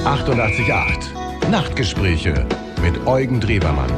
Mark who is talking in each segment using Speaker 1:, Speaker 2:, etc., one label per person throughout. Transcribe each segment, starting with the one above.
Speaker 1: 88,8. Nachtgespräche mit Eugen Drewermann.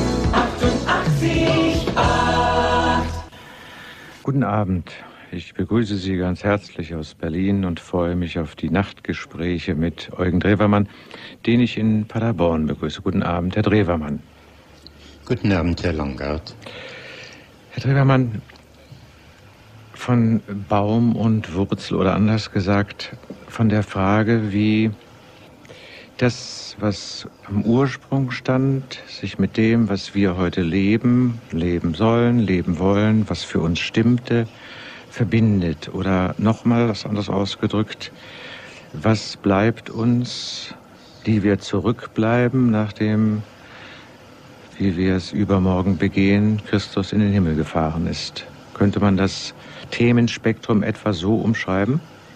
Speaker 2: 88,8.
Speaker 3: Guten Abend. Ich begrüße Sie ganz herzlich aus Berlin und freue mich auf die Nachtgespräche mit Eugen Drewermann, den ich in Paderborn begrüße. Guten Abend, Herr Drewermann.
Speaker 4: Guten Abend, Herr Langart.
Speaker 3: Herr Drewermann, von Baum und Wurzel oder anders gesagt, von der Frage, wie das, was am Ursprung stand, sich mit dem, was wir heute leben, leben sollen, leben wollen, was für uns stimmte, verbindet. Oder nochmal das anders ausgedrückt, was bleibt uns, die wir zurückbleiben, nachdem, wie wir es übermorgen begehen, Christus in den Himmel gefahren ist. Könnte man das Themenspektrum etwa so umschreiben?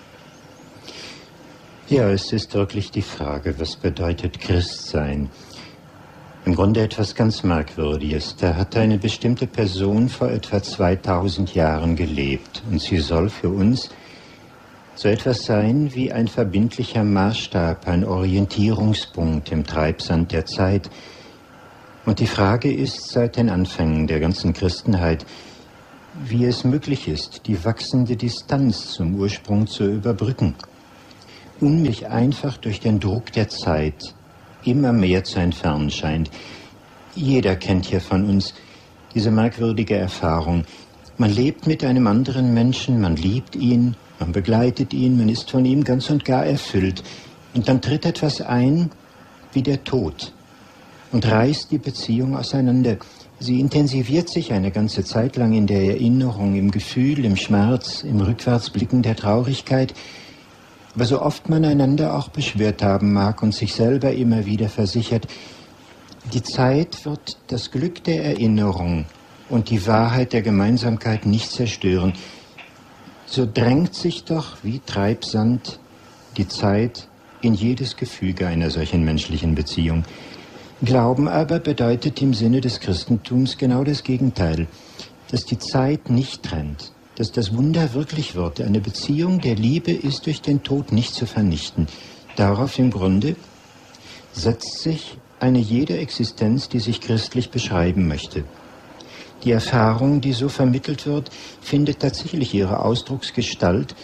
Speaker 4: Ja, es ist wirklich die Frage, was bedeutet Christsein? Im Grunde etwas ganz Merkwürdiges. Da hat eine bestimmte Person vor etwa 2000 Jahren gelebt und sie soll für uns so etwas sein wie ein verbindlicher Maßstab, ein Orientierungspunkt im Treibsand der Zeit. Und die Frage ist seit den Anfängen der ganzen Christenheit, wie es möglich ist, die wachsende Distanz zum Ursprung zu überbrücken. Unmöglich einfach durch den Druck der Zeit immer mehr zu entfernen scheint. Jeder kennt hier von uns diese merkwürdige Erfahrung. Man lebt mit einem anderen Menschen, man liebt ihn, man begleitet ihn, man ist von ihm ganz und gar erfüllt. Und dann tritt etwas ein wie der Tod und reißt die Beziehung auseinander. Sie intensiviert sich eine ganze Zeit lang in der Erinnerung, im Gefühl, im Schmerz, im Rückwärtsblicken der Traurigkeit. Aber so oft man einander auch beschwört haben mag und sich selber immer wieder versichert, die Zeit wird das Glück der Erinnerung und die Wahrheit der Gemeinsamkeit nicht zerstören. So drängt sich doch wie Treibsand die Zeit in jedes Gefüge einer solchen menschlichen Beziehung. Glauben aber bedeutet im Sinne des Christentums genau das Gegenteil, dass die Zeit nicht trennt. Dass das Wunder wirklich wird. Eine Beziehung der Liebe ist durch den Tod nicht zu vernichten. Darauf im Grunde setzt sich eine jede Existenz, die sich christlich beschreiben möchte. Die Erfahrung, die so vermittelt wird, findet tatsächlich ihre Ausdrucksgestalt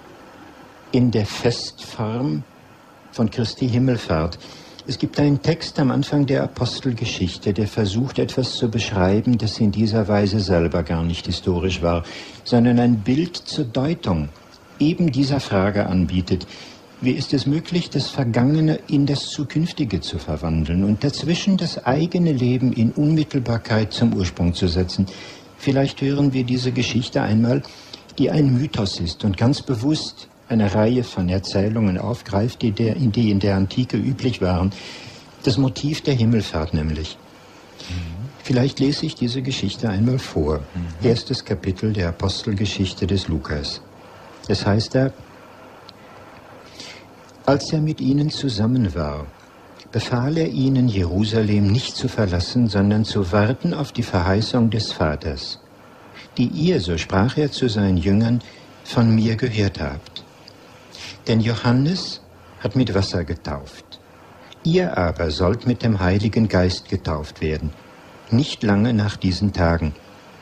Speaker 4: in der Festform von Christi Himmelfahrt. Es gibt einen Text am Anfang der Apostelgeschichte, der versucht, etwas zu beschreiben, das in dieser Weise selber gar nicht historisch war, sondern ein Bild zur Deutung eben dieser Frage anbietet. Wie ist es möglich, das Vergangene in das Zukünftige zu verwandeln und dazwischen das eigene Leben in Unmittelbarkeit zum Ursprung zu setzen? Vielleicht hören wir diese Geschichte einmal, die ein Mythos ist und ganz bewusst eine Reihe von Erzählungen aufgreift, die in der Antike üblich waren. Das Motiv der Himmelfahrt nämlich. Vielleicht lese ich diese Geschichte einmal vor. Erstes Kapitel der Apostelgeschichte des Lukas. Es heißt da: Als er mit ihnen zusammen war, befahl er ihnen, Jerusalem nicht zu verlassen, sondern zu warten auf die Verheißung des Vaters, die ihr, so sprach er zu seinen Jüngern, von mir gehört habt. Denn Johannes hat mit Wasser getauft. Ihr aber sollt mit dem Heiligen Geist getauft werden, nicht lange nach diesen Tagen.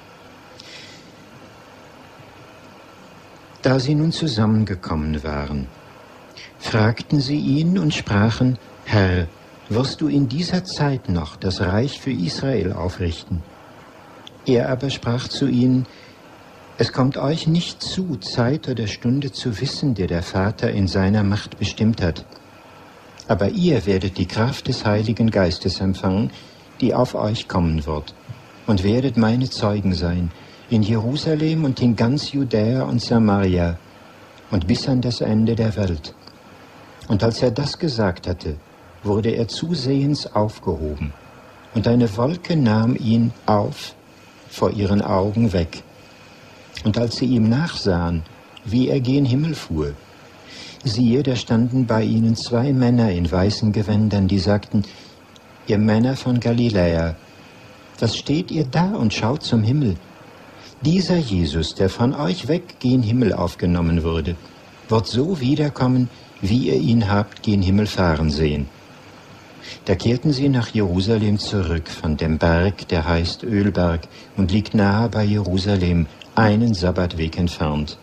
Speaker 4: Da sie nun zusammengekommen waren, fragten sie ihn und sprachen: Herr, wirst du in dieser Zeit noch das Reich für Israel aufrichten? Er aber sprach zu ihnen: Es kommt euch nicht zu, Zeit oder Stunde zu wissen, der der Vater in seiner Macht bestimmt hat. Aber ihr werdet die Kraft des Heiligen Geistes empfangen, die auf euch kommen wird, und werdet meine Zeugen sein, in Jerusalem und in ganz Judäa und Samaria und bis an das Ende der Welt. Und als er das gesagt hatte, wurde er zusehends aufgehoben, und eine Wolke nahm ihn auf vor ihren Augen weg. Und als sie ihm nachsahen, wie er gen Himmel fuhr, siehe, da standen bei ihnen 2 Männer in weißen Gewändern, die sagten: Ihr Männer von Galiläa, was steht ihr da und schaut zum Himmel? Dieser Jesus, der von euch weg gen Himmel aufgenommen wurde, wird so wiederkommen, wie ihr ihn habt gen Himmel fahren sehen. Da kehrten sie nach Jerusalem zurück von dem Berg, der heißt Ölberg und liegt nahe bei Jerusalem, einen Sabbatweg entfernt.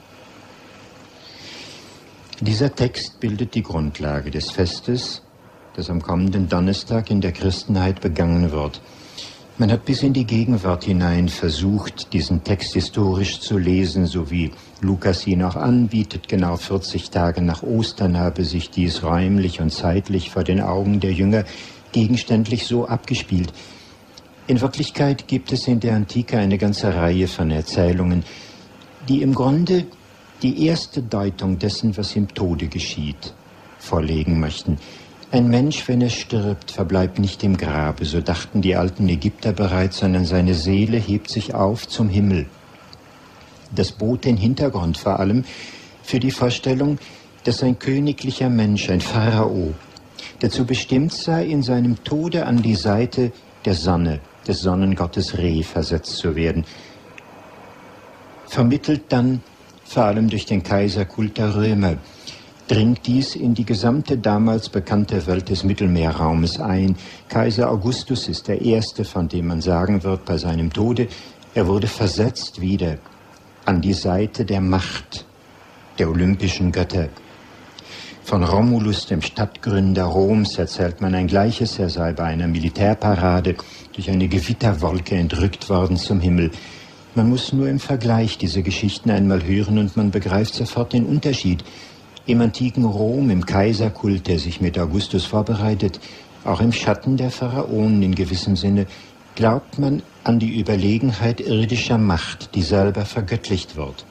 Speaker 4: Dieser Text bildet die Grundlage des Festes, das am kommenden Donnerstag in der Christenheit begangen wird. Man hat bis in die Gegenwart hinein versucht, diesen Text historisch zu lesen, so wie Lukas ihn auch anbietet. Genau 40 Tage nach Ostern habe sich dies räumlich und zeitlich vor den Augen der Jünger gegenständlich so abgespielt. In Wirklichkeit gibt es in der Antike eine ganze Reihe von Erzählungen, die im Grunde die erste Deutung dessen, was im Tode geschieht, vorlegen möchten. Ein Mensch, wenn er stirbt, verbleibt nicht im Grabe, so dachten die alten Ägypter bereits, sondern seine Seele hebt sich auf zum Himmel. Das bot den Hintergrund vor allem für die Vorstellung, dass ein königlicher Mensch, ein Pharao, dazu bestimmt sei, in seinem Tode an die Seite der Sonne, des Sonnengottes Re, versetzt zu werden. Vermittelt dann, vor allem durch den Kaiserkult der Römer, dringt dies in die gesamte damals bekannte Welt des Mittelmeerraumes ein. Kaiser Augustus ist der Erste, von dem man sagen wird bei seinem Tode, er wurde versetzt wieder an die Seite der Macht der olympischen Götter. Von Romulus, dem Stadtgründer Roms, erzählt man ein Gleiches, er sei bei einer Militärparade durch eine Gewitterwolke entrückt worden zum Himmel. Man muss nur im Vergleich diese Geschichten einmal hören und man begreift sofort den Unterschied. Im antiken Rom, im Kaiserkult, der sich mit Augustus vorbereitet, auch im Schatten der Pharaonen in gewissem Sinne, glaubt man an die Überlegenheit irdischer Macht, die selber vergöttlicht wird.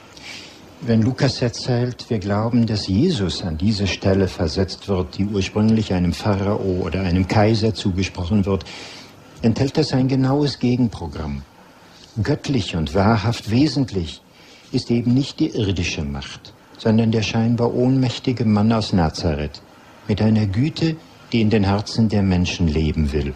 Speaker 4: Wenn Lukas erzählt, wir glauben, dass Jesus an diese Stelle versetzt wird, die ursprünglich einem Pharao oder einem Kaiser zugesprochen wird, enthält das ein genaues Gegenprogramm. Göttlich und wahrhaft wesentlich ist eben nicht die irdische Macht, sondern der scheinbar ohnmächtige Mann aus Nazareth, mit einer Güte, die in den Herzen der Menschen leben will.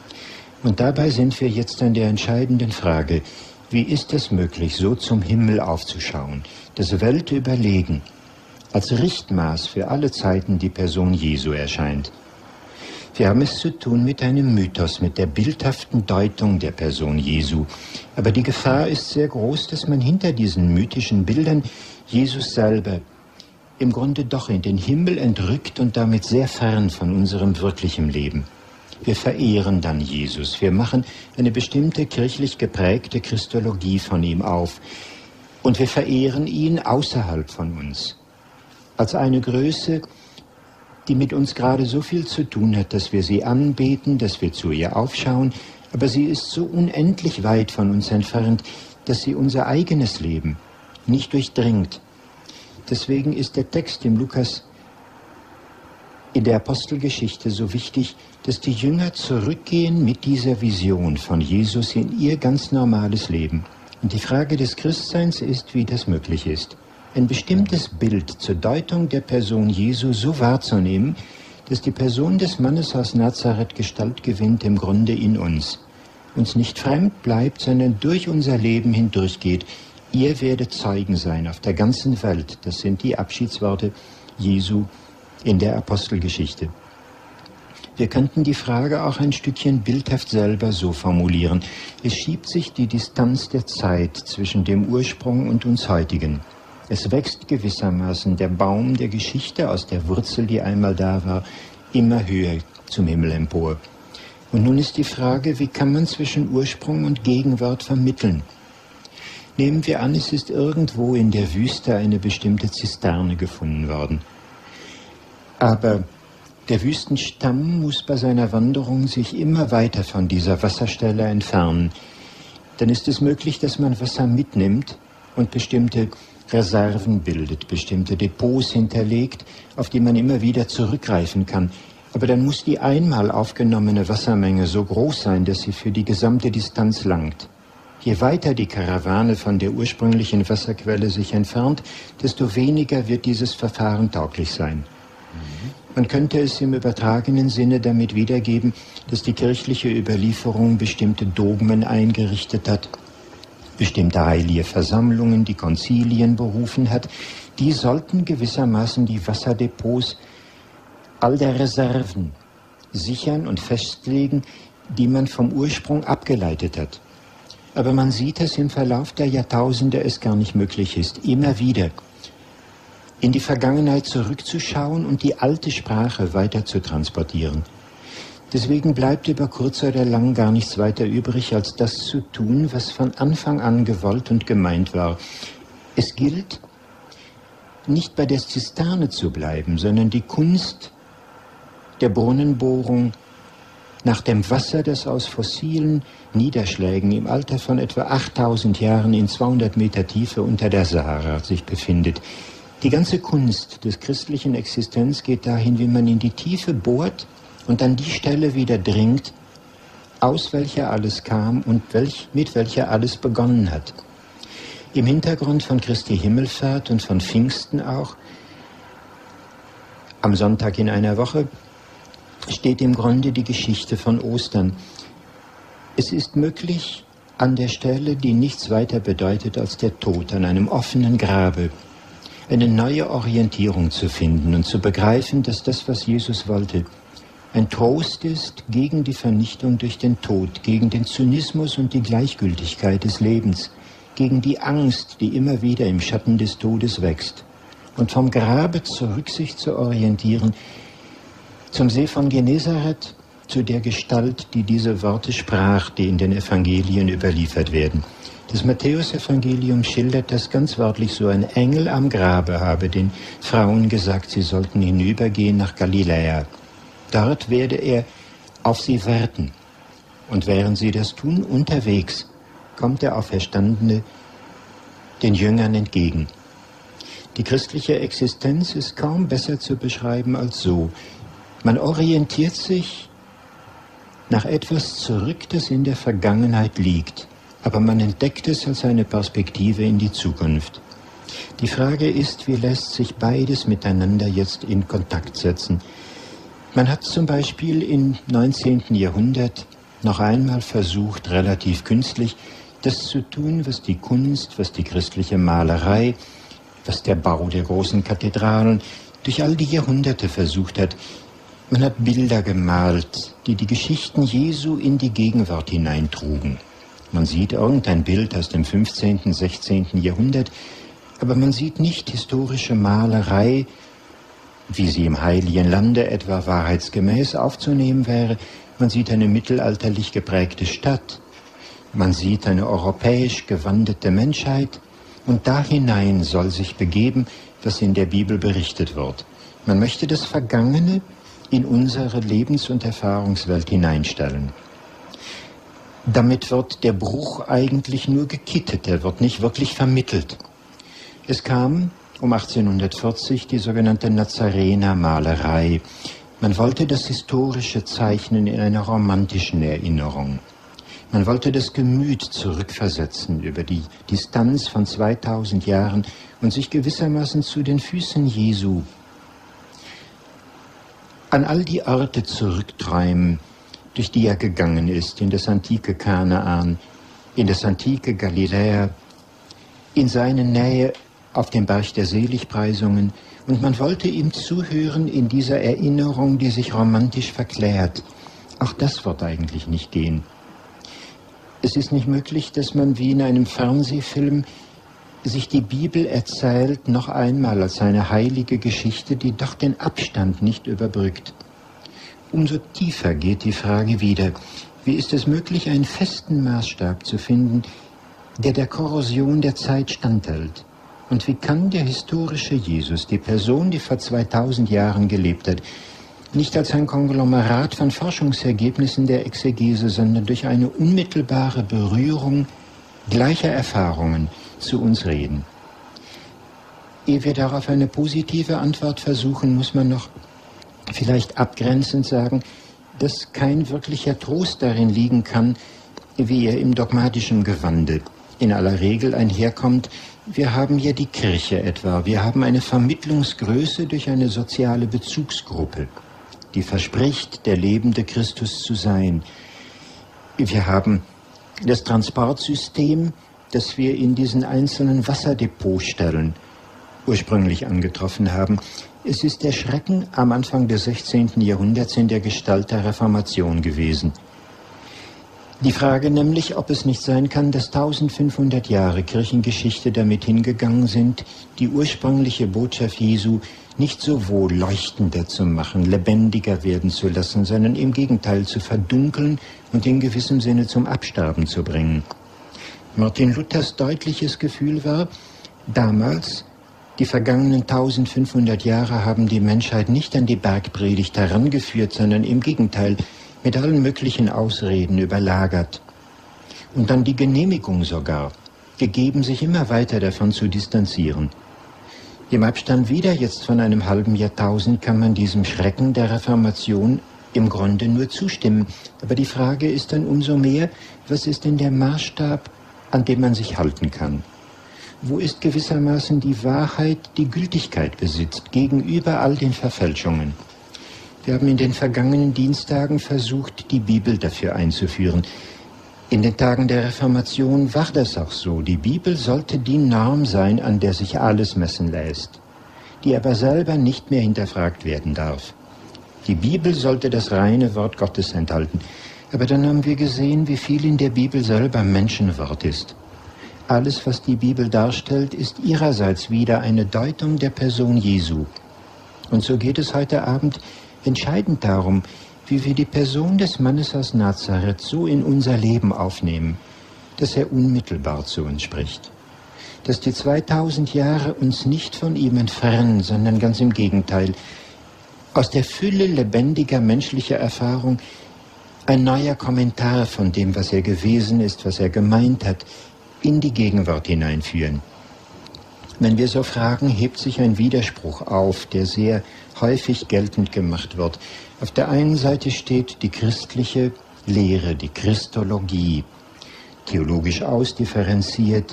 Speaker 4: Und dabei sind wir jetzt an der entscheidenden Frage, wie ist es möglich, so zum Himmel aufzuschauen, das weltüberlegen, als Richtmaß für alle Zeiten die Person Jesu erscheint. Wir haben es zu tun mit einem Mythos, mit der bildhaften Deutung der Person Jesu. Aber die Gefahr ist sehr groß, dass man hinter diesen mythischen Bildern Jesus selber im Grunde doch in den Himmel entrückt und damit sehr fern von unserem wirklichen Leben. Wir verehren dann Jesus. Wir machen eine bestimmte kirchlich geprägte Christologie von ihm auf. Und wir verehren ihn außerhalb von uns. Als eine Größe, die mit uns gerade so viel zu tun hat, dass wir sie anbeten, dass wir zu ihr aufschauen. Aber sie ist so unendlich weit von uns entfernt, dass sie unser eigenes Leben nicht durchdringt. Deswegen ist der Text im Lukas in der Apostelgeschichte so wichtig, dass die Jünger zurückgehen mit dieser Vision von Jesus in ihr ganz normales Leben. Und die Frage des Christseins ist, wie das möglich ist. Ein bestimmtes Bild zur Deutung der Person Jesu so wahrzunehmen, dass die Person des Mannes aus Nazareth Gestalt gewinnt im Grunde in uns nicht fremd bleibt, sondern durch unser Leben hindurchgeht. Ihr werdet Zeugen sein auf der ganzen Welt. Das sind die Abschiedsworte Jesu in der Apostelgeschichte. Wir könnten die Frage auch ein Stückchen bildhaft selber so formulieren. Es schiebt sich die Distanz der Zeit zwischen dem Ursprung und uns Heutigen. Es wächst gewissermaßen der Baum der Geschichte aus der Wurzel, die einmal da war, immer höher zum Himmel empor. Und nun ist die Frage, wie kann man zwischen Ursprung und Gegenwart vermitteln? Nehmen wir an, es ist irgendwo in der Wüste eine bestimmte Zisterne gefunden worden. Aber der Wüstenstamm muss bei seiner Wanderung sich immer weiter von dieser Wasserstelle entfernen. Dann ist es möglich, dass man Wasser mitnimmt und bestimmte Reserven bildet, bestimmte Depots hinterlegt, auf die man immer wieder zurückgreifen kann. Aber dann muss die einmal aufgenommene Wassermenge so groß sein, dass sie für die gesamte Distanz langt. Je weiter die Karawane von der ursprünglichen Wasserquelle sich entfernt, desto weniger wird dieses Verfahren tauglich sein. Man könnte es im übertragenen Sinne damit wiedergeben, dass die kirchliche Überlieferung bestimmte Dogmen eingerichtet hat, bestimmte heilige Versammlungen, die Konzilien berufen hat, die sollten gewissermaßen die Wasserdepots all der Reserven sichern und festlegen, die man vom Ursprung abgeleitet hat. Aber man sieht, dass im Verlauf der Jahrtausende es gar nicht möglich ist, immer wieder in die Vergangenheit zurückzuschauen und die alte Sprache weiter zu transportieren. Deswegen bleibt über kurz oder lang gar nichts weiter übrig, als das zu tun, was von Anfang an gewollt und gemeint war. Es gilt, nicht bei der Zisterne zu bleiben, sondern die Kunst der Brunnenbohrung nach dem Wasser, das aus fossilen Niederschlägen im Alter von etwa 8000 Jahren in 200 Meter Tiefe unter der Sahara sich befindet. Die ganze Kunst des christlichen Existenz geht dahin, wie man in die Tiefe bohrt und an die Stelle wieder dringt, aus welcher alles kam und mit welcher alles begonnen hat. Im Hintergrund von Christi Himmelfahrt und von Pfingsten auch, am Sonntag in einer Woche, steht im Grunde die Geschichte von Ostern. Es ist möglich, an der Stelle, die nichts weiter bedeutet als der Tod an einem offenen Grabe, eine neue Orientierung zu finden und zu begreifen, dass das, was Jesus wollte, ein Trost ist gegen die Vernichtung durch den Tod, gegen den Zynismus und die Gleichgültigkeit des Lebens, gegen die Angst, die immer wieder im Schatten des Todes wächst. Und vom Grabe zurück sich zu orientieren, zum See von Genezareth, zu der Gestalt, die diese Worte sprach, die in den Evangelien überliefert werden. Das Matthäus-Evangelium schildert das ganz wörtlich so: Ein Engel am Grabe habe den Frauen gesagt, sie sollten hinübergehen nach Galiläa. Dort werde er auf sie warten. Und während sie das tun, unterwegs, kommt der Auferstandene den Jüngern entgegen. Die christliche Existenz ist kaum besser zu beschreiben als so: Man orientiert sich nach etwas zurück, das in der Vergangenheit liegt, aber man entdeckt es als eine Perspektive in die Zukunft. Die Frage ist, wie lässt sich beides miteinander jetzt in Kontakt setzen? Man hat zum Beispiel im 19. Jahrhundert noch einmal versucht, relativ künstlich, das zu tun, was die Kunst, was die christliche Malerei, was der Bau der großen Kathedralen durch all die Jahrhunderte versucht hat. Man hat Bilder gemalt, die die Geschichten Jesu in die Gegenwart hineintrugen. Man sieht irgendein Bild aus dem 15., 16. Jahrhundert, aber man sieht nicht historische Malerei, wie sie im Heiligen Lande etwa wahrheitsgemäß aufzunehmen wäre. Man sieht eine mittelalterlich geprägte Stadt, man sieht eine europäisch gewandete Menschheit, und da hinein soll sich begeben, was in der Bibel berichtet wird. Man möchte das Vergangene in unsere Lebens- und Erfahrungswelt hineinstellen. Damit wird der Bruch eigentlich nur gekittet, er wird nicht wirklich vermittelt. Es kam um 1840 die sogenannte Nazarener-Malerei. Man wollte das historische Zeichnen in einer romantischen Erinnerung. Man wollte das Gemüt zurückversetzen über die Distanz von 2000 Jahren und sich gewissermaßen zu den Füßen Jesu an all die Orte zurückträumen, durch die er gegangen ist, in das antike Kanaan, in das antike Galiläa, in seine Nähe auf dem Berg der Seligpreisungen, und man wollte ihm zuhören in dieser Erinnerung, die sich romantisch verklärt. Auch das wird eigentlich nicht gehen. Es ist nicht möglich, dass man wie in einem Fernsehfilm sich die Bibel erzählt, noch einmal als eine heilige Geschichte, die doch den Abstand nicht überbrückt. Umso tiefer geht die Frage wieder: Wie ist es möglich, einen festen Maßstab zu finden, der der Korrosion der Zeit standhält? Und wie kann der historische Jesus, die Person, die vor 2000 Jahren gelebt hat, nicht als ein Konglomerat von Forschungsergebnissen der Exegese, sondern durch eine unmittelbare Berührung gleicher Erfahrungen zu uns reden? Ehe wir darauf eine positive Antwort versuchen, muss man noch vielleicht abgrenzend sagen, dass kein wirklicher Trost darin liegen kann, wie er im dogmatischen Gewande in aller Regel einherkommt. Wir haben ja die Kirche etwa, wir haben eine Vermittlungsgröße durch eine soziale Bezugsgruppe, die verspricht, der lebende Christus zu sein. Wir haben das Transportsystem, das wir in diesen einzelnen Wasserdepotstellen ursprünglich angetroffen haben. Es ist der Schrecken am Anfang des 16. Jahrhunderts in der Gestalt der Reformation gewesen. Die Frage nämlich, ob es nicht sein kann, dass 1500 Jahre Kirchengeschichte damit hingegangen sind, die ursprüngliche Botschaft Jesu nicht sowohl leuchtender zu machen, lebendiger werden zu lassen, sondern im Gegenteil zu verdunkeln und in gewissem Sinne zum Absterben zu bringen. Martin Luthers deutliches Gefühl war, damals, die vergangenen 1500 Jahre haben die Menschheit nicht an die Bergpredigt herangeführt, sondern im Gegenteil mit allen möglichen Ausreden überlagert und dann die Genehmigung sogar gegeben, sich immer weiter davon zu distanzieren. Im Abstand wieder, jetzt von einem halben Jahrtausend, kann man diesem Schrecken der Reformation im Grunde nur zustimmen. Aber die Frage ist dann umso mehr, was ist denn der Maßstab, an dem man sich halten kann? Wo ist gewissermaßen die Wahrheit, die Gültigkeit besitzt, gegenüber all den Verfälschungen? Wir haben in den vergangenen Dienstagen versucht, die Bibel dafür einzuführen. In den Tagen der Reformation war das auch so. Die Bibel sollte die Norm sein, an der sich alles messen lässt, die aber selber nicht mehr hinterfragt werden darf. Die Bibel sollte das reine Wort Gottes enthalten. Aber dann haben wir gesehen, wie viel in der Bibel selber Menschenwort ist. Alles, was die Bibel darstellt, ist ihrerseits wieder eine Deutung der Person Jesu. Und so geht es heute Abend entscheidend darum, wie wir die Person des Mannes aus Nazareth so in unser Leben aufnehmen, dass er unmittelbar zu uns spricht. Dass die 2000 Jahre uns nicht von ihm entfernen, sondern ganz im Gegenteil. Aus der Fülle lebendiger menschlicher Erfahrung ein neuer Kommentar von dem, was er gewesen ist, was er gemeint hat, in die Gegenwart hineinführen. Wenn wir so fragen, hebt sich ein Widerspruch auf, der sehr häufig geltend gemacht wird. Auf der einen Seite steht die christliche Lehre, die Christologie, theologisch ausdifferenziert,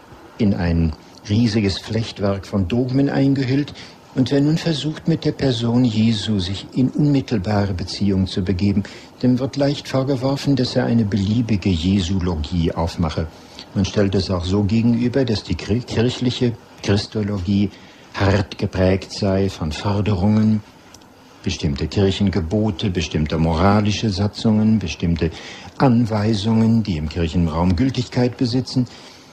Speaker 4: in ein riesiges Flechtwerk von Dogmen eingehüllt. Und wer nun versucht, mit der Person Jesu sich in unmittelbare Beziehung zu begeben, dem wird leicht vorgeworfen, dass er eine beliebige Jesologie aufmache. Man stellt es auch so gegenüber, dass die kirchliche Christologie hart geprägt sei von Forderungen, bestimmte Kirchengebote, bestimmte moralische Satzungen, bestimmte Anweisungen, die im Kirchenraum Gültigkeit besitzen.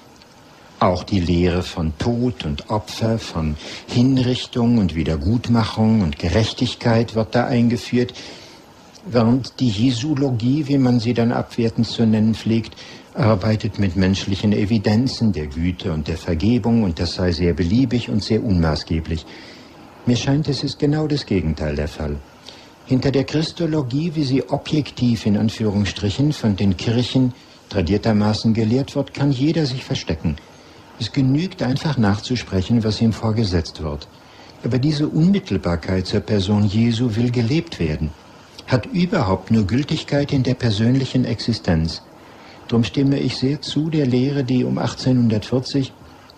Speaker 4: Auch die Lehre von Tod und Opfer, von Hinrichtung und Wiedergutmachung und Gerechtigkeit wird da eingeführt, während die Jesologie, wie man sie dann abwertend zu nennen pflegt, arbeitet mit menschlichen Evidenzen der Güte und der Vergebung, und das sei sehr beliebig und sehr unmaßgeblich. Mir scheint, es ist genau das Gegenteil der Fall. Hinter der Christologie, wie sie objektiv in Anführungsstrichen von den Kirchen tradiertermaßen gelehrt wird, kann jeder sich verstecken. Es genügt einfach nachzusprechen, was ihm vorgesetzt wird. Aber diese Unmittelbarkeit zur Person Jesu will gelebt werden, hat überhaupt nur Gültigkeit in der persönlichen Existenz. Darum stimme ich sehr zu der Lehre, die um 1840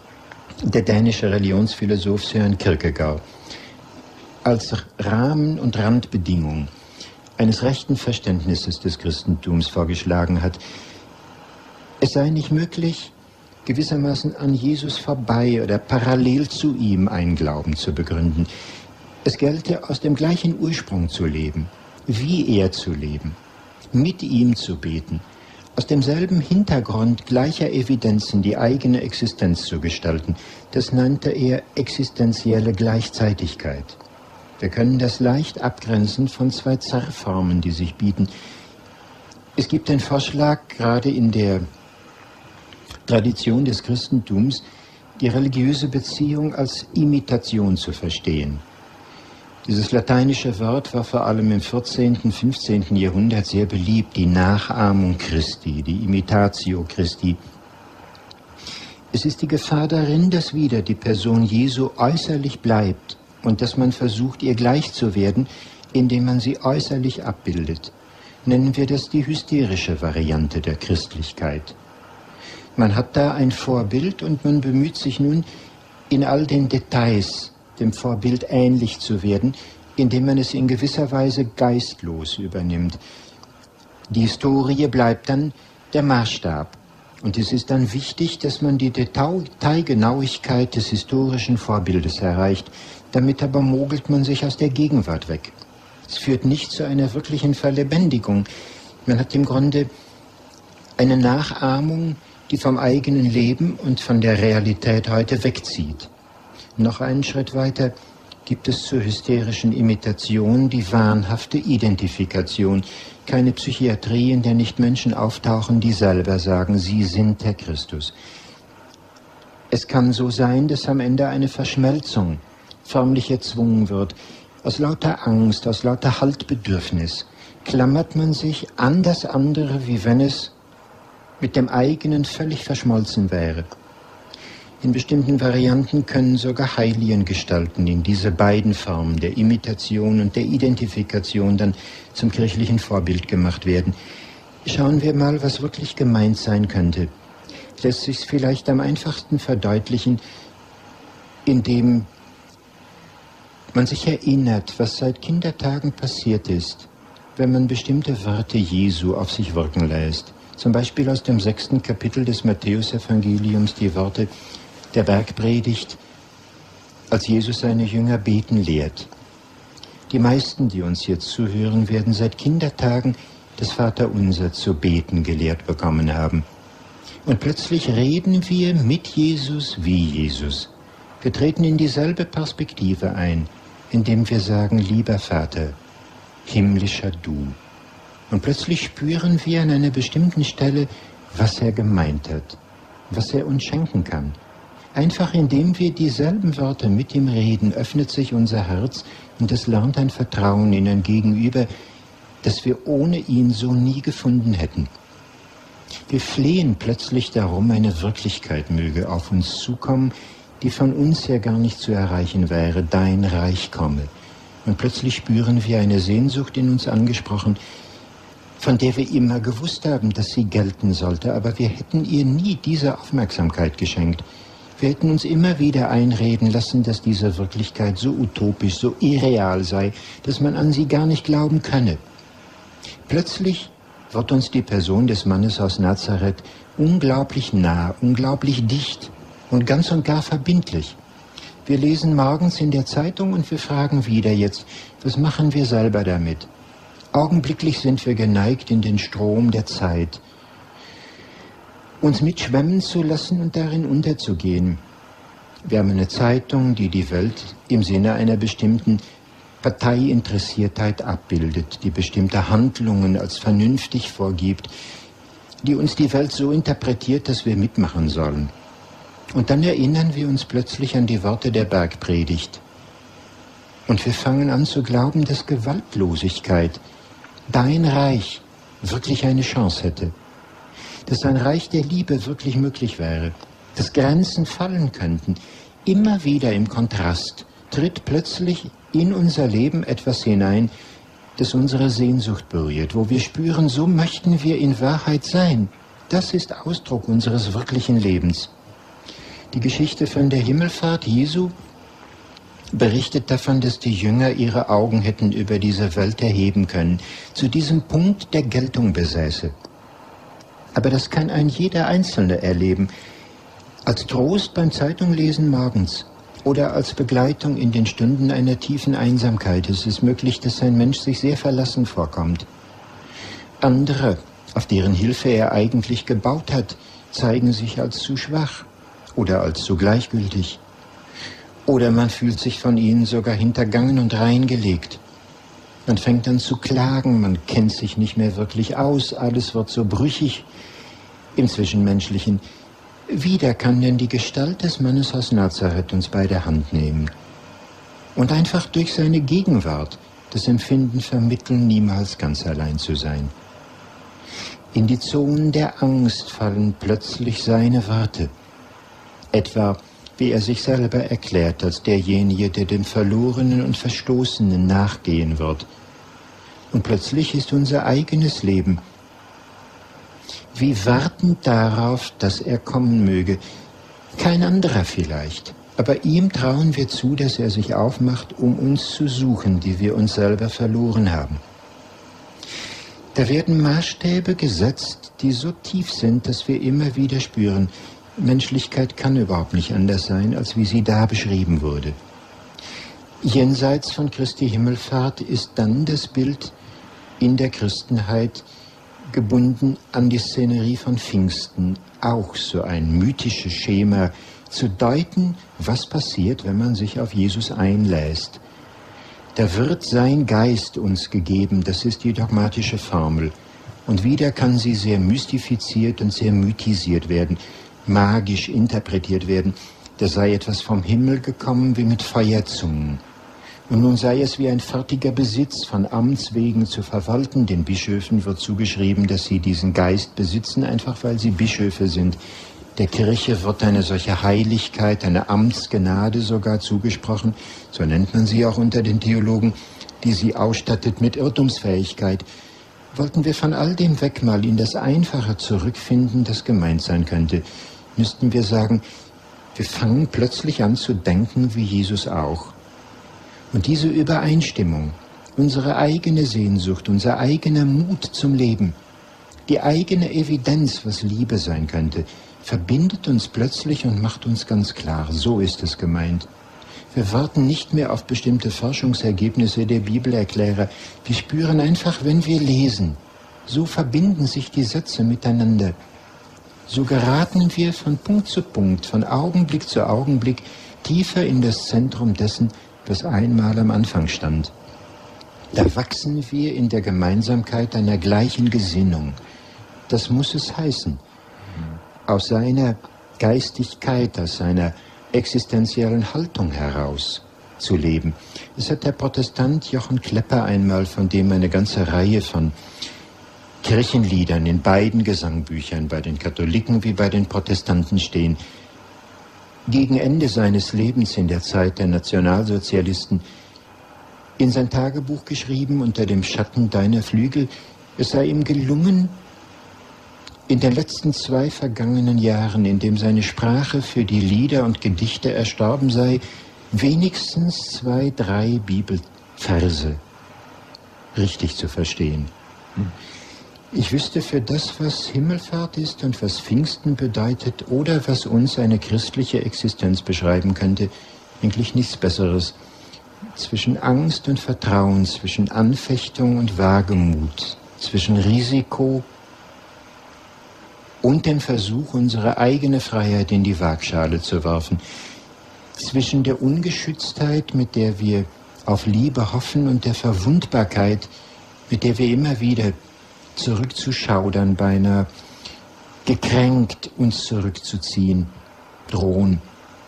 Speaker 4: der dänische Religionsphilosoph Søren Kierkegaard als Rahmen und Randbedingung eines rechten Verständnisses des Christentums vorgeschlagen hat. Es sei nicht möglich, gewissermaßen an Jesus vorbei oder parallel zu ihm einen Glauben zu begründen. Es gelte, aus dem gleichen Ursprung zu leben, wie er zu leben, mit ihm zu beten, aus demselben Hintergrund gleicher Evidenzen die eigene Existenz zu gestalten. Das nannte er existenzielle Gleichzeitigkeit. Wir können das leicht abgrenzen von zwei Zerrformen, die sich bieten. Es gibt den Vorschlag, gerade in der Tradition des Christentums, die religiöse Beziehung als Imitation zu verstehen. Dieses lateinische Wort war vor allem im 14., 15. Jahrhundert sehr beliebt, die Nachahmung Christi, die Imitatio Christi. Es ist die Gefahr darin, dass wieder die Person Jesu äußerlich bleibt und dass man versucht, ihr gleich zu werden, indem man sie äußerlich abbildet. Nennen wir das die hysterische Variante der Christlichkeit. Man hat da ein Vorbild und man bemüht sich nun, in all den Details dem Vorbild ähnlich zu werden, indem man es in gewisser Weise geistlos übernimmt. Die Historie bleibt dann der Maßstab. Und es ist dann wichtig, dass man die Detailgenauigkeit des historischen Vorbildes erreicht. Damit aber mogelt man sich aus der Gegenwart weg. Es führt nicht zu einer wirklichen Verlebendigung. Man hat im Grunde eine Nachahmung, die vom eigenen Leben und von der Realität heute wegzieht. Noch einen Schritt weiter gibt es zur hysterischen Imitation die wahnhafte Identifikation. Keine Psychiatrie, in der nicht Menschen auftauchen, die selber sagen, sie sind der Christus. Es kann so sein, dass am Ende eine Verschmelzung förmlich erzwungen wird. Aus lauter Angst, aus lauter Haltbedürfnis klammert man sich an das andere, wie wenn es mit dem eigenen völlig verschmolzen wäre. In bestimmten Varianten können sogar Heiligengestalten in diese beiden Formen der Imitation und der Identifikation dann zum kirchlichen Vorbild gemacht werden. Schauen wir mal, was wirklich gemeint sein könnte. Lässt sich vielleicht am einfachsten verdeutlichen, indem man sich erinnert, was seit Kindertagen passiert ist, wenn man bestimmte Worte Jesu auf sich wirken lässt. Zum Beispiel aus dem 6. Kapitel des Matthäusevangeliums die Worte der Bergpredigt, als Jesus seine Jünger beten lehrt. Die meisten, die uns jetzt zuhören, werden seit Kindertagen das Vaterunser zu beten gelehrt bekommen haben. Und plötzlich reden wir mit Jesus wie Jesus. Wir treten in dieselbe Perspektive ein, indem wir sagen, lieber Vater, himmlischer Du. Und plötzlich spüren wir an einer bestimmten Stelle, was er gemeint hat, was er uns schenken kann. Einfach indem wir dieselben Worte mit ihm reden, öffnet sich unser Herz und es lernt ein Vertrauen in ein Gegenüber, das wir ohne ihn so nie gefunden hätten. Wir flehen plötzlich darum, eine Wirklichkeit möge auf uns zukommen, die von uns ja gar nicht zu erreichen wäre, dein Reich komme. Und plötzlich spüren wir eine Sehnsucht in uns angesprochen, von der wir immer gewusst haben, dass sie gelten sollte, aber wir hätten ihr nie diese Aufmerksamkeit geschenkt. Wir hätten uns immer wieder einreden lassen, dass diese Wirklichkeit so utopisch, so irreal sei, dass man an sie gar nicht glauben könne. Plötzlich wird uns die Person des Mannes aus Nazareth unglaublich nah, unglaublich dicht und ganz und gar verbindlich. Wir lesen morgens in der Zeitung und wir fragen wieder jetzt, was machen wir selber damit? Augenblicklich sind wir geneigt, in den Strom der Zeit uns mitschwemmen zu lassen und darin unterzugehen. Wir haben eine Zeitung, die die Welt im Sinne einer bestimmten Parteiinteressiertheit abbildet, die bestimmte Handlungen als vernünftig vorgibt, die uns die Welt so interpretiert, dass wir mitmachen sollen. Und dann erinnern wir uns plötzlich an die Worte der Bergpredigt. Und wir fangen an zu glauben, dass Gewaltlosigkeit, dein Reich, wirklich eine Chance hätte. Dass ein Reich der Liebe wirklich möglich wäre, dass Grenzen fallen könnten. Immer wieder im Kontrast tritt plötzlich in unser Leben etwas hinein, das unsere Sehnsucht berührt, wo wir spüren, so möchten wir in Wahrheit sein. Das ist Ausdruck unseres wirklichen Lebens. Die Geschichte von der Himmelfahrt Jesu berichtet davon, dass die Jünger ihre Augen hätten über diese Welt erheben können, zu diesem Punkt der Geltung besäße. Aber das kann ein jeder Einzelne erleben, als Trost beim Zeitunglesen morgens oder als Begleitung in den Stunden einer tiefen Einsamkeit. Es ist möglich, dass ein Mensch sich sehr verlassen vorkommt. Andere, auf deren Hilfe er eigentlich gebaut hat, zeigen sich als zu schwach oder als zu gleichgültig. Oder man fühlt sich von ihnen sogar hintergangen und reingelegt. Man fängt an zu klagen, man kennt sich nicht mehr wirklich aus, alles wird so brüchig im Zwischenmenschlichen. Wieder kann denn die Gestalt des Mannes aus Nazareth uns bei der Hand nehmen und einfach durch seine Gegenwart das Empfinden vermitteln, niemals ganz allein zu sein. In die Zonen der Angst fallen plötzlich seine Worte, etwa wie er sich selber erklärt als derjenige, der dem Verlorenen und Verstoßenen nachgehen wird. Und plötzlich ist unser eigenes Leben wie wartend darauf, dass er kommen möge. Kein anderer vielleicht, aber ihm trauen wir zu, dass er sich aufmacht, um uns zu suchen, die wir uns selber verloren haben. Da werden Maßstäbe gesetzt, die so tief sind, dass wir immer wieder spüren, Menschlichkeit kann überhaupt nicht anders sein, als wie sie da beschrieben wurde. Jenseits von Christi Himmelfahrt ist dann das Bild in der Christenheit gebunden an die Szenerie von Pfingsten, auch so ein mythisches Schema, zu deuten, was passiert, wenn man sich auf Jesus einlässt. Da wird sein Geist uns gegeben, das ist die dogmatische Formel. Und wieder kann sie sehr mystifiziert und sehr mythisiert werden, magisch interpretiert werden. Da sei etwas vom Himmel gekommen wie mit Feuerzungen. Und nun sei es wie ein fertiger Besitz von Amts wegen zu verwalten. Den Bischöfen wird zugeschrieben, dass sie diesen Geist besitzen, einfach weil sie Bischöfe sind. Der Kirche wird eine solche Heiligkeit, eine Amtsgnade sogar zugesprochen, so nennt man sie auch unter den Theologen, die sie ausstattet mit Irrtumsfähigkeit. Wollten wir von all dem weg mal in das Einfache zurückfinden, das gemeint sein könnte, müssten wir sagen, wir fangen plötzlich an zu denken wie Jesus auch. Und diese Übereinstimmung, unsere eigene Sehnsucht, unser eigener Mut zum Leben, die eigene Evidenz, was Liebe sein könnte, verbindet uns plötzlich und macht uns ganz klar, so ist es gemeint. Wir warten nicht mehr auf bestimmte Forschungsergebnisse der Bibelerklärer. Wir spüren einfach, wenn wir lesen, so verbinden sich die Sätze miteinander. So geraten wir von Punkt zu Punkt, von Augenblick zu Augenblick tiefer in das Zentrum dessen, was einmal am Anfang stand. Da wachsen wir in der Gemeinsamkeit einer gleichen Gesinnung. Das muss es heißen. Aus seiner Geistigkeit, aus seiner existenziellen Haltung heraus zu leben. Es hat der Protestant Jochen Klepper einmal, von dem eine ganze Reihe von Kirchenliedern in beiden Gesangbüchern, bei den Katholiken wie bei den Protestanten stehen, gegen Ende seines Lebens in der Zeit der Nationalsozialisten in sein Tagebuch geschrieben unter dem Schatten deiner Flügel. Es sei ihm gelungen, in den letzten 2 vergangenen Jahren, in dem seine Sprache für die Lieder und Gedichte erstorben sei, wenigstens 2, 3 Bibelverse richtig zu verstehen. Ich wüsste für das, was Himmelfahrt ist und was Pfingsten bedeutet oder was uns eine christliche Existenz beschreiben könnte, eigentlich nichts Besseres. Zwischen Angst und Vertrauen, zwischen Anfechtung und Wagemut, zwischen Risiko und dem Versuch, unsere eigene Freiheit in die Waagschale zu werfen, zwischen der Ungeschütztheit, mit der wir auf Liebe hoffen, und der Verwundbarkeit, mit der wir immer wieder zurückzuschaudern, beinahe gekränkt uns zurückzuziehen, drohen,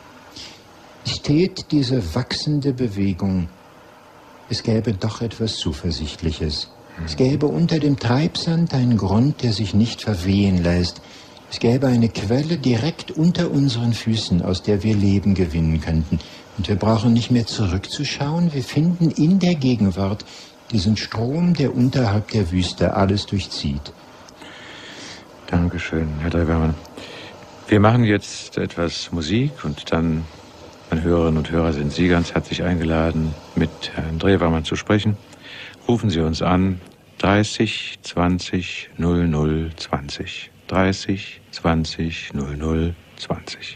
Speaker 4: steht diese wachsende Bewegung. Es gäbe doch etwas Zuversichtliches. Es gäbe unter dem Treibsand einen Grund, der sich nicht verwehen lässt. Es gäbe eine Quelle direkt unter unseren Füßen, aus der wir Leben gewinnen könnten. Und wir brauchen nicht mehr zurückzuschauen. Wir finden in der Gegenwart diesen Strom, der unterhalb der Wüste alles durchzieht.
Speaker 3: Dankeschön, Herr Drewermann. Wir machen jetzt etwas Musik und dann, meine Hörerinnen und Hörer, sind Sie ganz herzlich eingeladen, mit Herrn Drewermann zu sprechen. Rufen Sie uns an, 30 20 00 20. 30 20 00 20.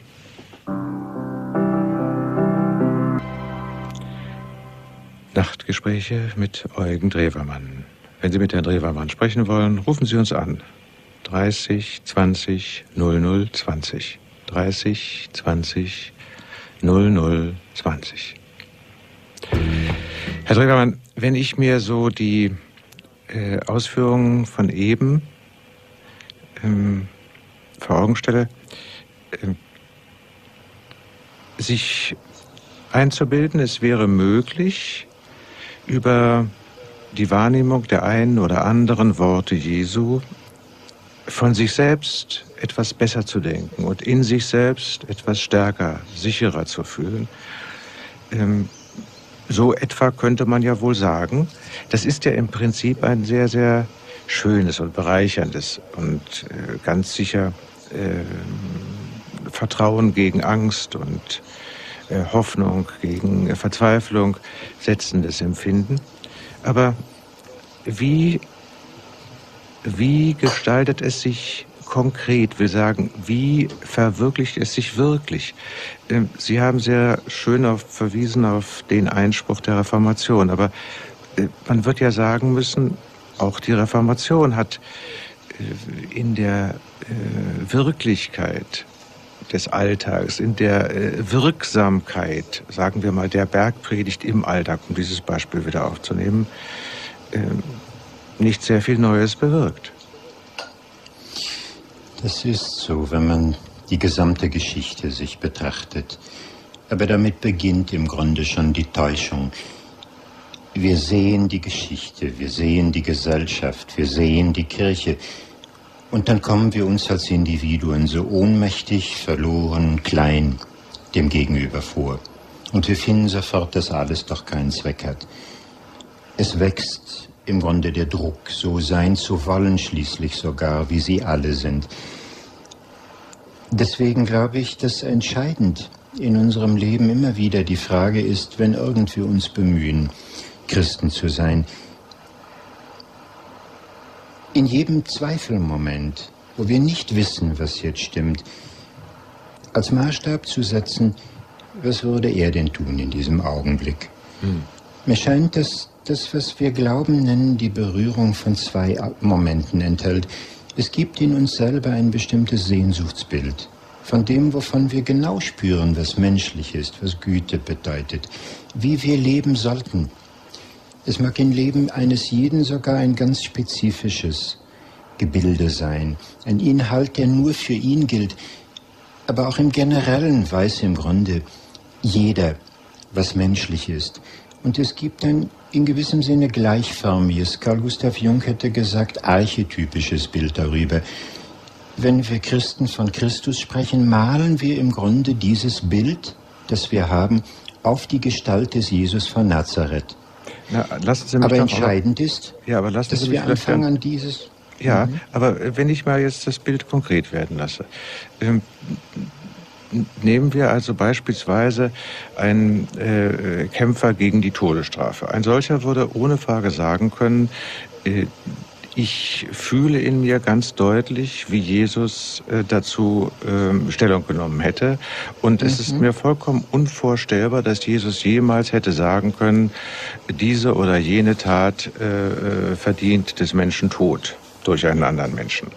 Speaker 3: Nachtgespräche mit Eugen Drewermann. Wenn Sie mit Herrn Drewermann sprechen wollen, rufen Sie uns an. 30 20 00 20. 30 20 00 20. Herr Drewermann, wenn ich mir so die Ausführungen von eben vor Augen stelle, sich einzubilden, es wäre möglich, über die Wahrnehmung der einen oder anderen Worte Jesu von sich selbst etwas besser zu denken und in sich selbst etwas stärker, sicherer zu fühlen. So etwa könnte man ja wohl sagen, das ist ja im Prinzip ein sehr, sehr schönes und bereicherndes und ganz sicher Vertrauen gegen Angst und Hoffnung gegen Verzweiflung setzendes Empfinden. Aber wie wie gestaltet es sich konkret, will sagen, wie verwirklicht es sich wirklich? Sie haben sehr schön verwiesen auf den Einspruch der Reformation, aber man wird ja sagen müssen, auch die Reformation hat in der Wirklichkeit des Alltags, in der Wirksamkeit, sagen wir mal, der Bergpredigt im Alltag, um dieses Beispiel wieder aufzunehmen, nicht sehr viel Neues bewirkt.
Speaker 4: Das ist so, wenn man die gesamte Geschichte sich betrachtet. Aber damit beginnt im Grunde schon die Täuschung. Wir sehen die Geschichte, wir sehen die Gesellschaft, wir sehen die Kirche. Und dann kommen wir uns als Individuen so ohnmächtig, verloren, klein dem Gegenüber vor. Und wir finden sofort, dass alles doch keinen Zweck hat. Es wächst im Grunde der Druck, so sein zu wollen, schließlich sogar, wie sie alle sind. Deswegen glaube ich, dass entscheidend in unserem Leben immer wieder die Frage ist, wenn irgend wir uns bemühen, Christen zu sein, in jedem Zweifelmoment, wo wir nicht wissen, was jetzt stimmt, als Maßstab zu setzen, was würde er denn tun in diesem Augenblick? Mir scheint, dass das, was wir Glauben nennen, die Berührung von zwei Momenten enthält. Es gibt in uns selber ein bestimmtes Sehnsuchtsbild von dem, wovon wir genau spüren, was menschlich ist, was Güte bedeutet, wie wir leben sollten. Es mag im Leben eines jeden sogar ein ganz spezifisches Gebilde sein, ein Inhalt, der nur für ihn gilt. Aber auch im Generellen weiß im Grunde jeder, was menschlich ist. Und es gibt ein in gewissem Sinne gleichförmiges, Carl Gustav Jung hätte gesagt, archetypisches Bild darüber. Wenn wir Christen von Christus sprechen, malen wir im Grunde dieses Bild, das wir haben, auf die Gestalt des Jesus von Nazareth.
Speaker 3: Na, lassen Sie mich
Speaker 4: aber
Speaker 3: doch
Speaker 4: entscheidend ist,
Speaker 3: ja, aber lassen
Speaker 4: dass
Speaker 3: Sie
Speaker 4: wir
Speaker 3: mich
Speaker 4: anfangen an dieses...
Speaker 3: Ja, aber wenn ich mal jetzt das Bild konkret werden lasse. Nehmen wir also beispielsweise einen Kämpfer gegen die Todesstrafe. Ein solcher würde ohne Frage sagen können, ich fühle in mir ganz deutlich, wie Jesus dazu Stellung genommen hätte. Und es ist mir vollkommen unvorstellbar, dass Jesus jemals hätte sagen können, diese oder jene Tat verdient des Menschen Tod durch einen anderen Menschen.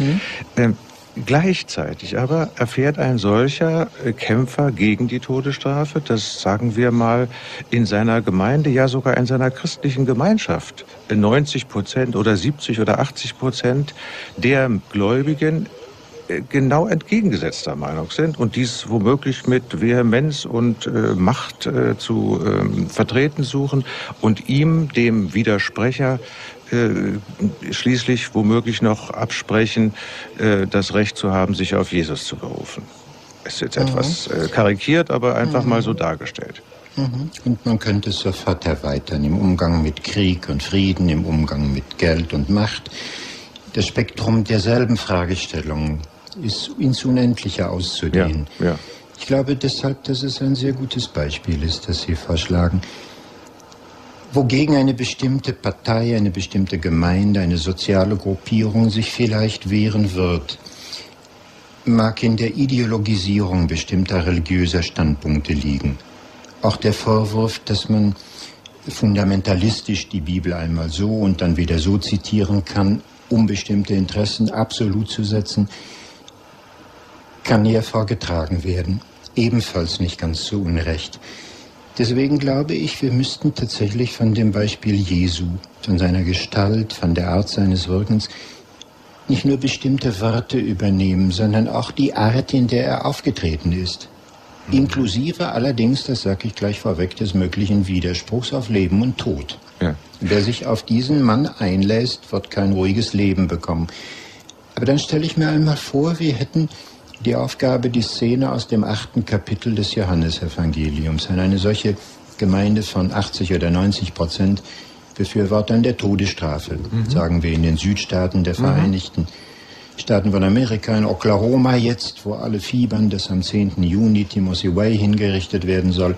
Speaker 3: Gleichzeitig aber erfährt ein solcher Kämpfer gegen die Todesstrafe, dass, sagen wir mal, in seiner Gemeinde, ja sogar in seiner christlichen Gemeinschaft 90% oder 70 oder 80% der Gläubigen genau entgegengesetzter Meinung sind und dies womöglich mit Vehemenz und Macht zu vertreten suchen und ihm, dem Widersprecher, schließlich womöglich noch absprechen, das Recht zu haben, sich auf Jesus zu berufen. Ist jetzt etwas karikiert, aber einfach mal so dargestellt.
Speaker 4: Und man könnte es sofort erweitern im Umgang mit Krieg und Frieden, im Umgang mit Geld und Macht. Das Spektrum derselben Fragestellungen ist ins Unendliche auszudehnen.
Speaker 3: Ja.
Speaker 4: Ich glaube deshalb, dass es ein sehr gutes Beispiel ist, das Sie vorschlagen. Wogegen eine bestimmte Partei, eine bestimmte Gemeinde, eine soziale Gruppierung sich vielleicht wehren wird, mag in der Ideologisierung bestimmter religiöser Standpunkte liegen. Auch der Vorwurf, dass man fundamentalistisch die Bibel einmal so und dann wieder so zitieren kann, um bestimmte Interessen absolut zu setzen, kann hier vorgetragen werden. Ebenfalls nicht ganz so unrecht. Deswegen glaube ich, wir müssten tatsächlich von dem Beispiel Jesu, von seiner Gestalt, von der Art seines Wirkens, nicht nur bestimmte Worte übernehmen, sondern auch die Art, in der er aufgetreten ist. Inklusive allerdings, das sage ich gleich vorweg, des möglichen Widerspruchs auf Leben und Tod. Ja. Wer sich auf diesen Mann einlässt, wird kein ruhiges Leben bekommen. Aber dann stelle ich mir einmal vor, wir hätten die Aufgabe, die Szene aus dem 8. Kapitel des Johannesevangeliums an eine solche Gemeinde von 80 oder 90% Befürwortern der Todesstrafe, sagen wir in den Südstaaten der Vereinigten Staaten von Amerika, in Oklahoma jetzt, wo alle fiebern, dass am 10. Juni Timothy Way hingerichtet werden soll,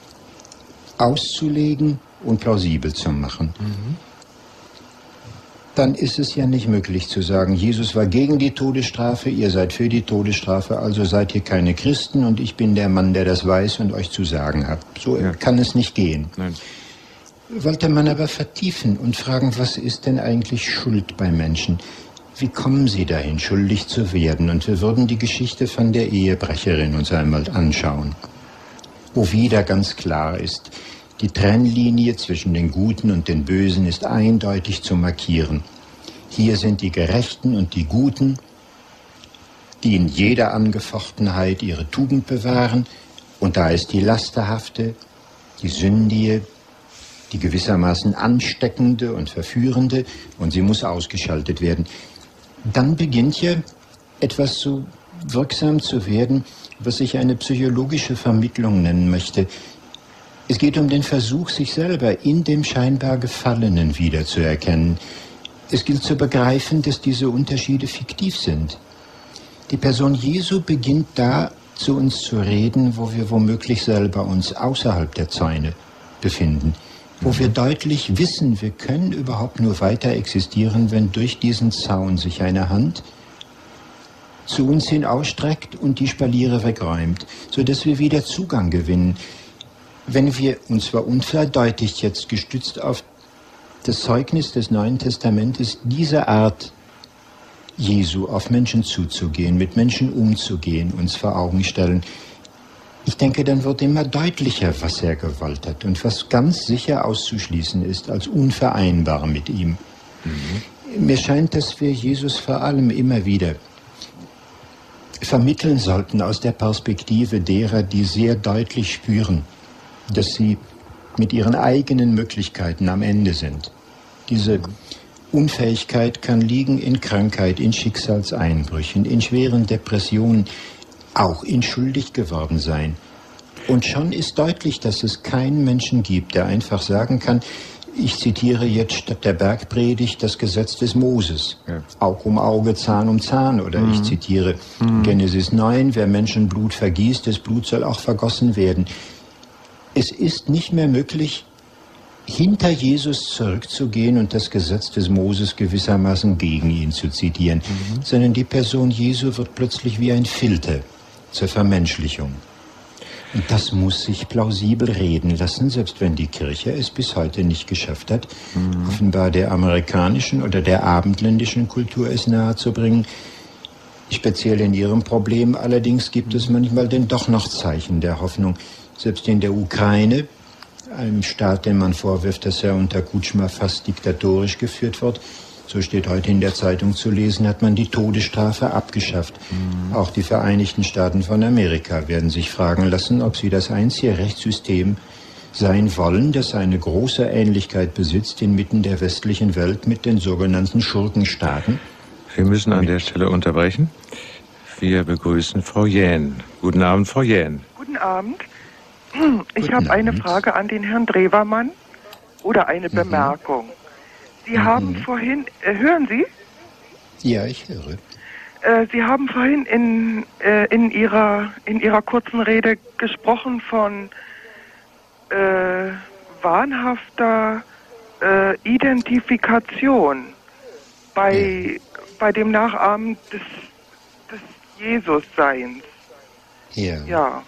Speaker 4: auszulegen und plausibel zu machen. dann ist es ja nicht möglich zu sagen, Jesus war gegen die Todesstrafe, ihr seid für die Todesstrafe, also seid ihr keine Christen und ich bin der Mann, der das weiß und euch zu sagen hat. So kann es nicht gehen.
Speaker 3: Nein.
Speaker 4: Wollte man aber vertiefen und fragen, was ist denn eigentlich Schuld bei Menschen? Wie kommen sie dahin, schuldig zu werden? Und wir würden die Geschichte von der Ehebrecherin uns einmal anschauen, wo wieder ganz klar ist, die Trennlinie zwischen den Guten und den Bösen ist eindeutig zu markieren. Hier sind die Gerechten und die Guten, die in jeder Angefochtenheit ihre Tugend bewahren. Und da ist die Lasterhafte, die Sündige, die gewissermaßen ansteckende und verführende, und sie muss ausgeschaltet werden. Dann beginnt ja etwas so wirksam zu werden, was ich eine psychologische Vermittlung nennen möchte. Es geht um den Versuch, sich selber in dem scheinbar Gefallenen wiederzuerkennen. Es gilt zu begreifen, dass diese Unterschiede fiktiv sind. Die Person Jesu beginnt da, zu uns zu reden, wo wir womöglich selber uns außerhalb der Zäune befinden. Wo wir deutlich wissen, wir können überhaupt nur weiter existieren, wenn durch diesen Zaun sich eine Hand zu uns hin ausstreckt und die Spaliere wegräumt, sodass wir wieder Zugang gewinnen. Wenn wir, und zwar unverdeutigt jetzt gestützt auf das Zeugnis des Neuen Testamentes, diese Art Jesu auf Menschen zuzugehen, mit Menschen umzugehen, uns vor Augen stellen, ich denke, dann wird immer deutlicher, was er gewollt hat und was ganz sicher auszuschließen ist als unvereinbar mit ihm. Mir scheint, dass wir Jesus vor allem immer wieder vermitteln sollten aus der Perspektive derer, die sehr deutlich spüren, dass sie mit ihren eigenen Möglichkeiten am Ende sind. Diese Unfähigkeit kann liegen in Krankheit, in Schicksalseinbrüchen, in schweren Depressionen, auch in schuldig geworden sein. Und schon ist deutlich, dass es keinen Menschen gibt, der einfach sagen kann, ich zitiere jetzt statt der Bergpredigt das Gesetz des Moses, Aug um Auge, Zahn um Zahn, oder ich zitiere Genesis 9, wer Menschenblut vergießt, das Blut soll auch vergossen werden. Es ist nicht mehr möglich, hinter Jesus zurückzugehen und das Gesetz des Moses gewissermaßen gegen ihn zu zitieren, sondern die Person Jesu wird plötzlich wie ein Filter zur Vermenschlichung. Und das muss sich plausibel reden lassen, selbst wenn die Kirche es bis heute nicht geschafft hat, offenbar der amerikanischen oder der abendländischen Kultur es nahezubringen. Speziell in ihrem Problem allerdings gibt es manchmal denn doch noch Zeichen der Hoffnung. Selbst in der Ukraine, einem Staat, dem man vorwirft, dass er unter Kutschma fast diktatorisch geführt wird, so steht heute in der Zeitung zu lesen, hat man die Todesstrafe abgeschafft. Auch die Vereinigten Staaten von Amerika werden sich fragen lassen, ob sie das einzige Rechtssystem sein wollen, das eine große Ähnlichkeit besitzt inmitten der westlichen Welt mit den sogenannten Schurkenstaaten.
Speaker 3: Wir müssen an der Stelle unterbrechen. Wir begrüßen Frau Jähn. Guten Abend, Frau Jähn.
Speaker 5: Guten Abend. Ich habe eine Frage an den Herrn Drewermann oder eine Bemerkung. Sie haben vorhin, hören Sie?
Speaker 4: Ja, ich höre.
Speaker 5: Sie haben vorhin in Ihrer kurzen Rede gesprochen von wahnhafter Identifikation bei dem Nachahmen des Jesus-Seins. Ja.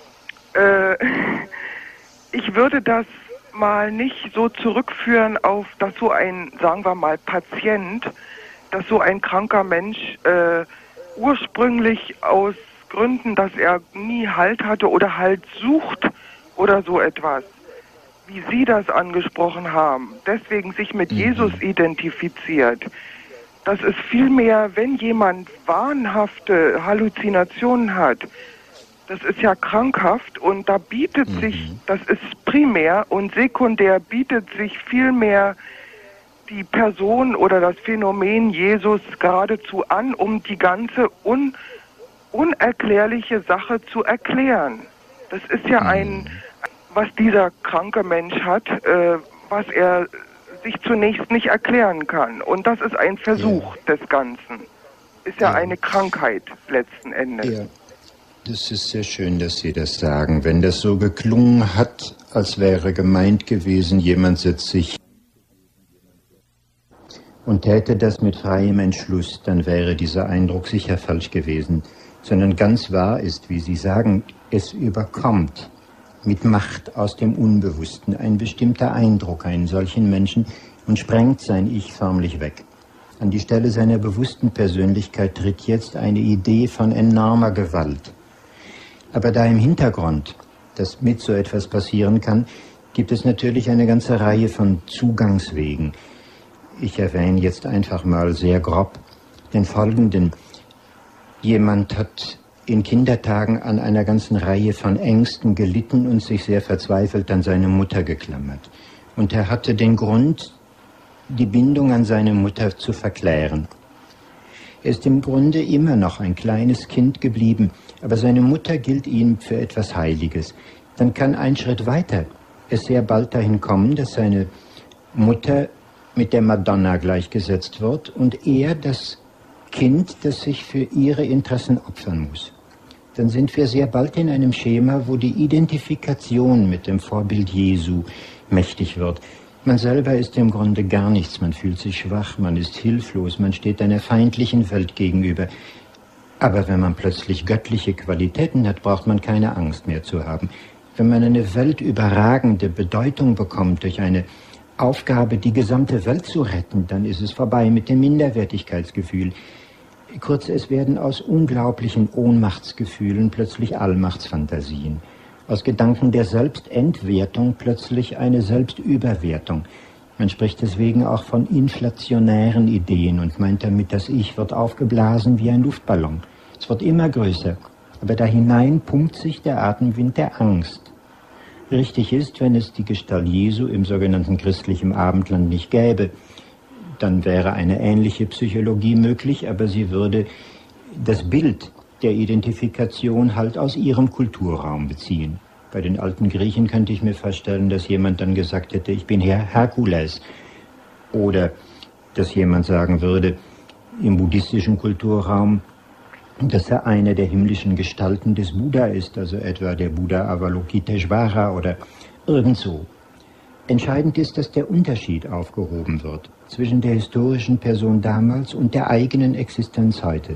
Speaker 5: Ich würde das mal nicht so zurückführen auf, dass so ein, sagen wir mal, Patient, dass so ein kranker Mensch ursprünglich aus Gründen, dass er nie Halt hatte oder Halt sucht oder so etwas, wie Sie das angesprochen haben, deswegen sich mit Jesus identifiziert. Das ist vielmehr, wenn jemand wahnhafte Halluzinationen hat, das ist ja krankhaft und da bietet sich, das ist primär und sekundär bietet sich vielmehr die Person oder das Phänomen Jesus geradezu an, um die ganze unerklärliche Sache zu erklären. Das ist ja was dieser kranke Mensch hat, was er sich zunächst nicht erklären kann. Und das ist ein Versuch des Ganzen. Ist ja eine Krankheit letzten Endes.
Speaker 4: Ja. Das ist sehr schön, dass Sie das sagen. Wenn das so geklungen hat, als wäre gemeint gewesen, jemand setzt sich und täte das mit freiem Entschluss, dann wäre dieser Eindruck sicher falsch gewesen, sondern ganz wahr ist, wie Sie sagen, es überkommt mit Macht aus dem Unbewussten ein bestimmter Eindruck einen solchen Menschen und sprengt sein Ich förmlich weg. An die Stelle seiner bewussten Persönlichkeit tritt jetzt eine Idee von enormer Gewalt. Aber da im Hintergrund, dass mit so etwas passieren kann, gibt es natürlich eine ganze Reihe von Zugangswegen. Ich erwähne jetzt einfach mal sehr grob den folgenden. Jemand hat in Kindertagen an einer ganzen Reihe von Ängsten gelitten und sich sehr verzweifelt an seine Mutter geklammert. Und er hatte den Grund, die Bindung an seine Mutter zu verklären. Er ist im Grunde immer noch ein kleines Kind geblieben, aber seine Mutter gilt ihm für etwas Heiliges. Dann kann ein Schritt weiter es sehr bald dahin kommen, dass seine Mutter mit der Madonna gleichgesetzt wird und er das Kind, das sich für ihre Interessen opfern muss. Dann sind wir sehr bald in einem Schema, wo die Identifikation mit dem Vorbild Jesu mächtig wird. Man selber ist im Grunde gar nichts, man fühlt sich schwach, man ist hilflos, man steht einer feindlichen Welt gegenüber. Aber wenn man plötzlich göttliche Qualitäten hat, braucht man keine Angst mehr zu haben. Wenn man eine weltüberragende Bedeutung bekommt durch eine Aufgabe, die gesamte Welt zu retten, dann ist es vorbei mit dem Minderwertigkeitsgefühl. Kurz, es werden aus unglaublichen Ohnmachtsgefühlen plötzlich Allmachtsfantasien. Aus Gedanken der Selbstentwertung plötzlich eine Selbstüberwertung. Man spricht deswegen auch von inflationären Ideen und meint damit, das Ich wird aufgeblasen wie ein Luftballon. Es wird immer größer, aber da hinein pumpt sich der Atemwind der Angst. Richtig ist, wenn es die Gestalt Jesu im sogenannten christlichen Abendland nicht gäbe, dann wäre eine ähnliche Psychologie möglich, aber sie würde das Bild der Identifikation halt aus ihrem Kulturraum beziehen. Bei den alten Griechen könnte ich mir vorstellen, dass jemand dann gesagt hätte, ich bin Herr Herkules. Oder dass jemand sagen würde, im buddhistischen Kulturraum, dass er eine der himmlischen Gestalten des Buddha ist, also etwa der Buddha Avalokiteshvara oder irgend so. Entscheidend ist, dass der Unterschied aufgehoben wird zwischen der historischen Person damals und der eigenen Existenz heute.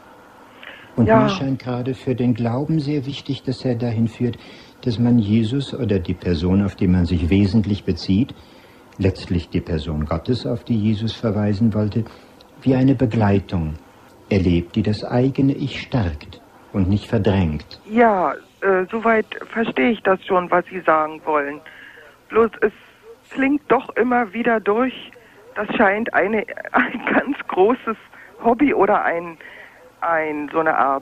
Speaker 4: Und mir scheint gerade für den Glauben sehr wichtig, dass er dahin führt, dass man Jesus oder die Person, auf die man sich wesentlich bezieht, letztlich die Person Gottes, auf die Jesus verweisen wollte, wie eine Begleitung erlebt, die das eigene Ich stärkt und nicht verdrängt.
Speaker 5: Ja, soweit verstehe ich das schon, was Sie sagen wollen. Bloß es klingt doch immer wieder durch, das scheint ein ganz großes Hobby oder so eine Art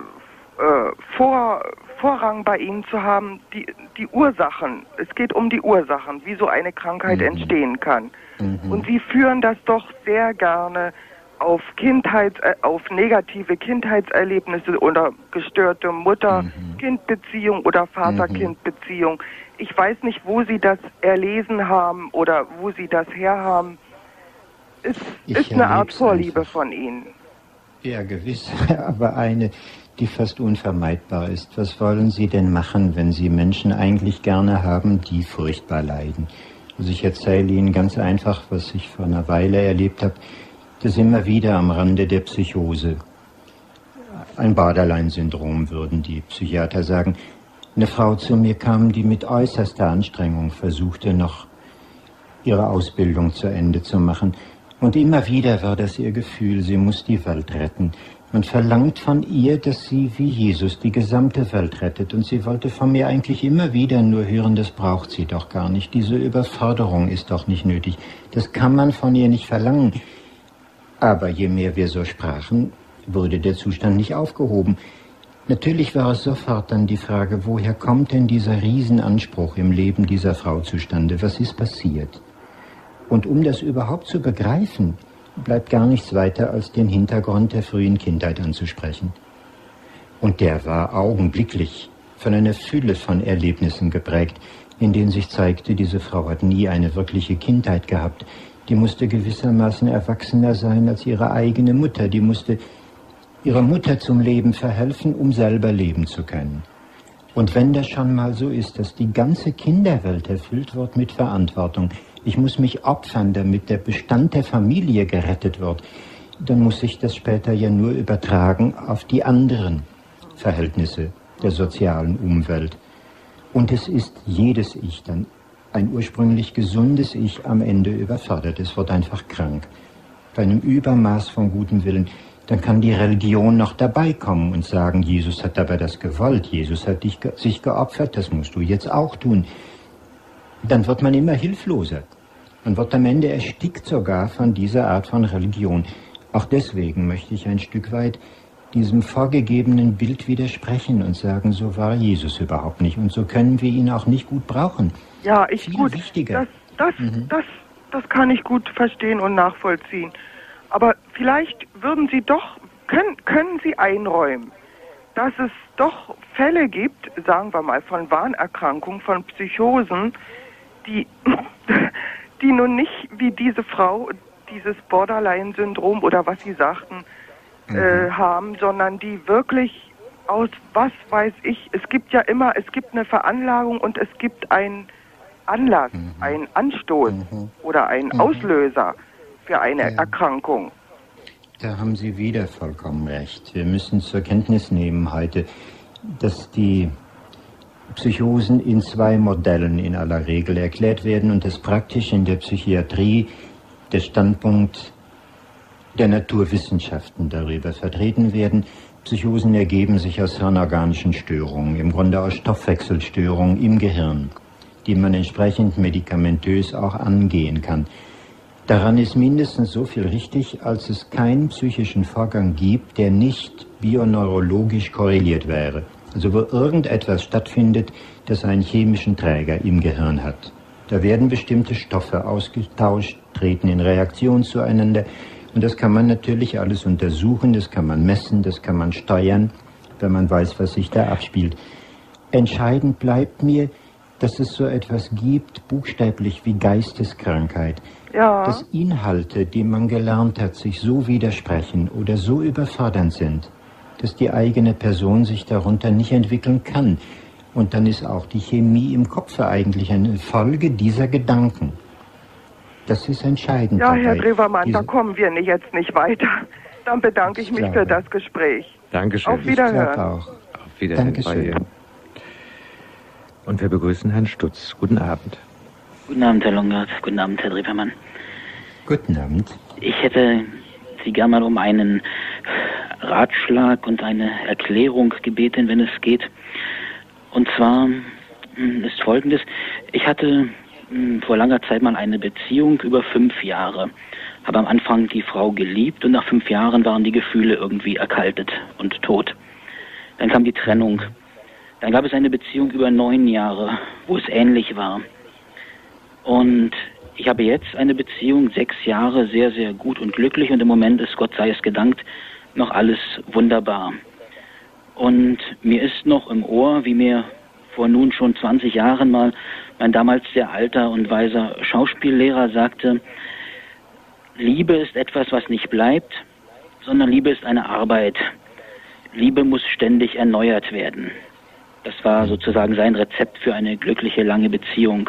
Speaker 5: Vorrang bei Ihnen zu haben, die Ursachen. Es geht um die Ursachen, wie so eine Krankheit entstehen kann. Und Sie führen das doch sehr gerne auf negative Kindheitserlebnisse oder gestörte Mutter-Kind-Beziehung oder Vater-Kind-Beziehung. Ich weiß nicht, wo Sie das erlesen haben oder wo Sie das herhaben. Es ist eine Art Vorliebe einfach von Ihnen.
Speaker 4: Ja, gewiss, aber eine, die fast unvermeidbar ist. Was wollen Sie denn machen, wenn Sie Menschen eigentlich gerne haben, die furchtbar leiden? Also ich erzähle Ihnen ganz einfach, was ich vor einer Weile erlebt habe. Das immer wieder am Rande der Psychose. Ein Borderline-Syndrom, würden die Psychiater sagen. Eine Frau zu mir kam, die mit äußerster Anstrengung versuchte, noch ihre Ausbildung zu Ende zu machen. Und immer wieder war das ihr Gefühl, sie muss die Welt retten. Man verlangt von ihr, dass sie wie Jesus die gesamte Welt rettet. Und sie wollte von mir eigentlich immer wieder nur hören, das braucht sie doch gar nicht. Diese Überforderung ist doch nicht nötig. Das kann man von ihr nicht verlangen. Aber je mehr wir so sprachen, wurde der Zustand nicht aufgehoben. Natürlich war es sofort dann die Frage, woher kommt denn dieser Riesenanspruch im Leben dieser Frau zustande? Was ist passiert? Und um das überhaupt zu begreifen, bleibt gar nichts weiter, als den Hintergrund der frühen Kindheit anzusprechen. Und der war augenblicklich von einer Fülle von Erlebnissen geprägt, in denen sich zeigte, diese Frau hat nie eine wirkliche Kindheit gehabt. Die musste gewissermaßen erwachsener sein als ihre eigene Mutter. Die musste ihrer Mutter zum Leben verhelfen, um selber leben zu können. Und wenn das schon mal so ist, dass die ganze Kinderwelt erfüllt wird mit Verantwortung, ich muss mich opfern, damit der Bestand der Familie gerettet wird, dann muss sich das später ja nur übertragen auf die anderen Verhältnisse der sozialen Umwelt. Und es ist jedes Ich dann, ein ursprünglich gesundes Ich, am Ende überfordert. Es wird einfach krank. Bei einem Übermaß von gutem Willen, dann kann die Religion noch dabei kommen und sagen, Jesus hat aber das gewollt, Jesus hat sich geopfert, das musst du jetzt auch tun. Dann wird man immer hilfloser und wird am Ende erstickt sogar von dieser Art von Religion. Auch deswegen möchte ich ein Stück weit diesem vorgegebenen Bild widersprechen und sagen, so war Jesus überhaupt nicht und so können wir ihn auch nicht gut brauchen.
Speaker 5: Ja,
Speaker 4: Viel wichtiger.
Speaker 5: Das kann ich gut verstehen und nachvollziehen. Aber vielleicht würden Sie doch, können Sie einräumen, dass es doch Fälle gibt, sagen wir mal, von Wahnerkrankungen, von Psychosen, die nun nicht wie diese Frau dieses Borderline-Syndrom oder was Sie sagten, haben, sondern die wirklich aus, was weiß ich, es gibt eine Veranlagung und es gibt einen Anlass, einen Anstoß oder einen Auslöser für eine Erkrankung.
Speaker 4: Da haben Sie wieder vollkommen recht. Wir müssen zur Kenntnis nehmen heute, dass die Psychosen in 2 Modellen in aller Regel erklärt werden und dass praktisch in der Psychiatrie der Standpunkt der Naturwissenschaften darüber vertreten werden. Psychosen ergeben sich aus hirnorganischen Störungen, im Grunde aus Stoffwechselstörungen im Gehirn, die man entsprechend medikamentös auch angehen kann. Daran ist mindestens so viel richtig, als es keinen psychischen Vorgang gibt, der nicht bioneurologisch korreliert wäre. Also wo irgendetwas stattfindet, das einen chemischen Träger im Gehirn hat. Da werden bestimmte Stoffe ausgetauscht, treten in Reaktion zueinander. Und das kann man natürlich alles untersuchen, das kann man messen, das kann man steuern, wenn man weiß, was sich da abspielt. Entscheidend bleibt mir, dass es so etwas gibt, buchstäblich wie Geisteskrankheit.
Speaker 5: Ja.
Speaker 4: Dass Inhalte, die man gelernt hat, sich so widersprechen oder so überfordernd sind, dass die eigene Person sich darunter nicht entwickeln kann. Und dann ist auch die Chemie im Kopf eigentlich eine Folge dieser Gedanken. Das ist entscheidend.
Speaker 5: Ja,
Speaker 4: dabei.
Speaker 5: Herr Drewermann, da kommen wir jetzt nicht weiter. Dann bedanke ich mich für das Gespräch.
Speaker 3: Dankeschön.
Speaker 5: Auf Wiederhören.
Speaker 4: Auch.
Speaker 3: Auf Wiedersehen.
Speaker 4: Dankeschön.
Speaker 3: Und wir begrüßen Herrn Stutz. Guten Abend.
Speaker 6: Guten Abend, Herr Longard. Guten Abend, Herr Drewermann.
Speaker 4: Guten Abend.
Speaker 6: Ich hätte Sie gerne mal um einen Ratschlag und eine Erklärung gebeten, wenn es geht. Und zwar ist Folgendes. Ich hatte vor langer Zeit mal eine Beziehung über 5 Jahre. Habe am Anfang die Frau geliebt und nach 5 Jahren waren die Gefühle irgendwie erkaltet und tot. Dann kam die Trennung. Dann gab es eine Beziehung über 9 Jahre, wo es ähnlich war. Und ich habe jetzt eine Beziehung, 6 Jahre, sehr, sehr gut und glücklich. Und im Moment ist, Gott sei es gedankt, noch alles wunderbar. Und mir ist noch im Ohr, wie mir vor nun schon 20 Jahren mal mein damals sehr alter und weiser Schauspiellehrer sagte, Liebe ist etwas, was nicht bleibt, sondern Liebe ist eine Arbeit. Liebe muss ständig erneuert werden. Das war sozusagen sein Rezept für eine glückliche, lange Beziehung.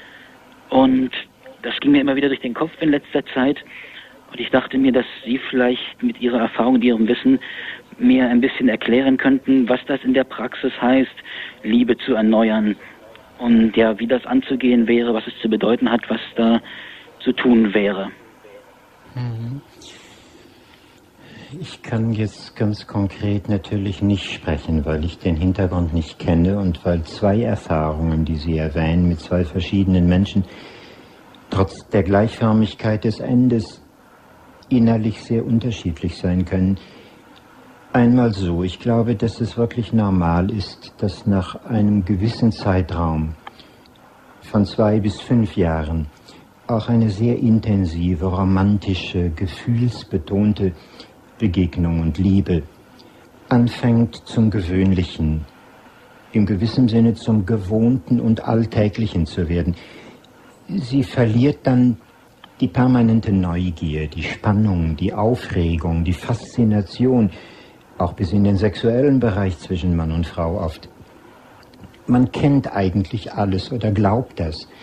Speaker 6: Und das ging mir immer wieder durch den Kopf in letzter Zeit. Und ich dachte mir, dass Sie vielleicht mit Ihrer Erfahrung, mit Ihrem Wissen mir ein bisschen erklären könnten, was das in der Praxis heißt, Liebe zu erneuern. Und ja, wie das anzugehen wäre, was es zu bedeuten hat, was da zu tun wäre.
Speaker 4: Ich kann jetzt ganz konkret natürlich nicht sprechen, weil ich den Hintergrund nicht kenne und weil 2 Erfahrungen, die Sie erwähnen, mit 2 verschiedenen Menschen, trotz der Gleichförmigkeit des Endes innerlich sehr unterschiedlich sein können. Einmal so, ich glaube, dass es wirklich normal ist, dass nach einem gewissen Zeitraum von 2 bis 5 Jahren auch eine sehr intensive, romantische, gefühlsbetonte Begegnung und Liebe anfängt zum Gewöhnlichen, im gewissen Sinne zum Gewohnten und Alltäglichen zu werden. Sie verliert dann die permanente Neugier, die Spannung, die Aufregung, die Faszination, auch bis in den sexuellen Bereich zwischen Mann und Frau oft. Man kennt eigentlich alles oder glaubt das.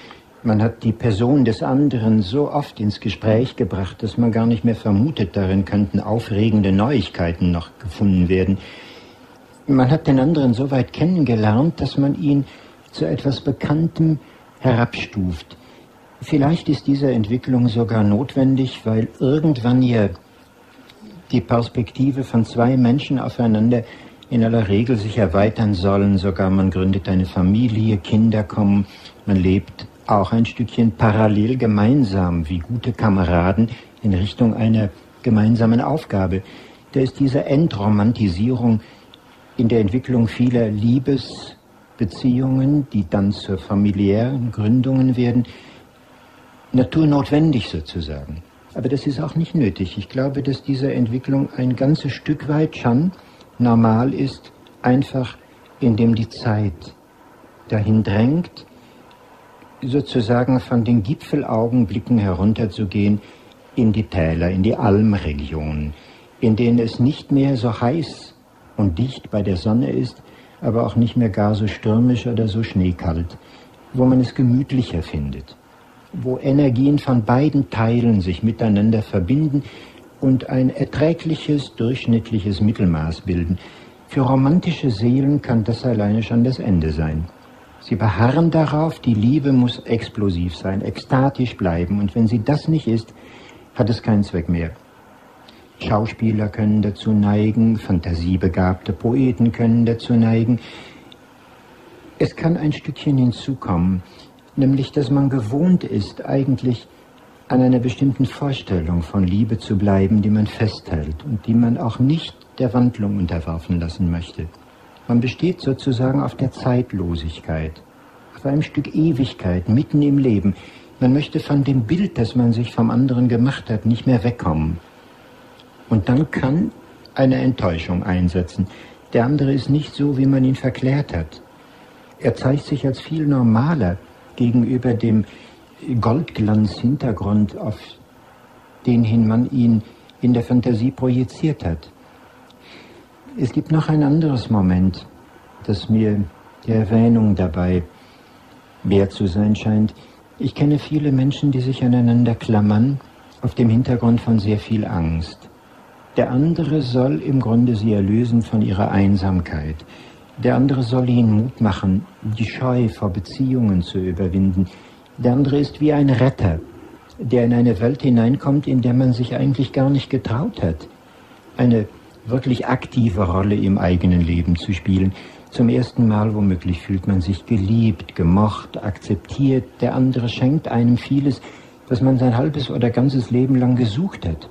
Speaker 4: Man hat die Person des anderen so oft ins Gespräch gebracht, dass man gar nicht mehr vermutet, darin könnten aufregende Neuigkeiten noch gefunden werden. Man hat den anderen so weit kennengelernt, dass man ihn zu etwas Bekanntem herabstuft. Vielleicht ist diese Entwicklung sogar notwendig, weil irgendwann ja die Perspektive von zwei Menschen aufeinander in aller Regel sich erweitern sollen. Sogar man gründet eine Familie, Kinder kommen, man lebt auch ein Stückchen parallel gemeinsam, wie gute Kameraden, in Richtung einer gemeinsamen Aufgabe. Da ist diese Entromantisierung in der Entwicklung vieler Liebesbeziehungen, die dann zu familiären Gründungen werden, naturnotwendig sozusagen. Aber das ist auch nicht nötig. Ich glaube, dass diese Entwicklung ein ganzes Stück weit schon normal ist, einfach indem die Zeit dahin drängt, sozusagen von den Gipfelaugenblicken herunterzugehen in die Täler, in die Almregionen, in denen es nicht mehr so heiß und dicht bei der Sonne ist, aber auch nicht mehr gar so stürmisch oder so schneekalt, wo man es gemütlicher findet, wo Energien von beiden Teilen sich miteinander verbinden und ein erträgliches, durchschnittliches Mittelmaß bilden. Für romantische Seelen kann das alleine schon das Ende sein. Sie beharren darauf, die Liebe muss explosiv sein, ekstatisch bleiben, und wenn sie das nicht ist, hat es keinen Zweck mehr. Schauspieler können dazu neigen, fantasiebegabte Poeten können dazu neigen. Es kann ein Stückchen hinzukommen, nämlich, dass man gewohnt ist, eigentlich an einer bestimmten Vorstellung von Liebe zu bleiben, die man festhält und die man auch nicht der Wandlung unterwerfen lassen möchte. Man besteht sozusagen auf der Zeitlosigkeit, auf einem Stück Ewigkeit mitten im Leben. Man möchte von dem Bild, das man sich vom anderen gemacht hat, nicht mehr wegkommen. Und dann kann eine Enttäuschung einsetzen. Der andere ist nicht so, wie man ihn verklärt hat. Er zeigt sich als viel normaler gegenüber dem Goldglanz-Hintergrund, auf den hin man ihn in der Fantasie projiziert hat. Es gibt noch ein anderes Moment, das mir der Erwähnung dabei wert zu sein scheint. Ich kenne viele Menschen, die sich aneinander klammern, auf dem Hintergrund von sehr viel Angst. Der andere soll im Grunde sie erlösen von ihrer Einsamkeit. Der andere soll ihnen Mut machen, die Scheu vor Beziehungen zu überwinden. Der andere ist wie ein Retter, der in eine Welt hineinkommt, in der man sich eigentlich gar nicht getraut hat, eine wirklich aktive Rolle im eigenen Leben zu spielen. Zum ersten Mal womöglich fühlt man sich geliebt, gemocht, akzeptiert. Der andere schenkt einem vieles, was man sein halbes oder ganzes Leben lang gesucht hat.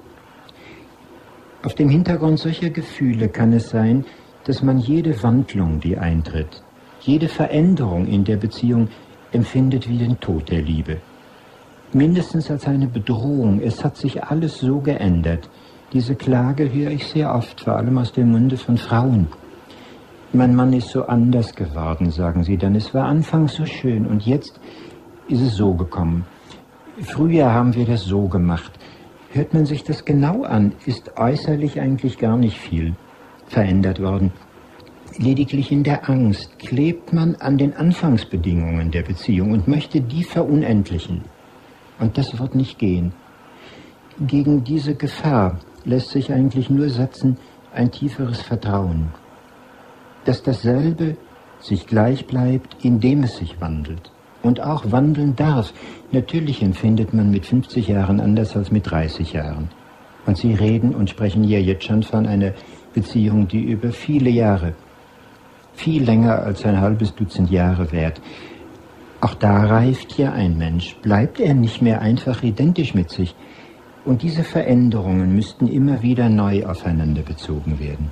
Speaker 4: Auf dem Hintergrund solcher Gefühle kann es sein, dass man jede Wandlung, die eintritt, jede Veränderung in der Beziehung empfindet wie den Tod der Liebe. Mindestens als eine Bedrohung. Es hat sich alles so geändert. Diese Klage höre ich sehr oft, vor allem aus dem Munde von Frauen. Mein Mann ist so anders geworden, sagen sie dann. Es war anfangs so schön und jetzt ist es so gekommen. Früher haben wir das so gemacht. Hört man sich das genau an, ist äußerlich eigentlich gar nicht viel verändert worden. Lediglich in der Angst klebt man an den Anfangsbedingungen der Beziehung und möchte die verunendlichen. Und das wird nicht gehen. Gegen diese Gefahr lässt sich eigentlich nur setzen ein tieferes Vertrauen, dass dasselbe sich gleich bleibt, indem es sich wandelt und auch wandeln darf. Natürlich empfindet man mit 50 Jahren anders als mit 30 Jahren. Und Sie reden und sprechen ja jetzt schon von einer Beziehung, die über viele Jahre, viel länger als ein halbes Dutzend Jahre währt. Auch da reift ja ein Mensch. Bleibt er nicht mehr einfach identisch mit sich? Und diese Veränderungen müssten immer wieder neu aufeinander bezogen werden.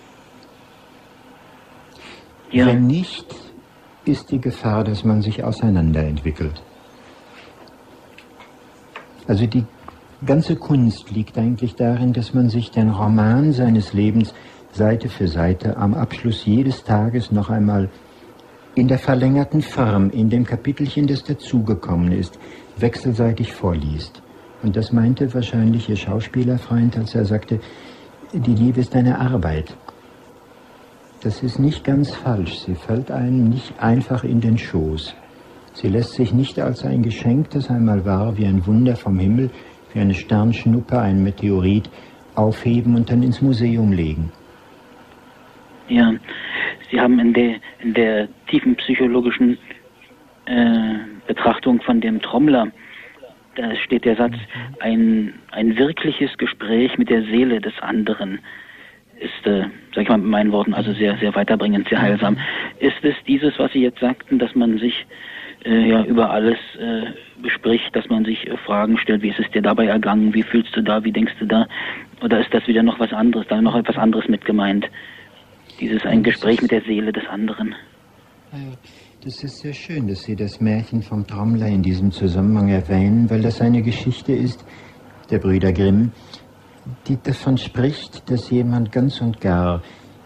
Speaker 4: Ja. Wenn nicht, ist die Gefahr, dass man sich auseinanderentwickelt. Also die ganze Kunst liegt eigentlich darin, dass man sich den Roman seines Lebens Seite für Seite am Abschluss jedes Tages noch einmal in der verlängerten Form, in dem Kapitelchen, das dazugekommen ist, wechselseitig vorliest. Und das meinte wahrscheinlich Ihr Schauspielerfreund, als er sagte, die Liebe ist eine Arbeit. Das ist nicht ganz falsch. Sie fällt einem nicht einfach in den Schoß. Sie lässt sich nicht als ein Geschenk, das einmal war, wie ein Wunder vom Himmel, wie eine Sternschnuppe, ein Meteorit, aufheben und dann ins Museum legen.
Speaker 6: Ja, Sie haben in der tiefen psychologischen Betrachtung von dem Trommler, da steht der Satz, ein wirkliches Gespräch mit der Seele des anderen ist, sag ich mal mit meinen Worten, also sehr, sehr weiterbringend, sehr heilsam. Ist es dieses, was Sie jetzt sagten, dass man sich über alles bespricht, dass man sich Fragen stellt, wie ist es dir dabei ergangen, wie fühlst du da, wie denkst du da? Oder ist das wieder noch was anderes, da noch etwas anderes mit gemeint? Ein Gespräch mit der Seele des anderen.
Speaker 4: Das ist sehr schön, dass Sie das Märchen vom Trommler in diesem Zusammenhang erwähnen, weil das eine Geschichte ist, der Brüder Grimm, die davon spricht, dass jemand ganz und gar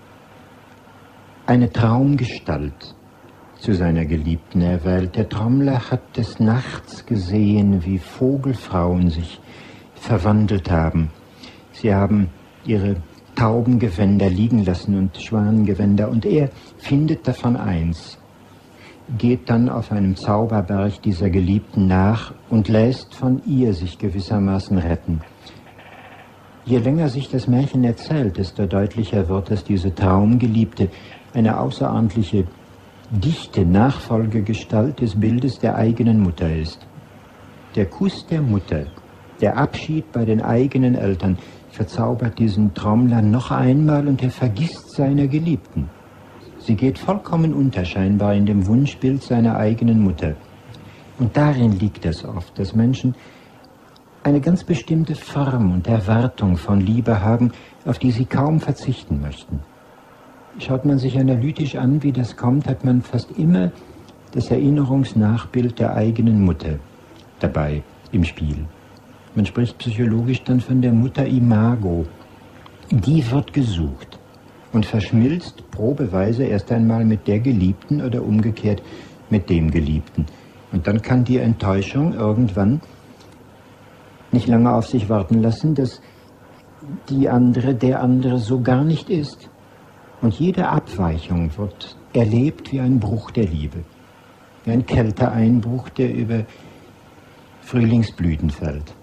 Speaker 4: eine Traumgestalt zu seiner Geliebten erwählt. Der Trommler hat des Nachts gesehen, wie Vogelfrauen sich verwandelt haben. Sie haben ihre Taubengewänder liegen lassen und Schwanengewänder, und er findet davon eins, geht dann auf einem Zauberberg dieser Geliebten nach und lässt von ihr sich gewissermaßen retten. Je länger sich das Märchen erzählt, desto deutlicher wird, dass diese Traumgeliebte eine außerordentliche, dichte Nachfolgegestalt des Bildes der eigenen Mutter ist. Der Kuss der Mutter, der Abschied bei den eigenen Eltern, verzaubert diesen Trommler noch einmal und er vergisst seine Geliebten. Sie geht vollkommen unter, scheinbar in dem Wunschbild seiner eigenen Mutter. Und darin liegt es oft, dass Menschen eine ganz bestimmte Form und Erwartung von Liebe haben, auf die sie kaum verzichten möchten. Schaut man sich analytisch an, wie das kommt, hat man fast immer das Erinnerungsnachbild der eigenen Mutter dabei im Spiel. Man spricht psychologisch dann von der Mutter-Imago. Die wird gesucht und verschmilzt probeweise erst einmal mit der Geliebten oder umgekehrt mit dem Geliebten. Und dann kann die Enttäuschung irgendwann nicht lange auf sich warten lassen, dass der andere so gar nicht ist. Und jede Abweichung wird erlebt wie ein Bruch der Liebe, wie ein Kälteeinbruch, der über Frühlingsblüten fällt.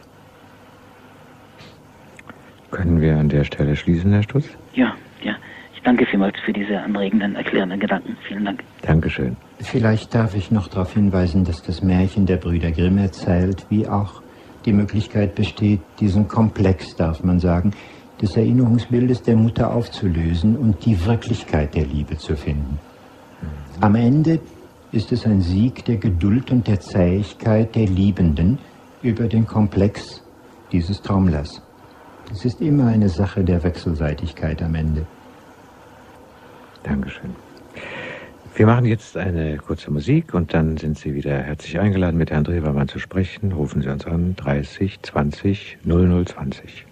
Speaker 3: Können wir an der Stelle schließen, Herr Stutz?
Speaker 6: Ja. Ich danke vielmals für diese anregenden, erklärenden Gedanken. Vielen Dank.
Speaker 3: Dankeschön.
Speaker 4: Vielleicht darf ich noch darauf hinweisen, dass das Märchen der Brüder Grimm erzählt, wie auch die Möglichkeit besteht, diesen Komplex, darf man sagen, des Erinnerungsbildes der Mutter aufzulösen und die Wirklichkeit der Liebe zu finden. Am Ende ist es ein Sieg der Geduld und der Zähigkeit der Liebenden über den Komplex dieses Trommlers. Es ist immer eine Sache der Wechselseitigkeit am Ende.
Speaker 3: Dankeschön. Wir machen jetzt eine kurze Musik und dann sind Sie wieder herzlich eingeladen, mit Herrn Drewermann zu sprechen. Rufen Sie uns an, 30 20 0020.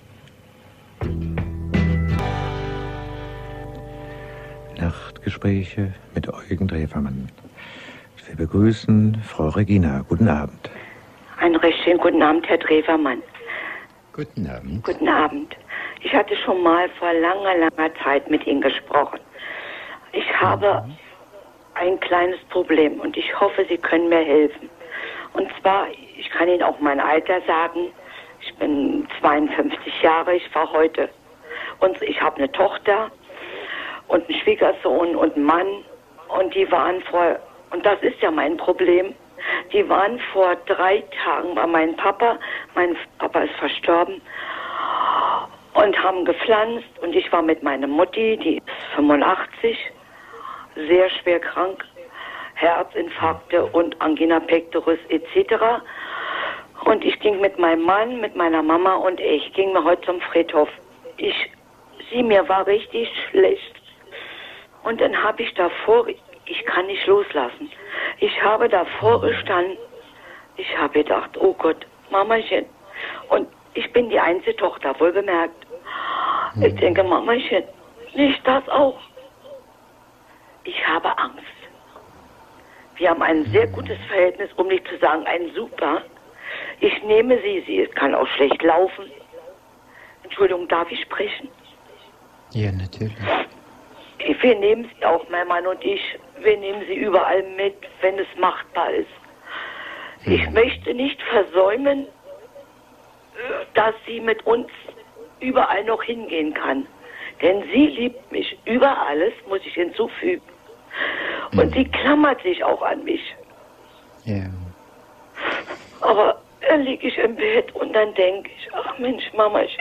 Speaker 3: Nachtgespräche mit Eugen Drewermann. Wir begrüßen Frau Regina. Guten Abend.
Speaker 7: Einen recht schönen guten Abend, Herr Drewermann.
Speaker 4: Guten Abend.
Speaker 7: Guten Abend. Ich hatte schon mal vor langer Zeit mit Ihnen gesprochen. Ich habe ein kleines Problem und ich hoffe, Sie können mir helfen. Und zwar, ich kann Ihnen auch mein Alter sagen, ich bin 52 Jahre, ich war heute. Und ich habe eine Tochter und einen Schwiegersohn und einen Mann und die waren und das ist ja mein Problem, die waren vor 3 Tagen bei meinem Papa ist verstorben, und haben gepflanzt und ich war mit meiner Mutti, die ist 85, sehr schwer krank, Herzinfarkte und Angina pectoris etc. Und ich ging mit meinem Mann, mit meiner Mama und ich gingen wir heute zum Friedhof. Mir war richtig schlecht. Und dann habe ich davor, ich kann nicht loslassen. Ich habe davor gestanden, ich habe gedacht, oh Gott, Mamachen. Und ich bin die einzige Tochter, wohlbemerkt. Ich denke, Mamachen, nicht das auch. Ich habe Angst. Wir haben ein sehr gutes Verhältnis, um nicht zu sagen, ein super. Ich nehme sie kann auch schlecht laufen. Entschuldigung, darf ich sprechen?
Speaker 4: Ja, natürlich.
Speaker 7: Wir nehmen sie auch, mein Mann und ich, wir nehmen sie überall mit, wenn es machbar ist. Ich möchte nicht versäumen, dass sie mit uns überall noch hingehen kann. Denn sie liebt mich über alles, muss ich hinzufügen. Und sie klammert sich auch an mich.
Speaker 4: Ja.
Speaker 7: Aber dann liege ich im Bett und dann denke ich, ach Mensch, Mamachen.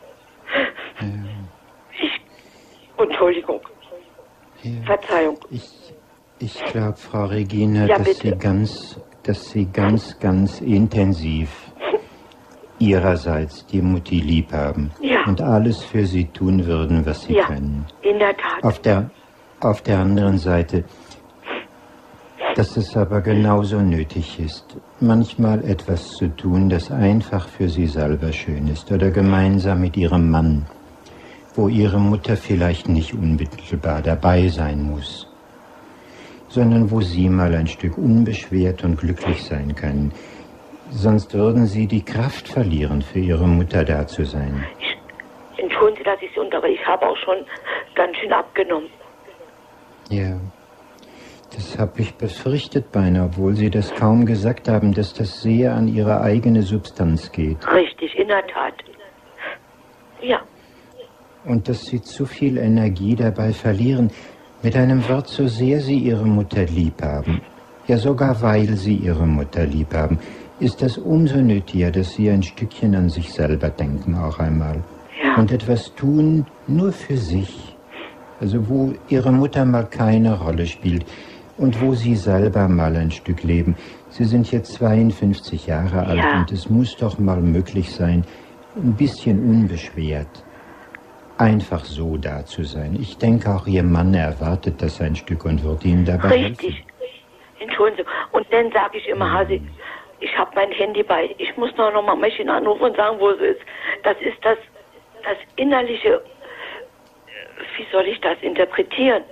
Speaker 7: Entschuldigung.
Speaker 4: Ja.
Speaker 7: Verzeihung.
Speaker 4: Ich glaube, Frau Regina,
Speaker 7: Ja,
Speaker 4: dass Sie ganz intensiv Ihrerseits die Mutti lieb haben.
Speaker 7: Ja.
Speaker 4: Und alles für sie tun würden, was sie können.
Speaker 7: In der Tat.
Speaker 4: Auf der anderen Seite, dass es aber genauso nötig ist, manchmal etwas zu tun, das einfach für sie selber schön ist, oder gemeinsam mit ihrem Mann, wo ihre Mutter vielleicht nicht unmittelbar dabei sein muss, sondern wo sie mal ein Stück unbeschwert und glücklich sein können. Sonst würden sie die Kraft verlieren, für ihre Mutter da zu sein.
Speaker 7: Entschuldigen Sie, dass ich Sie unterbreche. Ich habe auch schon ganz schön abgenommen.
Speaker 4: Ja, das habe ich befürchtet beinahe, obwohl Sie das kaum gesagt haben, dass das sehr an Ihre eigene Substanz geht.
Speaker 7: Richtig, in der Tat. Ja.
Speaker 4: Und dass Sie zu viel Energie dabei verlieren. Mit einem Wort, so sehr Sie Ihre Mutter lieb haben, ja sogar weil Sie Ihre Mutter lieb haben, ist das umso nötiger, dass Sie ein Stückchen an sich selber denken auch einmal.
Speaker 7: Ja.
Speaker 4: Und etwas tun nur für sich. Also wo Ihre Mutter mal keine Rolle spielt und wo Sie selber mal ein Stück leben. Sie sind jetzt 52 Jahre alt und es muss doch mal möglich sein, ein bisschen unbeschwert, einfach so da zu sein. Ich denke auch Ihr Mann erwartet das ein Stück und wird Ihnen dabei helfen.
Speaker 7: Richtig. Entschuldigen Sie. Und dann sage ich immer, Hasi, ich habe mein Handy bei. Ich muss noch mal Mädchen anrufen und sagen, wo sie ist. Das ist das innerliche, wie soll ich das interpretieren?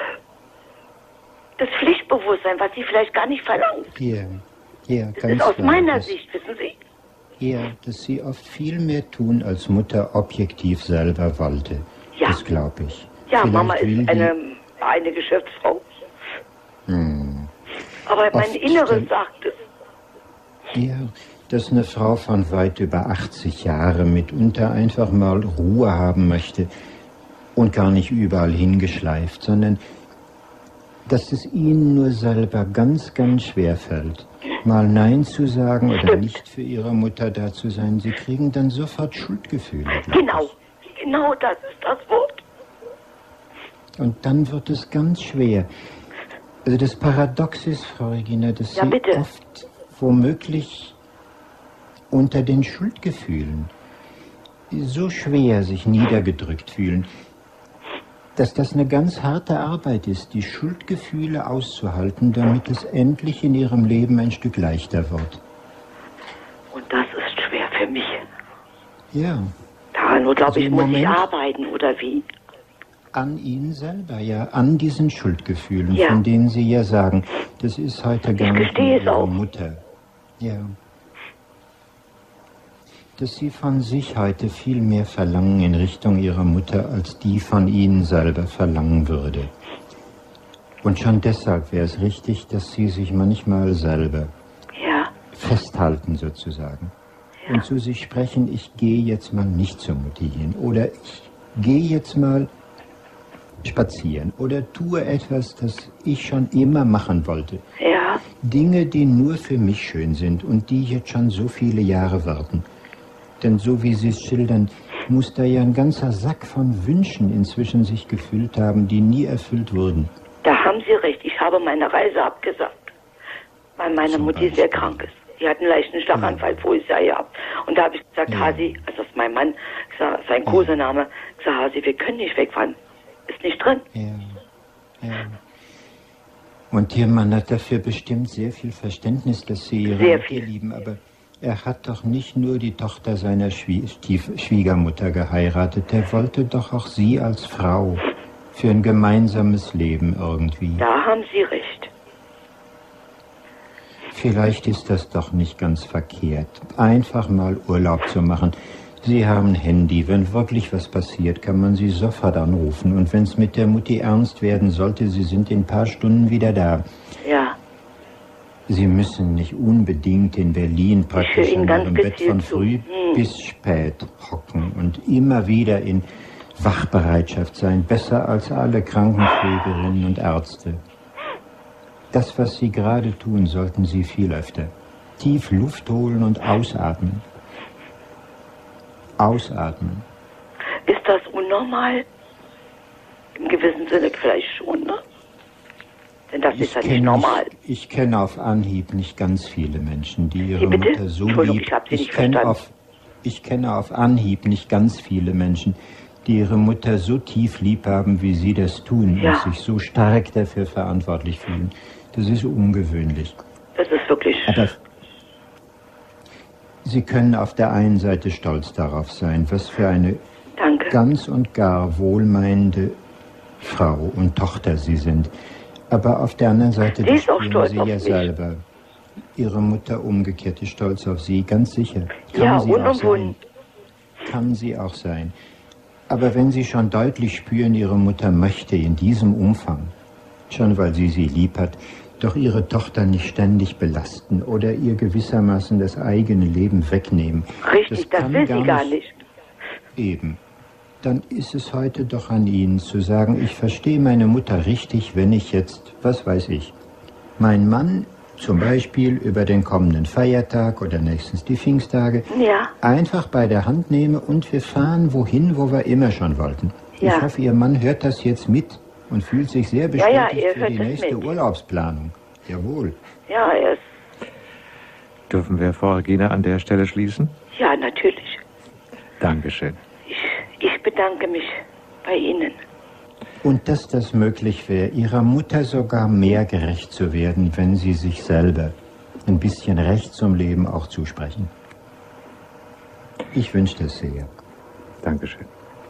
Speaker 7: Das Pflichtbewusstsein, was sie vielleicht gar nicht verlangt.
Speaker 4: Ja,
Speaker 7: das
Speaker 4: ganz
Speaker 7: ist aus
Speaker 4: klar,
Speaker 7: meiner Sicht, wissen Sie.
Speaker 4: Ja, dass Sie oft viel mehr tun, als Mutter objektiv selber wollte.
Speaker 7: Ja.
Speaker 4: Das glaube ich.
Speaker 7: Ja,
Speaker 4: Vielleicht
Speaker 7: Mama
Speaker 4: will
Speaker 7: ist eine Geschäftsfrau. Aber mein
Speaker 4: Oft
Speaker 7: Inneres sagt es.
Speaker 4: Ja, dass eine Frau von weit über 80 Jahren mitunter einfach mal Ruhe haben möchte und gar nicht überall hingeschleift, sondern dass es ihnen nur selber ganz schwer fällt, mal Nein zu sagen oder nicht für ihre Mutter da zu sein. Sie kriegen dann sofort Schuldgefühle.
Speaker 7: Genau das ist das Wort.
Speaker 4: Und dann wird es ganz schwer. Also das Paradox ist, Frau Regina, dass Sie oft womöglich unter den Schuldgefühlen so schwer sich niedergedrückt fühlen, dass das eine ganz harte Arbeit ist, die Schuldgefühle auszuhalten, damit es endlich in Ihrem Leben ein Stück leichter wird.
Speaker 7: Und das ist schwer für mich.
Speaker 4: Ja.
Speaker 7: Daran, glaube ich, muss ich arbeiten, oder wie?
Speaker 4: An Ihnen selber, ja, an diesen Schuldgefühlen, von denen Sie ja sagen, das ist heute gar nicht mehr Ihre Mutter. Ja. Dass Sie von sich heute viel mehr verlangen in Richtung Ihrer Mutter, als die von Ihnen selber verlangen würde. Und schon deshalb wäre es richtig, dass Sie sich manchmal selber festhalten sozusagen. Und zu sich sprechen, ich gehe jetzt mal nicht zur Mutti hin. Oder ich gehe jetzt mal spazieren. Oder tue etwas, das ich schon immer machen wollte.
Speaker 7: Ja.
Speaker 4: Dinge, die nur für mich schön sind und die jetzt schon so viele Jahre warten. Denn so wie Sie es schildern, muss da ja ein ganzer Sack von Wünschen inzwischen sich gefüllt haben, die nie erfüllt wurden.
Speaker 7: Da haben Sie recht. Ich habe meine Reise abgesagt, weil meine Mutti sehr krank ist. Die hat einen leichten Schlaganfall voriges Jahr gehabt. Und da habe ich gesagt, Hasi, also das ist mein Mann, sein Kosename, ich sage, Hasi, wir können nicht wegfahren. Ist nicht drin.
Speaker 4: Ja. Und Ihr Mann hat dafür bestimmt sehr viel Verständnis, dass Sie Ihre Mutter lieben, aber er hat doch nicht nur die Tochter seiner Schwiegermutter geheiratet, er wollte doch auch Sie als Frau für ein gemeinsames Leben irgendwie.
Speaker 7: Da haben Sie recht.
Speaker 4: Vielleicht ist das doch nicht ganz verkehrt, einfach mal Urlaub zu machen, Sie haben ein Handy. Wenn wirklich was passiert, kann man Sie sofort anrufen. Und wenn es mit der Mutti ernst werden sollte, Sie sind in ein paar Stunden wieder da.
Speaker 7: Ja.
Speaker 4: Sie müssen nicht unbedingt in Berlin praktisch in Ihrem Bett von früh bis spät hocken und immer wieder in Wachbereitschaft sein, besser als alle Krankenpflegerinnen und Ärzte. Das, was Sie gerade tun, sollten Sie viel öfter. Tief Luft holen und ausatmen. Ausatmen.
Speaker 7: Ist das unnormal? Im gewissen Sinne vielleicht schon, ne? Denn das ist ja nicht normal.
Speaker 4: Ich kenne auf Anhieb nicht ganz viele Menschen, die ihre Mutter so lieb... Ich kenne auf Anhieb nicht ganz viele Menschen, die ihre Mutter so tief lieb haben, wie Sie das tun und sich so stark dafür verantwortlich fühlen. Das ist ungewöhnlich.
Speaker 7: Das ist wirklich...
Speaker 4: Aber Sie können auf der einen Seite stolz darauf sein, was für eine ganz und gar wohlmeinende Frau und Tochter Sie sind. Aber auf der anderen Seite spüren Sie ja selber. Ihre Mutter umgekehrt ist stolz auf Sie, ganz sicher. Kann sie auch sein. Aber wenn Sie schon deutlich spüren, Ihre Mutter möchte in diesem Umfang, schon weil sie lieb hat, doch Ihre Tochter nicht ständig belasten oder ihr gewissermaßen das eigene Leben wegnehmen.
Speaker 7: Richtig, das will sie gar nicht.
Speaker 4: Eben. Dann ist es heute doch an Ihnen zu sagen, ich verstehe meine Mutter richtig, wenn ich jetzt, was weiß ich, meinen Mann zum Beispiel über den kommenden Feiertag oder nächstens die Pfingsttage einfach bei der Hand nehme und wir fahren wohin, wo wir immer schon wollten. Ich hoffe, Ihr Mann hört das jetzt mit und fühlt sich sehr bestätigt für die nächste Urlaubsplanung. Jawohl.
Speaker 7: Ja, er ist...
Speaker 3: Dürfen wir, Frau Regina, an der Stelle schließen?
Speaker 7: Ja, natürlich.
Speaker 3: Dankeschön.
Speaker 7: Ich bedanke mich bei Ihnen.
Speaker 4: Und dass das möglich wäre, Ihrer Mutter sogar mehr gerecht zu werden, wenn Sie sich selber ein bisschen Recht zum Leben auch zusprechen. Ich wünsche das sehr.
Speaker 3: Dankeschön.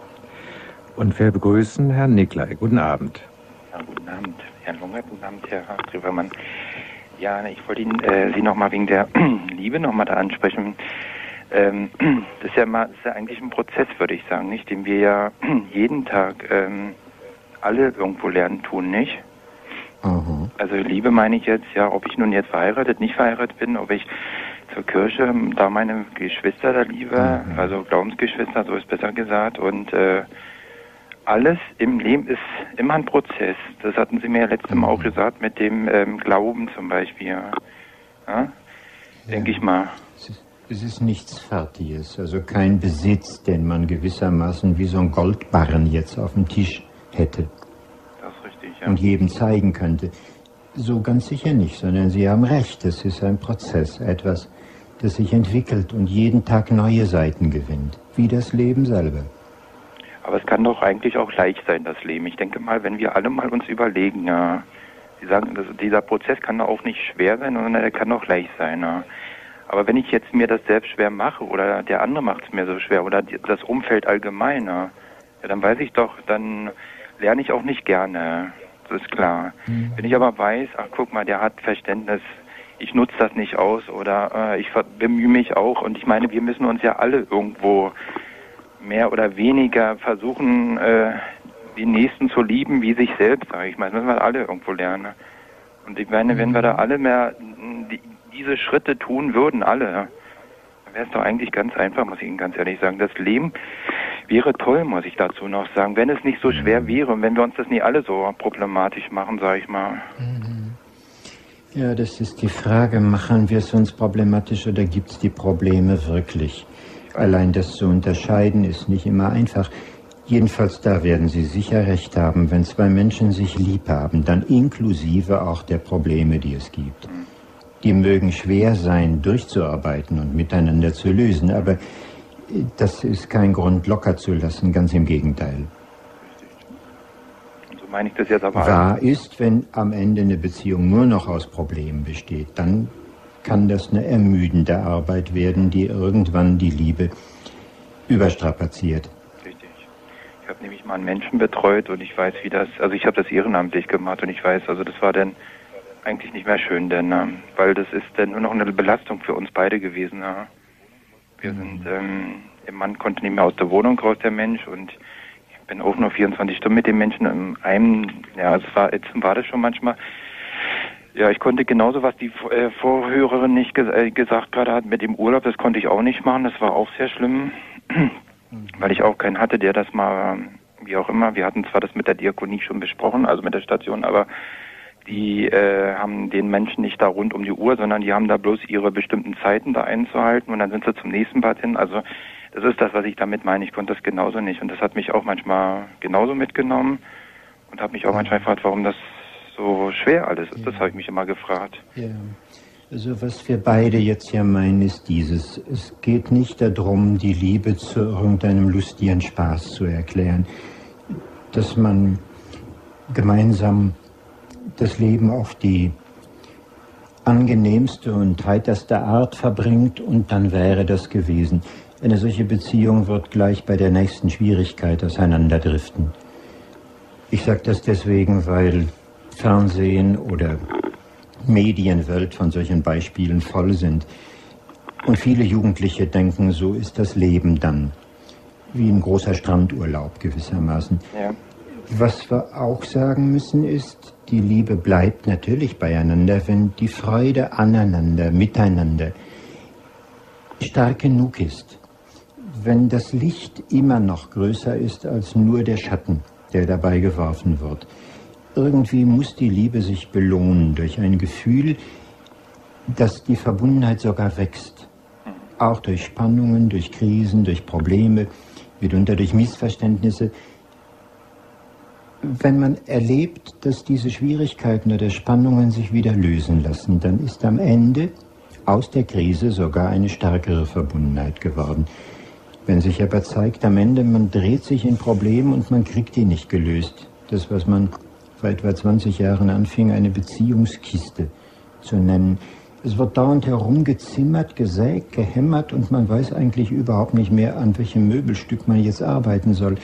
Speaker 3: Und wir begrüßen Herrn Niklay. Guten Abend.
Speaker 8: Ja, guten Abend, Herr Lunger, guten Abend, Herr Drewermann. Ja, ich wollte Sie nochmal wegen der Liebe nochmal da ansprechen. Das ist ja eigentlich ein Prozess, würde ich sagen, nicht, den wir ja jeden Tag alle irgendwo lernen tun, nicht?
Speaker 4: Mhm.
Speaker 8: Also Liebe meine ich jetzt, ja, ob ich nun jetzt verheiratet, nicht verheiratet bin, ob ich zur Kirche, da meine Geschwister da liebe, also Glaubensgeschwister, so ist besser gesagt, und alles im Leben ist immer ein Prozess. Das hatten Sie mir ja letztes Mal auch gesagt, mit dem Glauben zum Beispiel. Ja? Denke ich mal.
Speaker 4: Es ist nichts Fertiges, also kein Besitz, den man gewissermaßen wie so ein Goldbarren jetzt auf dem Tisch hätte.
Speaker 8: Das ist richtig, ja.
Speaker 4: Und jedem zeigen könnte. So ganz sicher nicht, sondern Sie haben recht, es ist ein Prozess, etwas, das sich entwickelt und jeden Tag neue Seiten gewinnt, wie das Leben selber.
Speaker 8: Aber es kann doch eigentlich auch leicht sein, das Leben. Ich denke mal, wenn wir alle mal uns überlegen, ja, Sie sagen, dieser Prozess kann doch auch nicht schwer sein, sondern er kann auch leicht sein, ja. Aber wenn ich jetzt mir das selbst schwer mache oder der andere macht es mir so schwer oder das Umfeld allgemein, ja, dann weiß ich doch, dann lerne ich auch nicht gerne, das ist klar. Wenn ich aber weiß, ach guck mal, der hat Verständnis, ich nutze das nicht aus oder ich bemühe mich auch und ich meine, wir müssen uns ja alle irgendwo mehr oder weniger versuchen, den Nächsten zu lieben wie sich selbst, sage ich mal. Das müssen wir alle irgendwo lernen. Und ich meine, wenn wir da alle mehr diese Schritte tun würden, alle, dann wäre es doch eigentlich ganz einfach, muss ich Ihnen ganz ehrlich sagen. Das Leben wäre toll, muss ich dazu noch sagen, wenn es nicht so schwer wäre und wenn wir uns das nicht alle so problematisch machen, sage ich mal.
Speaker 4: Ja, das ist die Frage, machen wir es uns problematisch oder gibt es die Probleme wirklich? Allein das zu unterscheiden ist nicht immer einfach. Jedenfalls da werden Sie sicher recht haben, wenn zwei Menschen sich lieb haben, dann inklusive auch der Probleme, die es gibt. Die mögen schwer sein, durchzuarbeiten und miteinander zu lösen, aber das ist kein Grund, locker zu lassen, ganz im Gegenteil.
Speaker 8: So meine ich das jetzt aber.
Speaker 4: Wahr ist, wenn am Ende eine Beziehung nur noch aus Problemen besteht, dann kann das eine ermüdende Arbeit werden, die irgendwann die Liebe überstrapaziert.
Speaker 8: Richtig. Ich habe nämlich mal einen Menschen betreut und ich weiß, wie das, also ich habe das ehrenamtlich gemacht und ich weiß, also das war dann eigentlich nicht mehr schön, denn weil das ist dann nur noch eine Belastung für uns beide gewesen. Ja. Wir sind der Mann konnte nicht mehr aus der Wohnung raus, der Mensch, und ich bin auch nur 24 Stunden mit den Menschen in einem, ja, jetzt war das schon manchmal. Ja, ich konnte genauso, was die Vorhörerin nicht gesagt gerade hat mit dem Urlaub, das konnte ich auch nicht machen, das war auch sehr schlimm, weil ich auch keinen hatte, der das mal, wie auch immer, wir hatten zwar das mit der Diakonie schon besprochen, also mit der Station, aber die haben den Menschen nicht da rund um die Uhr, sondern die haben da bloß ihre bestimmten Zeiten da einzuhalten und dann sind sie zum nächsten Bad hin, also das ist das, was ich damit meine, ich konnte das genauso nicht und das hat mich auch manchmal genauso mitgenommen und habe mich auch manchmal gefragt, warum das so schwer alles ist, das habe ich mich immer gefragt.
Speaker 4: Ja. Also was wir beide jetzt hier meinen, ist dieses. Es geht nicht darum, die Liebe zu irgendeinem lustigen Spaß zu erklären, dass man gemeinsam das Leben auf die angenehmste und heiterste Art verbringt und dann wäre das gewesen. Eine solche Beziehung wird gleich bei der nächsten Schwierigkeit auseinanderdriften. Ich sage das deswegen, weil Fernsehen oder Medienwelt von solchen Beispielen voll sind. Und viele Jugendliche denken, so ist das Leben dann. Wie ein großer Strandurlaub gewissermaßen.
Speaker 8: Ja.
Speaker 4: Was wir auch sagen müssen ist, die Liebe bleibt natürlich beieinander, wenn die Freude aneinander, miteinander stark genug ist. Wenn das Licht immer noch größer ist als nur der Schatten, der dabei geworfen wird. Irgendwie muss die Liebe sich belohnen durch ein Gefühl, dass die Verbundenheit sogar wächst. Auch durch Spannungen, durch Krisen, durch Probleme, mitunter durch Missverständnisse. Wenn man erlebt, dass diese Schwierigkeiten oder Spannungen sich wieder lösen lassen, dann ist am Ende aus der Krise sogar eine stärkere Verbundenheit geworden. Wenn sich aber zeigt, am Ende, man dreht sich in Problemen und man kriegt die nicht gelöst. Das, was man vor etwa 20 Jahren anfing, eine Beziehungskiste zu nennen. Es wird dauernd herumgezimmert, gesägt, gehämmert und man weiß eigentlich überhaupt nicht mehr, an welchem Möbelstück man jetzt arbeiten soll.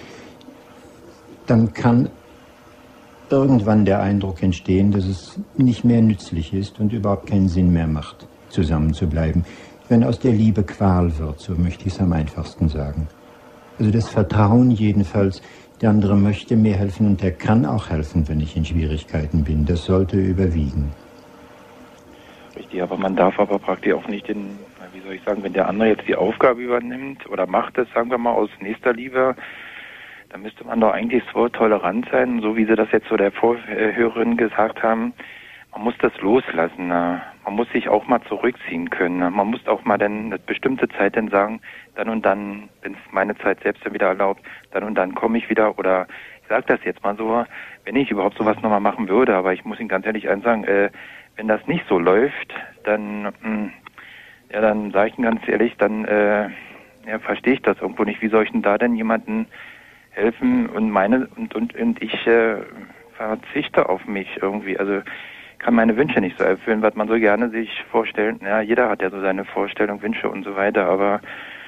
Speaker 4: Dann kann irgendwann der Eindruck entstehen, dass es nicht mehr nützlich ist und überhaupt keinen Sinn mehr macht, zusammenzubleiben. Wenn aus der Liebe Qual wird, so möchte ich es am einfachsten sagen. Also das Vertrauen jedenfalls, der andere möchte mir helfen und der kann auch helfen, wenn ich in Schwierigkeiten bin. Das sollte überwiegen.
Speaker 8: Richtig, aber man darf aber praktisch auch nicht wie soll ich sagen, wenn der andere jetzt die Aufgabe übernimmt oder macht es, sagen wir mal, aus nächster Liebe, dann müsste man doch eigentlich so tolerant sein, so wie Sie das jetzt so der Vorhörerin gesagt haben. Man muss das loslassen. Man muss sich auch mal zurückziehen können. Man muss auch mal dann eine bestimmte Zeit dann sagen, dann und dann, wenn es meine Zeit selbst dann wieder erlaubt, dann und dann komme ich wieder. Oder ich sage das jetzt mal so, wenn ich überhaupt sowas nochmal machen würde, aber ich muss Ihnen ganz ehrlich eins sagen, wenn das nicht so läuft, dann dann sage ich Ihnen ganz ehrlich, dann verstehe ich das irgendwo nicht. Wie soll ich denn da denn jemanden helfen und ich verzichte auf mich irgendwie. Also kann meine Wünsche nicht so erfüllen, was man so gerne sich vorstellt. Ja, jeder hat ja so seine Vorstellung, Wünsche und so weiter, aber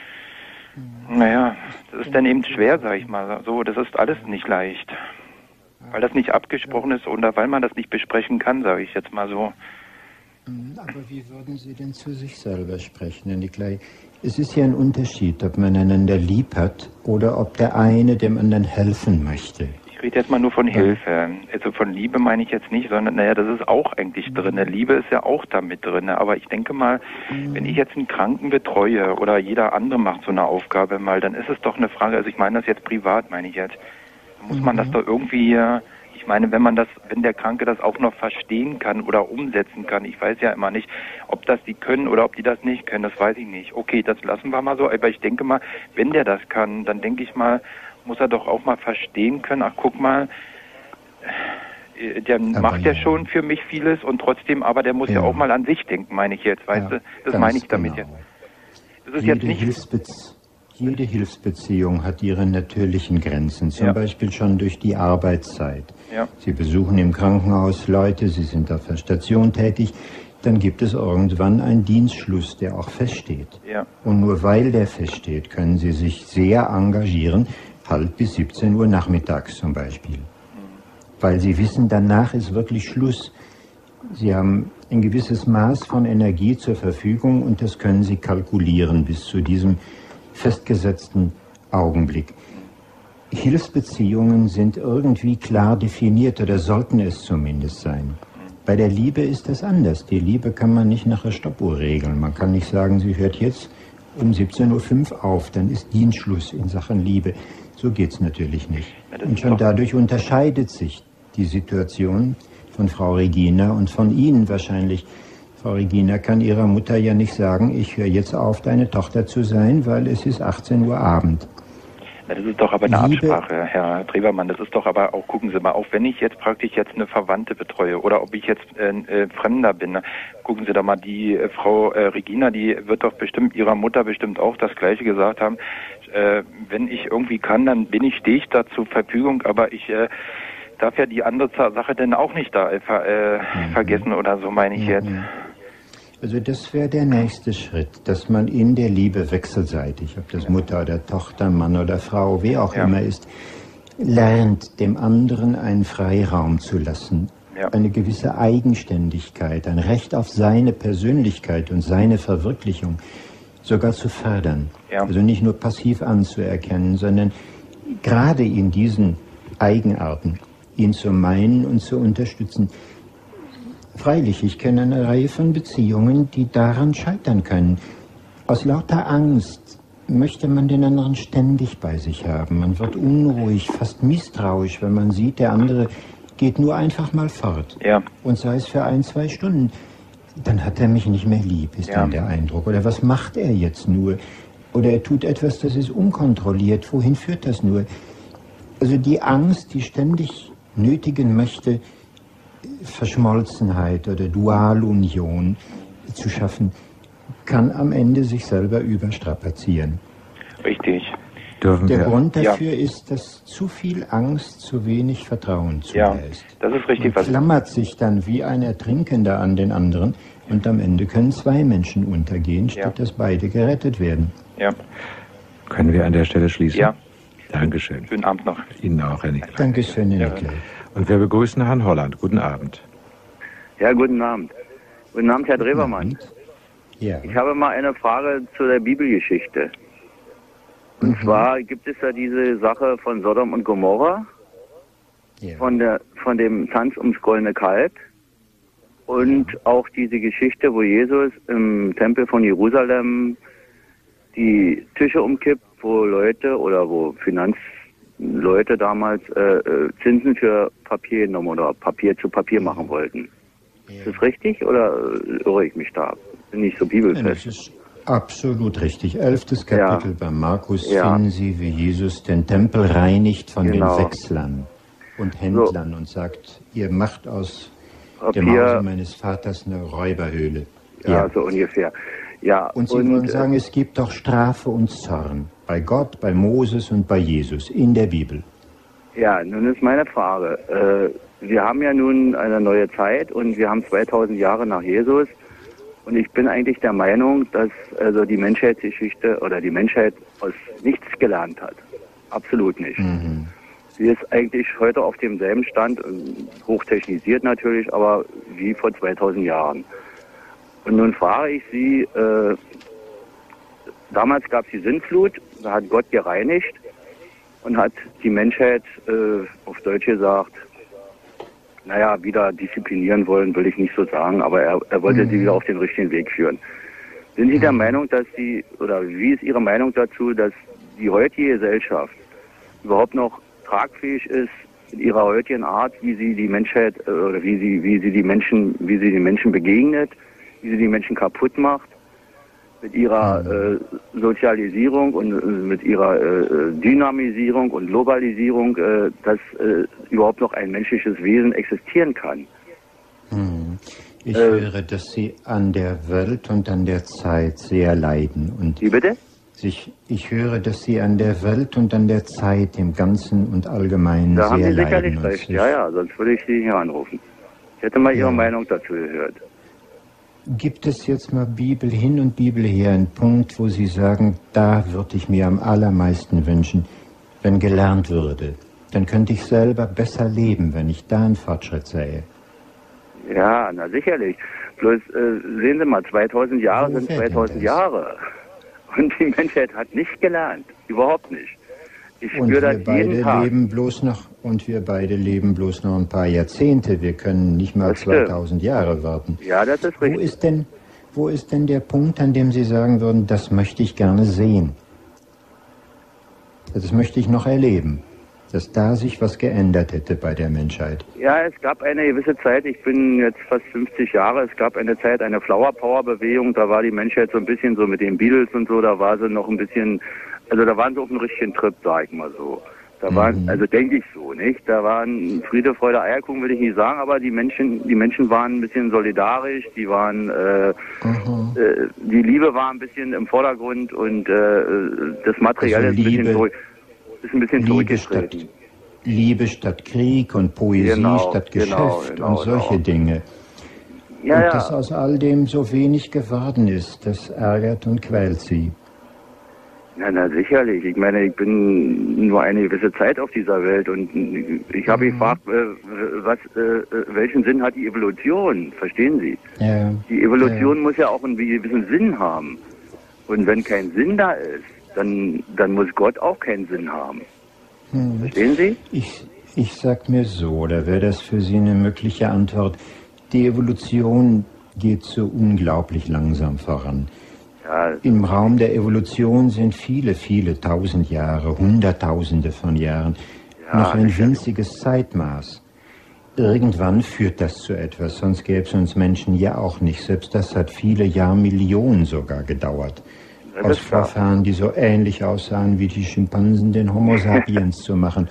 Speaker 8: naja, das ist dann eben schwer, sag ich mal. So, das ist alles nicht leicht. Weil das nicht abgesprochen ist oder weil man das nicht besprechen kann, sage ich jetzt mal so.
Speaker 4: Aber wie würden Sie denn zu sich selber sprechen, Herr Nicolai? Es ist ja ein Unterschied, ob man einander lieb hat oder ob der eine dem anderen helfen möchte.
Speaker 8: Ich rede jetzt mal nur von Hilfe. Also von Liebe meine ich jetzt nicht, sondern das ist auch eigentlich drin. Liebe ist ja auch damit drin. Aber ich denke mal, wenn ich jetzt einen Kranken betreue oder jeder andere macht so eine Aufgabe mal, dann ist es doch eine Frage, also ich meine das jetzt privat, meine ich jetzt. Dann muss man das doch irgendwie, ich meine, wenn der Kranke das auch noch verstehen kann oder umsetzen kann, ich weiß ja immer nicht, ob das die können oder ob die das nicht können, das weiß ich nicht. Okay, das lassen wir mal so, aber ich denke mal, wenn der das kann, dann denke ich mal, muss er doch auch mal verstehen können, ach guck mal, der macht ja schon für mich vieles und trotzdem, aber der muss ja auch mal an sich denken, meine ich jetzt, weißt du, das meine ich damit jetzt. Das ist jetzt nicht...
Speaker 4: Jede Hilfsbeziehung hat ihre natürlichen Grenzen, zum Beispiel schon durch die Arbeitszeit.
Speaker 8: Ja.
Speaker 4: Sie besuchen im Krankenhaus Leute, Sie sind auf der Station tätig, dann gibt es irgendwann einen Dienstschluss, der auch feststeht.
Speaker 8: Ja.
Speaker 4: Und nur weil der feststeht, können Sie sich sehr engagieren, halt bis 17 Uhr nachmittags zum Beispiel. Weil Sie wissen, danach ist wirklich Schluss. Sie haben ein gewisses Maß von Energie zur Verfügung und das können Sie kalkulieren bis zu diesem festgesetzten Augenblick. Hilfsbeziehungen sind irgendwie klar definiert oder sollten es zumindest sein. Bei der Liebe ist es anders. Die Liebe kann man nicht nach der Stoppuhr regeln. Man kann nicht sagen, sie hört jetzt um 17:05 Uhr auf, dann ist Dienstschluss in Sachen Liebe. So geht's natürlich nicht. Und schon dadurch unterscheidet sich die Situation von Frau Regina und von Ihnen wahrscheinlich. Frau Regina kann ihrer Mutter ja nicht sagen, ich höre jetzt auf, deine Tochter zu sein, weil es ist 18 Uhr Abend.
Speaker 8: Na, das ist doch aber eine Absprache, Herr Drewermann. Das ist doch aber auch, gucken Sie mal, auch wenn ich jetzt praktisch jetzt eine Verwandte betreue oder ob ich jetzt Fremder bin, gucken Sie doch mal, die Frau Regina, die wird doch bestimmt ihrer Mutter bestimmt auch das Gleiche gesagt haben. Wenn ich irgendwie kann, dann stehe ich da zur Verfügung, aber ich darf ja die andere Sache denn auch nicht da vergessen oder so, meine ich jetzt.
Speaker 4: Also das wäre der nächste Schritt, dass man in der Liebe wechselseitig, ob das Mutter oder Tochter, Mann oder Frau, wie auch immer ist, lernt, dem anderen einen Freiraum zu lassen, eine gewisse Eigenständigkeit, ein Recht auf seine Persönlichkeit und seine Verwirklichung sogar zu fördern. Also nicht nur passiv anzuerkennen, sondern gerade in diesen Eigenarten ihn zu meinen und zu unterstützen. Freilich, ich kenne eine Reihe von Beziehungen, die daran scheitern können. Aus lauter Angst möchte man den anderen ständig bei sich haben. Man wird unruhig, fast misstrauisch, wenn man sieht, der andere geht nur einfach mal fort. Und sei es für 1-2 Stunden. Dann hat er mich nicht mehr lieb, ist dann der Eindruck. Oder was macht er jetzt nur? Oder er tut etwas, das ist unkontrolliert. Wohin führt das nur? Also die Angst, die ständig nötigen möchte, Verschmolzenheit oder Dualunion zu schaffen, kann am Ende sich selber überstrapazieren.
Speaker 8: Richtig.
Speaker 4: Der Grund dafür ist, dass zu viel Angst zu wenig Vertrauen zulässt.
Speaker 8: Das ist richtig.
Speaker 4: Man klammert sich dann wie ein Ertrinkender an den anderen und am Ende können 2 Menschen untergehen, statt dass beide gerettet werden.
Speaker 3: Können wir an der Stelle schließen?
Speaker 8: Ja.
Speaker 3: Dankeschön.
Speaker 8: Schönen Abend noch.
Speaker 3: Ihnen auch, Herr Niklai.
Speaker 4: Dankeschön, Herr Niklai.
Speaker 3: Und wir begrüßen Herrn Holland. Guten Abend.
Speaker 9: Ja, guten Abend. Guten Abend, Herr Drewermann.
Speaker 4: Ja.
Speaker 9: Ich habe mal eine Frage zu der Bibelgeschichte. Und zwar gibt es ja diese Sache von Sodom und Gomorra, von dem Tanz ums goldene Kalb und auch diese Geschichte, wo Jesus im Tempel von Jerusalem die Tische umkippt, wo Leute oder wo Finanzleute damals Zinsen für Papier genommen oder Papier zu Papier machen wollten. Ist das richtig oder irre ich mich da? Bin nicht so bibelfest.
Speaker 4: Das ist absolut richtig. 11. Kapitel bei Markus finden Sie, wie Jesus den Tempel reinigt von den Wechslern und Händlern und sagt, ihr macht aus dem Hause meines Vaters eine Räuberhöhle.
Speaker 9: Ja, so ungefähr. Ja,
Speaker 4: und Sie wollen sagen, es gibt doch Strafe und Zorn bei Gott, bei Moses und bei Jesus in der Bibel.
Speaker 9: Ja, nun ist meine Frage. Wir haben ja nun eine neue Zeit und wir haben 2000 Jahre nach Jesus. Und ich bin eigentlich der Meinung, dass also die Menschheitsgeschichte oder die Menschheit aus nichts gelernt hat. Absolut nicht. Sie ist eigentlich heute auf demselben Stand, hochtechnisiert natürlich, aber wie vor 2000 Jahren. Und nun frage ich Sie, damals gab es die Sintflut, da hat Gott gereinigt und hat die Menschheit, auf Deutsch gesagt, wieder disziplinieren wollen, will ich nicht so sagen, aber er wollte sie wieder auf den richtigen Weg führen. Sind Sie der Meinung, dass wie ist Ihre Meinung dazu, dass die heutige Gesellschaft überhaupt noch tragfähig ist in ihrer heutigen Art, wie sie die Menschheit oder wie sie den Menschen begegnet, wie sie die Menschen kaputt macht, mit ihrer Sozialisierung und mit ihrer Dynamisierung und Globalisierung, dass überhaupt noch ein menschliches Wesen existieren kann.
Speaker 4: Ich höre, dass Sie an der Welt und an der Zeit sehr leiden. Und
Speaker 9: wie bitte?
Speaker 4: Ich höre, dass Sie an der Welt und an der Zeit im Ganzen und Allgemeinen sehr leiden. Da haben Sie
Speaker 9: sicherlich recht. Ja, sonst würde ich Sie hier anrufen. Ich hätte mal Ihre Meinung dazu gehört.
Speaker 4: Gibt es jetzt mal Bibel hin und Bibel her einen Punkt, wo Sie sagen, da würde ich mir am allermeisten wünschen, wenn gelernt würde? Dann könnte ich selber besser leben, wenn ich da einen Fortschritt sähe.
Speaker 9: Ja, na sicherlich. Bloß sehen Sie mal, 2000 Jahre sind 2000 Jahre. Und die Menschheit hat nicht gelernt. Überhaupt nicht. Ich spüre das jeden Tag.
Speaker 4: Und wir beide leben bloß noch ein paar Jahrzehnte. Wir können nicht mal 2000 Jahre warten.
Speaker 9: Ja, das ist richtig.
Speaker 4: Wo ist denn der Punkt, an dem Sie sagen würden, das möchte ich gerne sehen? Das möchte ich noch erleben. Dass da sich was geändert hätte bei der Menschheit.
Speaker 9: Ja, es gab eine gewisse Zeit, ich bin jetzt fast 50 Jahre, es gab eine Zeit, eine Flower Power Bewegung, da war die Menschheit so ein bisschen so mit den Beatles und so, da war sie noch ein bisschen, also da waren sie auf einem richtigen Trip, sag ich mal so. Da waren, also denke ich so, nicht? Da waren Friede, Freude, Eierkuchen, will ich nicht sagen, aber die Menschen waren ein bisschen solidarisch, die waren, die Liebe war ein bisschen im Vordergrund und das Materielle
Speaker 4: also
Speaker 9: ist ein bisschen zurückgetreten.
Speaker 4: Liebe statt Krieg und Poesie statt Geschäft und solche Dinge.
Speaker 9: Ja,
Speaker 4: und dass aus all dem so wenig geworden ist, das ärgert und quält Sie.
Speaker 9: Na sicherlich. Ich meine, ich bin nur eine gewisse Zeit auf dieser Welt und ich habe gefragt, welchen Sinn hat die Evolution? Verstehen Sie?
Speaker 4: Ja.
Speaker 9: Die Evolution muss ja auch einen gewissen Sinn haben. Und wenn kein Sinn da ist, dann muss Gott auch keinen Sinn haben. Verstehen Sie?
Speaker 4: Ich sag mir so, da wäre das für Sie eine mögliche Antwort. Die Evolution geht so unglaublich langsam voran.
Speaker 9: Ja.
Speaker 4: Im Raum der Evolution sind viele, viele tausend Jahre, Hunderttausende von Jahren, noch ein winziges Zeitmaß. Irgendwann führt das zu etwas, sonst gäbe es uns Menschen ja auch nicht. Selbst das hat viele Jahrmillionen sogar gedauert. Aus Vorfahren, die so ähnlich aussahen wie die Schimpansen, den Homo sapiens zu machen.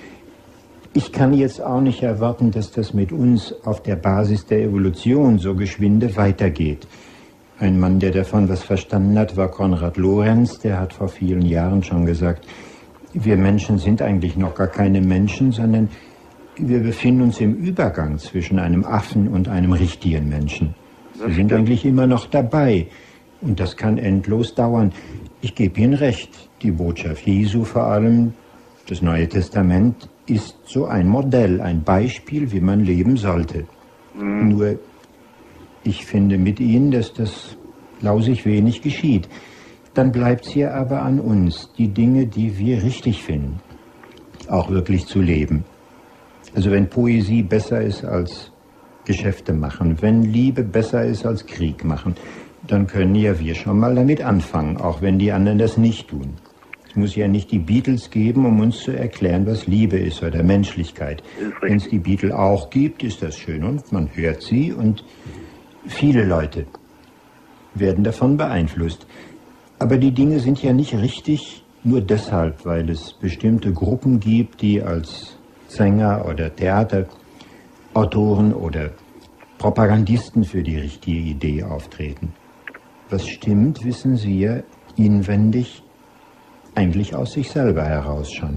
Speaker 4: Ich kann jetzt auch nicht erwarten, dass das mit uns auf der Basis der Evolution so geschwinde weitergeht. Ein Mann, der davon was verstanden hat, war Konrad Lorenz. Der hat vor vielen Jahren schon gesagt, wir Menschen sind eigentlich noch gar keine Menschen, sondern wir befinden uns im Übergang zwischen einem Affen und einem richtigen Menschen. Wir sind eigentlich immer noch dabei. Und das kann endlos dauern. Ich gebe Ihnen recht. Die Botschaft Jesu vor allem, das Neue Testament, ist so ein Modell, ein Beispiel, wie man leben sollte. Nur, ich finde mit Ihnen, dass das lausig wenig geschieht. Dann bleibt es hier aber an uns, die Dinge, die wir richtig finden, auch wirklich zu leben. Also wenn Poesie besser ist als Geschäfte machen, wenn Liebe besser ist als Krieg machen, dann können ja wir schon mal damit anfangen, auch wenn die anderen das nicht tun. Es muss ja nicht die Beatles geben, um uns zu erklären, was Liebe ist oder Menschlichkeit. Wenn es die Beatles auch gibt, ist das schön und man hört sie und viele Leute werden davon beeinflusst. Aber die Dinge sind ja nicht richtig nur deshalb, weil es bestimmte Gruppen gibt, die als Sänger oder Theaterautoren oder Propagandisten für die richtige Idee auftreten. Was stimmt, wissen Sie ja inwendig eigentlich aus sich selber heraus schon.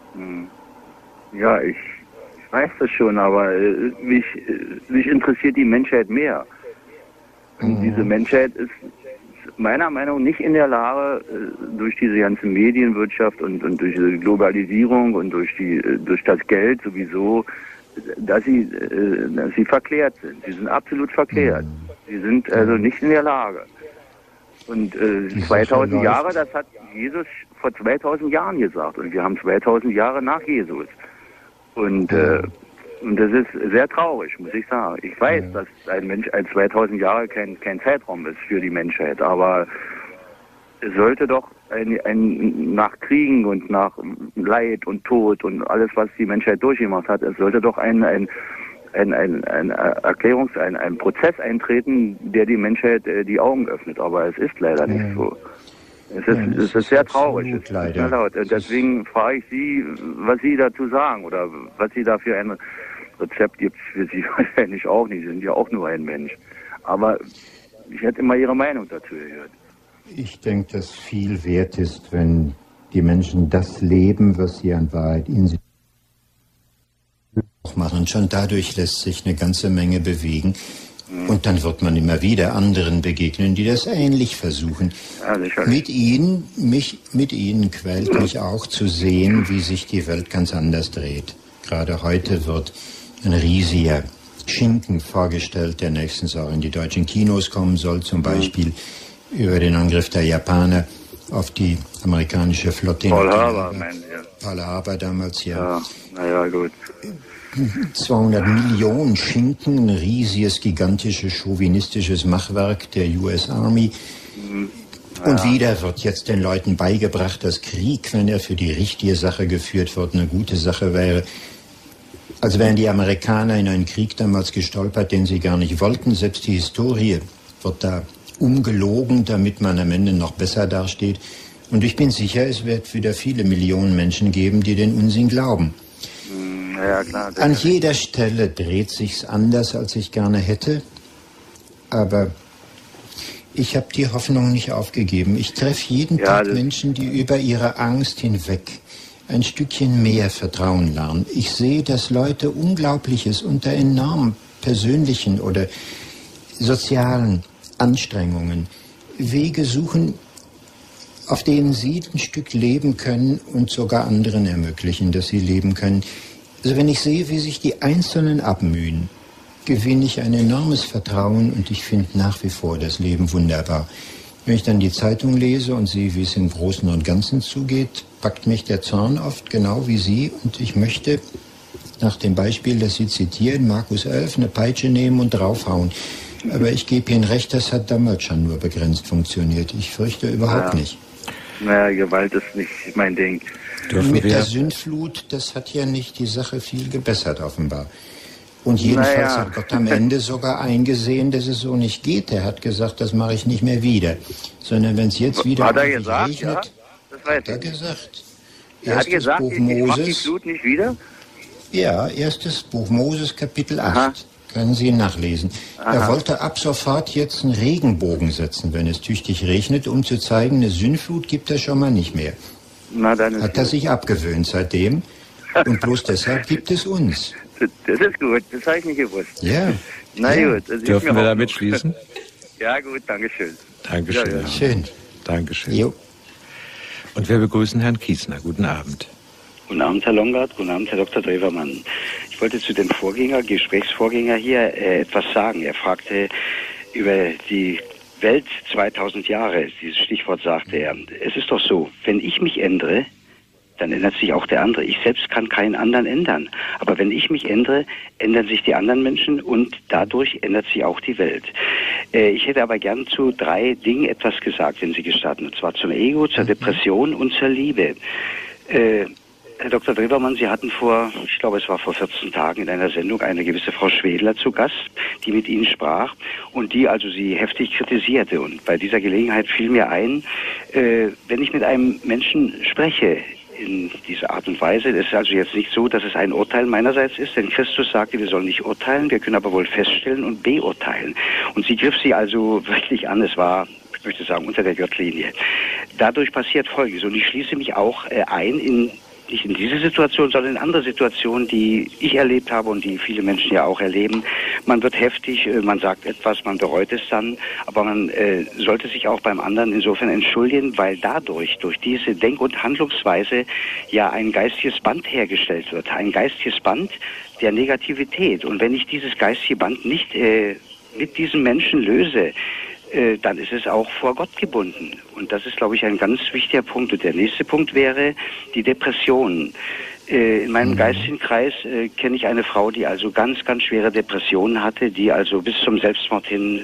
Speaker 9: Ja, ich weiß das schon, aber mich interessiert die Menschheit mehr. Und diese Menschheit ist meiner Meinung nach nicht in der Lage, durch diese ganze Medienwirtschaft und durch die Globalisierung und durch das Geld sowieso, dass sie verklärt sind. Sie sind absolut verklärt. Sie sind also nicht in der Lage. Und 2000 Jahre, das hat Jesus vor 2000 Jahren gesagt. Und wir haben 2000 Jahre nach Jesus. Und das ist sehr traurig, muss ich sagen. Ich weiß, dass ein Mensch als 2000 Jahre kein Zeitraum ist für die Menschheit. Aber es sollte doch nach Kriegen und nach Leid und Tod und alles, was die Menschheit durchgemacht hat, es sollte doch ein Prozess eintreten, der die Menschheit die Augen öffnet. Aber es ist leider nicht so. Es ist sehr traurig. Es ist sehr laut. Deswegen frage ich Sie, was Sie dazu sagen oder was Sie da für ein Rezept gibt für Sie wahrscheinlich auch nicht. Sie sind ja auch nur ein Mensch. Aber ich hätte immer Ihre Meinung dazu gehört.
Speaker 4: Ich denke, dass viel wert ist, wenn die Menschen das leben, was sie an Wahrheit in sich machen. Schon dadurch lässt sich eine ganze Menge bewegen. Und dann wird man immer wieder anderen begegnen, die das ähnlich versuchen.
Speaker 9: Ja,
Speaker 4: mit Ihnen quält mich auch zu sehen, wie sich die Welt ganz anders dreht. Gerade heute wird ein riesiger Schinken vorgestellt, der nächstens auch in die deutschen Kinos kommen soll, zum Beispiel über den Angriff der Japaner auf die amerikanische Flotte.
Speaker 9: Paul Harbour,
Speaker 4: Paul Harbour damals, ja.
Speaker 9: Naja, gut.
Speaker 4: 200 Millionen Schinken, ein riesiges, gigantisches, chauvinistisches Machwerk der US Army. Und wieder wird jetzt den Leuten beigebracht, dass Krieg, wenn er für die richtige Sache geführt wird, eine gute Sache wäre. Als wären die Amerikaner in einen Krieg damals gestolpert, den sie gar nicht wollten. Selbst die Historie wird da umgelogen, damit man am Ende noch besser dasteht. Und ich bin sicher, es wird wieder viele Millionen Menschen geben, die den Unsinn glauben.
Speaker 9: Ja, klar.
Speaker 4: An jeder Stelle dreht sich's anders, als ich gerne hätte. Aber ich habe die Hoffnung nicht aufgegeben. Ich treffe jeden Tag Menschen, die über ihre Angst hinweg ein Stückchen mehr Vertrauen lernen. Ich sehe, dass Leute Unglaubliches unter enorm persönlichen oder sozialen Anstrengungen Wege suchen, auf denen sie ein Stück leben können und sogar anderen ermöglichen, dass sie leben können. Also wenn ich sehe, wie sich die Einzelnen abmühen, gewinne ich ein enormes Vertrauen und ich finde nach wie vor das Leben wunderbar. Wenn ich dann die Zeitung lese und sehe, wie es im Großen und Ganzen zugeht, packt mich der Zorn oft, genau wie Sie. Und ich möchte, nach dem Beispiel, das Sie zitieren, Markus 11, eine Peitsche nehmen und draufhauen. Aber ich gebe Ihnen recht, das hat damals schon nur begrenzt funktioniert. Ich fürchte überhaupt nicht.
Speaker 9: Naja, Gewalt ist nicht mein Ding.
Speaker 4: Mit der Sündflut, das hat ja nicht die Sache viel gebessert, offenbar. Und jedenfalls hat Gott am Ende sogar eingesehen, dass es so nicht geht. Er hat gesagt, das mache ich nicht mehr wieder. Sondern wenn es jetzt wieder regnet,
Speaker 9: ja? Das
Speaker 4: hat er gesagt.
Speaker 9: Er hat gesagt, ich mache die Flut nicht wieder?
Speaker 4: Ja, erstes Buch Moses, Kapitel 8. Aha. Können Sie nachlesen. Aha. Er wollte ab sofort jetzt einen Regenbogen setzen, wenn es tüchtig regnet, um zu zeigen, eine Sündflut gibt es schon mal nicht mehr.
Speaker 9: Na, dann
Speaker 4: hat er sich abgewöhnt seitdem. Und bloß deshalb gibt es uns.
Speaker 9: Das ist gut, das habe ich nicht gewusst.
Speaker 4: Ja.
Speaker 9: Na
Speaker 4: ja.
Speaker 9: gut.
Speaker 3: Dürfen wir da mitschließen?
Speaker 9: Ja gut, Dankeschön.
Speaker 3: Dankeschön.
Speaker 4: Ja. Schön.
Speaker 3: Dankeschön.
Speaker 4: Jo.
Speaker 3: Und wir begrüßen Herrn Kiesner. Guten Abend.
Speaker 10: Guten Abend, Herr Longard. Guten Abend, Herr Dr. Drewermann. Ich wollte zu dem Gesprächsvorgänger hier etwas sagen. Er fragte über die Welt 2000 Jahre. Dieses Stichwort sagte er. Es ist doch so, wenn ich mich ändere, dann ändert sich auch der andere. Ich selbst kann keinen anderen ändern. Aber wenn ich mich ändere, ändern sich die anderen Menschen und dadurch ändert sich auch die Welt. Ich hätte aber gern zu 3 Dingen etwas gesagt, wenn Sie gestatten. Und zwar zum Ego, zur Depression und zur Liebe. Herr Dr. Drewermann, Sie hatten ich glaube es war vor 14 Tagen in einer Sendung eine gewisse Frau Schwedler zu Gast, die mit Ihnen sprach und die also Sie heftig kritisierte. Und bei dieser Gelegenheit fiel mir ein, wenn ich mit einem Menschen spreche, in dieser Art und Weise. Es ist also jetzt nicht so, dass es ein Urteil meinerseits ist, denn Christus sagte, wir sollen nicht urteilen, wir können aber wohl feststellen und beurteilen. Und sie griff sie also wirklich an, es war, ich möchte sagen, unter der Gürtellinie. Dadurch passiert Folgendes und ich schließe mich auch ein nicht in diese Situation, sondern in andere Situationen, die ich erlebt habe und die viele Menschen ja auch erleben. Man wird heftig, man sagt etwas, man bereut es dann, aber man sollte sich auch beim anderen insofern entschuldigen, weil durch diese Denk- und Handlungsweise ja ein geistiges Band hergestellt wird. Ein geistiges Band der Negativität. Und wenn ich dieses geistige Band nicht mit diesem Menschen löse, dann ist es auch vor Gott gebunden. Und das ist, glaube ich, ein ganz wichtiger Punkt. Und der nächste Punkt wäre die Depression. In meinem geistigen Kreis kenne ich eine Frau, die also ganz, ganz schwere Depressionen hatte, die also bis zum Selbstmord hin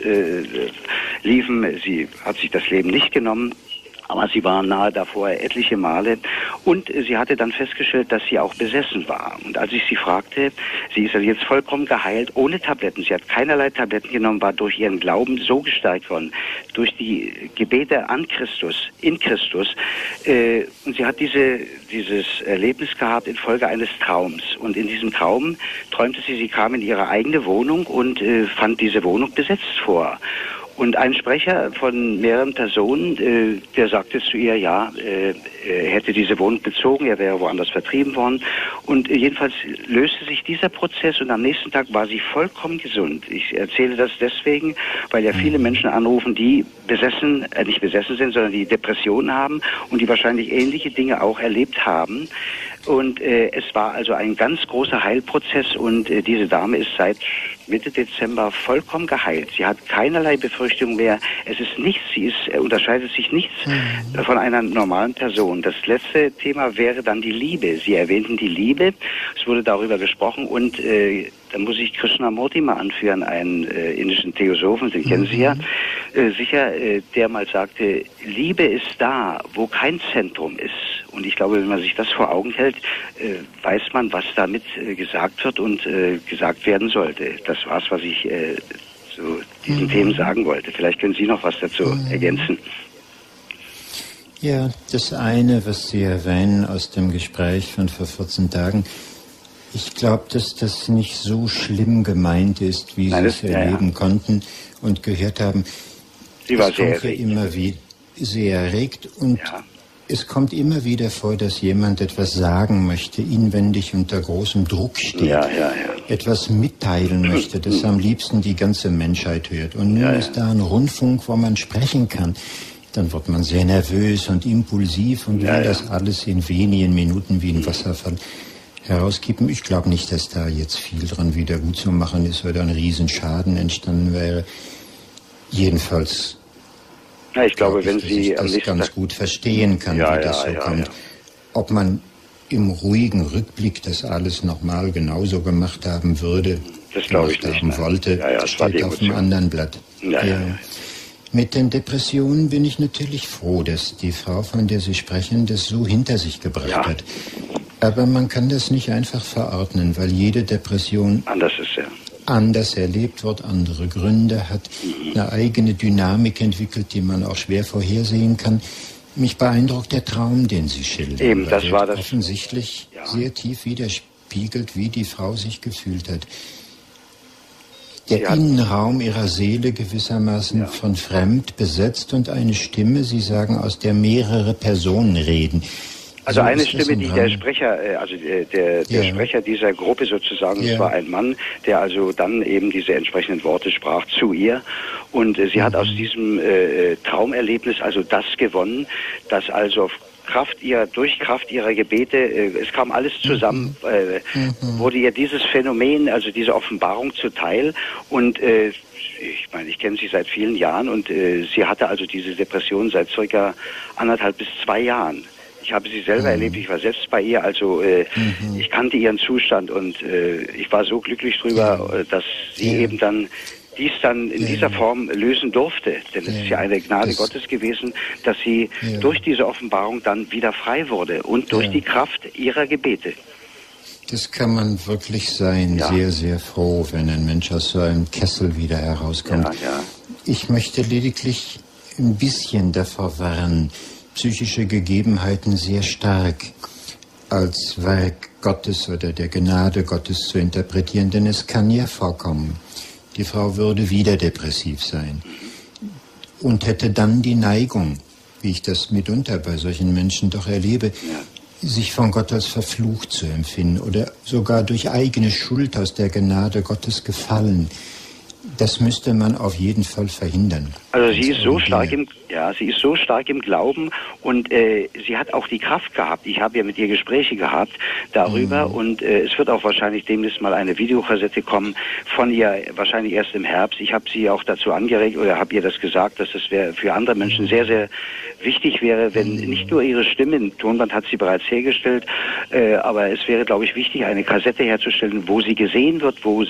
Speaker 10: liefen. Sie hat sich das Leben nicht genommen. Aber sie war nahe davor etliche Male und sie hatte dann festgestellt, dass sie auch besessen war. Und als ich sie fragte, sie ist also jetzt vollkommen geheilt, ohne Tabletten. Sie hat keinerlei Tabletten genommen, war durch ihren Glauben so gestärkt worden, durch die Gebete an Christus, in Christus. Und sie hat dieses Erlebnis gehabt infolge eines Traums. Und in diesem Traum träumte sie kam in ihre eigene Wohnung und fand diese Wohnung besetzt vor. Und ein Sprecher von mehreren Personen, der sagte zu ihr, ja, er hätte diese Wohnung bezogen, er wäre woanders vertrieben worden. Und jedenfalls löste sich dieser Prozess und am nächsten Tag war sie vollkommen gesund. Ich erzähle das deswegen, weil ja viele Menschen anrufen, die nicht besessen sind, sondern die Depressionen haben und die wahrscheinlich ähnliche Dinge auch erlebt haben. Und es war also ein ganz großer Heilprozess und diese Dame ist seit Mitte Dezember vollkommen geheilt. Sie hat keinerlei Befürchtung mehr. Es ist nichts, unterscheidet sich nichts von einer normalen Person. Das letzte Thema wäre dann die Liebe. Sie erwähnten die Liebe. Es wurde darüber gesprochen und da muss ich Krishnamurti mal anführen, einen indischen Theosophen, den kennen Sie ja, sicher, der mal sagte, Liebe ist da, wo kein Zentrum ist. Und ich glaube, wenn man sich das vor Augen hält, weiß man, was damit gesagt wird und gesagt werden sollte. Das war's, was ich zu diesen Themen sagen wollte. Vielleicht können Sie noch was dazu ergänzen.
Speaker 4: Ja, das eine, was Sie erwähnen aus dem Gespräch von vor 14 Tagen, ich glaube, dass das nicht so schlimm gemeint ist, wie Sie es erleben konnten und gehört haben.
Speaker 10: Sie war sehr erregt.
Speaker 4: Immer wie sehr erregt und es kommt immer wieder vor, dass jemand etwas sagen möchte, inwendig unter großem Druck steht, etwas mitteilen möchte, das am liebsten die ganze Menschheit hört. Und nun ist da ein Rundfunk, wo man sprechen kann. Dann wird man sehr nervös und impulsiv und will das alles in wenigen Minuten wie ein Wasserfall herauskippen. Ich glaube nicht, dass da jetzt viel dran wieder gut zu machen ist oder ein Riesenschaden entstanden wäre. Jedenfalls
Speaker 10: ich glaube, wenn Sie
Speaker 4: das ganz gut verstehen kann, wie das so kommt. Ob man im ruhigen Rückblick das alles nochmal genauso gemacht haben würde,
Speaker 10: das glaube ich nicht.
Speaker 4: Wollte, steht auf dem anderen Blatt. Mit den Depressionen bin ich natürlich froh, dass die Frau, von der Sie sprechen, das so hinter sich gebracht hat. Aber man kann das nicht einfach verordnen, weil jede Depression anders erlebt wird, andere Gründe hat, eine eigene Dynamik entwickelt, die man auch schwer vorhersehen kann. Mich beeindruckt der Traum, den Sie schildern.
Speaker 10: Eben, das war das.
Speaker 4: Offensichtlich sehr tief widerspiegelt, wie die Frau sich gefühlt hat. Der Innenraum ihrer Seele gewissermaßen von fremd besetzt und eine Stimme, Sie sagen, aus der mehrere Personen reden.
Speaker 10: Also eine Stimme, die der Sprecher, der Sprecher dieser Gruppe sozusagen, das war ein Mann, der also dann eben diese entsprechenden Worte sprach zu ihr. Und sie hat aus diesem Traumerlebnis also das gewonnen, dass also durch Kraft ihrer Gebete, es kam alles zusammen, wurde ihr dieses Phänomen, also diese Offenbarung zuteil. Und ich meine, ich kenne sie seit vielen Jahren und sie hatte also diese Depression seit circa 1,5 bis 2 Jahren. Ich habe sie selber erlebt, ich war selbst bei ihr, also ich kannte ihren Zustand und ich war so glücklich drüber, dass sie eben dann dies dann in dieser Form lösen durfte. Denn es ist ja eine Gnade Gottes gewesen, dass sie durch diese Offenbarung dann wieder frei wurde und durch die Kraft ihrer Gebete.
Speaker 4: Das kann man wirklich sein, sehr, sehr froh, wenn ein Mensch aus so einem Kessel wieder herauskommt. Ich möchte lediglich ein bisschen davor warnen, psychische Gegebenheiten sehr stark als Werk Gottes oder der Gnade Gottes zu interpretieren, denn es kann ja vorkommen, die Frau würde wieder depressiv sein und hätte dann die Neigung, wie ich das mitunter bei solchen Menschen doch erlebe, sich von Gott als verflucht zu empfinden oder sogar durch eigene Schuld aus der Gnade Gottes gefallen. Das müsste man auf jeden Fall verhindern.
Speaker 10: Also sie ist so stark im Glauben und sie hat auch die Kraft gehabt. Ich habe ja mit ihr Gespräche gehabt darüber und es wird auch wahrscheinlich demnächst mal eine Videokassette kommen von ihr, wahrscheinlich erst im Herbst. Ich habe sie auch dazu angeregt oder habe ihr das gesagt, dass es für andere Menschen sehr, sehr wichtig wäre, wenn nicht nur ihre Stimme, ein Tonband hat sie bereits hergestellt, aber es wäre, glaube ich, wichtig, eine Kassette herzustellen, wo sie gesehen wird, wo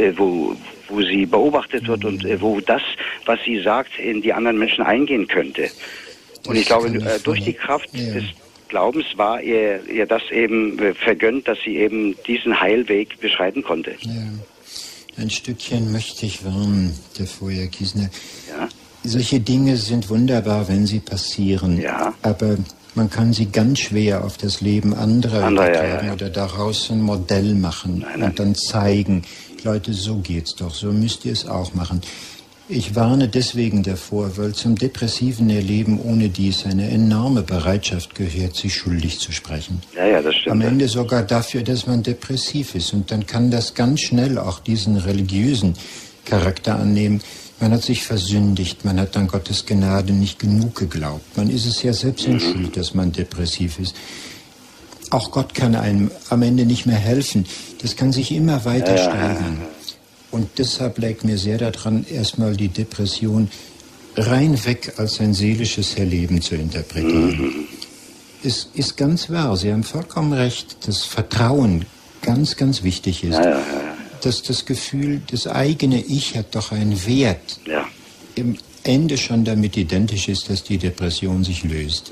Speaker 10: sie beobachtet wird und wo das, was sie sagt, in die anderen Menschen eingehen könnte. Und ich glaube, durch die Kraft des Glaubens war ihr das eben vergönnt, dass sie eben diesen Heilweg beschreiten konnte.
Speaker 4: Ja. Ein Stückchen möchte ich warnen, der Feuer Kiesner. Solche Dinge sind wunderbar, wenn sie passieren, aber man kann sie ganz schwer auf das Leben anderer übertragen oder daraus ein Modell machen und dann zeigen, Leute, so geht's doch, so müsst ihr es auch machen. Ich warne deswegen davor, weil zum depressiven Erleben ohne dies eine enorme Bereitschaft gehört, sich schuldig zu sprechen.
Speaker 10: Ja, das stimmt.
Speaker 4: Am Ende sogar dafür, dass man depressiv ist. Und dann kann das ganz schnell auch diesen religiösen Charakter annehmen. Man hat sich versündigt, man hat an Gottes Gnade nicht genug geglaubt. Man ist es ja selbst in Schuld, dass man depressiv ist. Auch Gott kann einem am Ende nicht mehr helfen. Das kann sich immer weiter steigern. Und deshalb liegt mir sehr daran, erstmal die Depression reinweg als ein seelisches Erleben zu interpretieren. Es ist ganz wahr, Sie haben vollkommen recht, dass Vertrauen ganz, ganz wichtig ist. Dass das Gefühl, das eigene Ich hat doch einen Wert. Im Ende schon damit identisch ist, dass die Depression sich löst.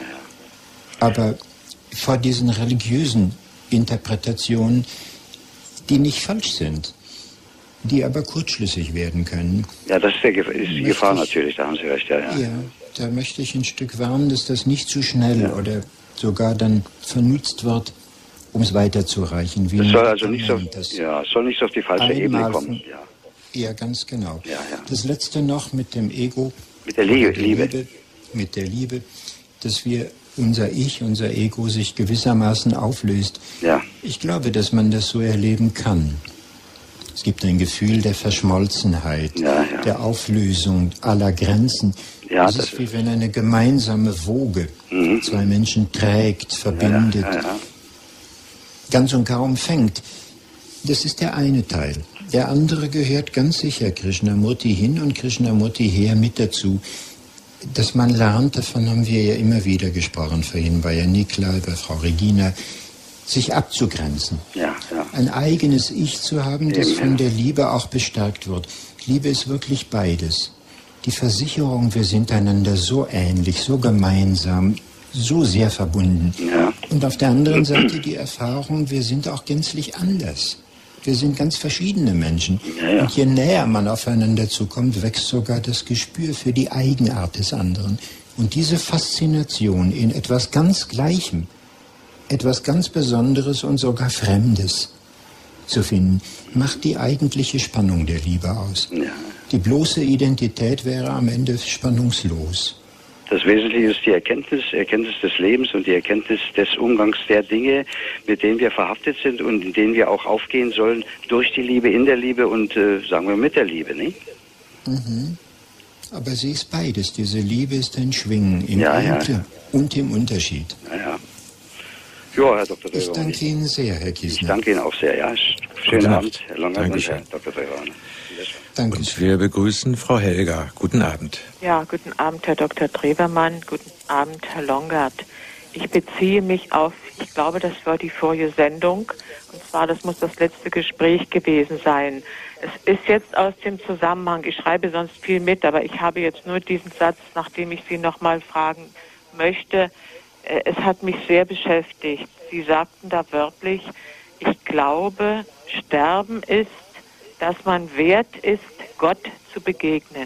Speaker 4: Aber vor diesen religiösen Interpretationen, die nicht falsch sind, die aber kurzschlüssig werden können.
Speaker 10: Ja, das ist die Gefahr natürlich, da haben Sie recht, ja.
Speaker 4: Ja, da möchte ich ein Stück warnen, dass das nicht zu schnell oder sogar dann vernutzt wird, um es weiterzureichen. Wie
Speaker 10: das soll also nicht soll nicht auf die falsche Ebene kommen.
Speaker 4: Ja, ganz genau. Das Letzte noch mit dem Ego.
Speaker 10: Mit der Liebe.
Speaker 4: Mit der Liebe, dass wir unser Ich, unser Ego sich gewissermaßen auflöst. Ich glaube, dass man das so erleben kann. Es gibt ein Gefühl der Verschmolzenheit, der Auflösung aller Grenzen. Es ist wie wenn eine gemeinsame Woge zwei Menschen trägt, verbindet, ganz und gar umfängt. Das ist der eine Teil. Der andere gehört ganz sicher Krishnamurti hin und Krishnamurti her mit dazu. Dass man lernt, davon haben wir ja immer wieder gesprochen, vorhin bei Herrn Niklai, bei Frau Regina, sich abzugrenzen. Ein eigenes Ich zu haben, das von der Liebe auch bestärkt wird. Liebe ist wirklich beides. Die Versicherung, wir sind einander so ähnlich, so gemeinsam, so sehr verbunden. Und auf der anderen Seite die Erfahrung, wir sind auch gänzlich anders. Wir sind ganz verschiedene Menschen. Und je näher man aufeinander zukommt, wächst sogar das Gespür für die Eigenart des anderen. Und diese Faszination in etwas ganz Gleichem, etwas ganz Besonderes und sogar Fremdes zu finden, macht die eigentliche Spannung der Liebe aus. Die bloße Identität wäre am Ende spannungslos.
Speaker 10: Das Wesentliche ist die Erkenntnis des Lebens und die Erkenntnis des Umgangs der Dinge, mit denen wir verhaftet sind und in denen wir auch aufgehen sollen, durch die Liebe, in der Liebe und, sagen wir, mit der Liebe, nicht?
Speaker 4: Aber sie ist beides. Diese Liebe ist ein Schwingen im Einzel und im Unterschied.
Speaker 10: Ja, Herr Dr. Drewer.
Speaker 4: Ich danke Ihnen sehr, Herr Kiesner.
Speaker 10: Ich danke Ihnen auch sehr, ja. Schönen Abend, Herr Longard und Herr Dr. Drewer.
Speaker 4: Danke.
Speaker 3: Und wir begrüßen Frau Helga. Guten Abend.
Speaker 11: Ja, guten Abend, Herr Dr. Drewermann. Guten Abend, Herr Longard. Ich beziehe mich auf, ich glaube, das war die vorige Sendung. Und zwar, das muss das letzte Gespräch gewesen sein. Es ist jetzt aus dem Zusammenhang, ich schreibe sonst viel mit, aber ich habe jetzt nur diesen Satz, nachdem ich Sie nochmal fragen möchte. Es hat mich sehr beschäftigt. Sie sagten da wörtlich, ich glaube, Sterben ist, dass man wert ist, Gott zu begegnen.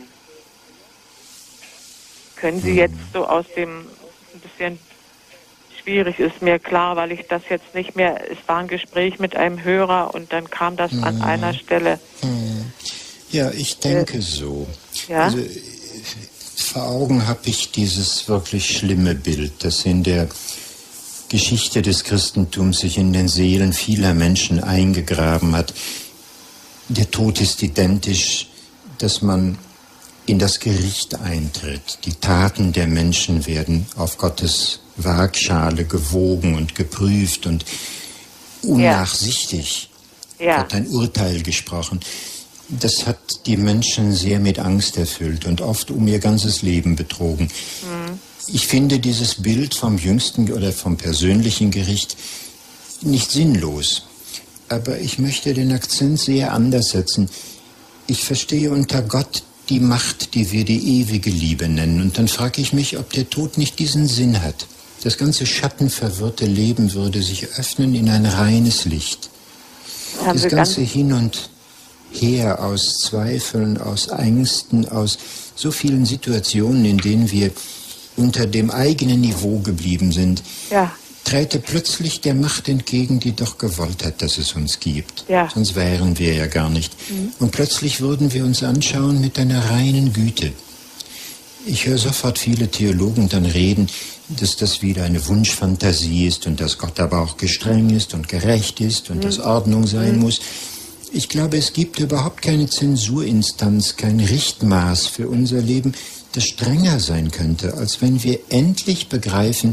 Speaker 11: Können Sie jetzt so aus dem, ein bisschen schwierig, ist mir klar, weil ich das jetzt nicht mehr, es war ein Gespräch mit einem Hörer und dann kam das an einer Stelle.
Speaker 4: Ja, ich denke so. Also, vor Augen habe ich dieses wirklich schlimme Bild, das in der Geschichte des Christentums sich in den Seelen vieler Menschen eingegraben hat. Der Tod ist identisch, dass man in das Gericht eintritt. Die Taten der Menschen werden auf Gottes Waagschale gewogen und geprüft und unnachsichtig wird ein Urteil gesprochen. Das hat die Menschen sehr mit Angst erfüllt und oft um ihr ganzes Leben betrogen. Ich finde dieses Bild vom jüngsten oder vom persönlichen Gericht nicht sinnlos. Aber ich möchte den Akzent sehr anders setzen. Ich verstehe unter Gott die Macht, die wir die ewige Liebe nennen. Und dann frage ich mich, ob der Tod nicht diesen Sinn hat. Das ganze schattenverwirrte Leben würde sich öffnen in ein reines Licht. Das ganze Hin und Her aus Zweifeln, aus Ängsten, aus so vielen Situationen, in denen wir unter dem eigenen Niveau geblieben sind, träte plötzlich der Macht entgegen, die doch gewollt hat, dass es uns gibt. Sonst wären wir ja gar nicht. Und plötzlich würden wir uns anschauen mit einer reinen Güte. Ich höre sofort viele Theologen dann reden, dass das wieder eine Wunschfantasie ist und dass Gott aber auch gestreng ist und gerecht ist und dass Ordnung sein muss. Ich glaube, es gibt überhaupt keine Zensurinstanz, kein Richtmaß für unser Leben, das strenger sein könnte, als wenn wir endlich begreifen,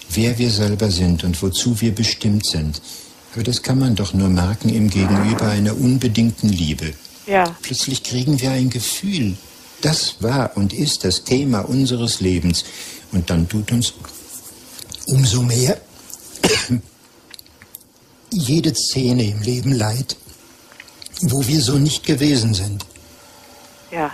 Speaker 4: wer wir selber sind und wozu wir bestimmt sind. Aber das kann man doch nur merken im Gegenüber einer unbedingten Liebe.
Speaker 11: Ja.
Speaker 4: Plötzlich kriegen wir ein Gefühl. Das war und ist das Thema unseres Lebens. Und dann tut uns umso mehr jede Szene im Leben leid, wo wir so nicht gewesen sind.
Speaker 11: Ja.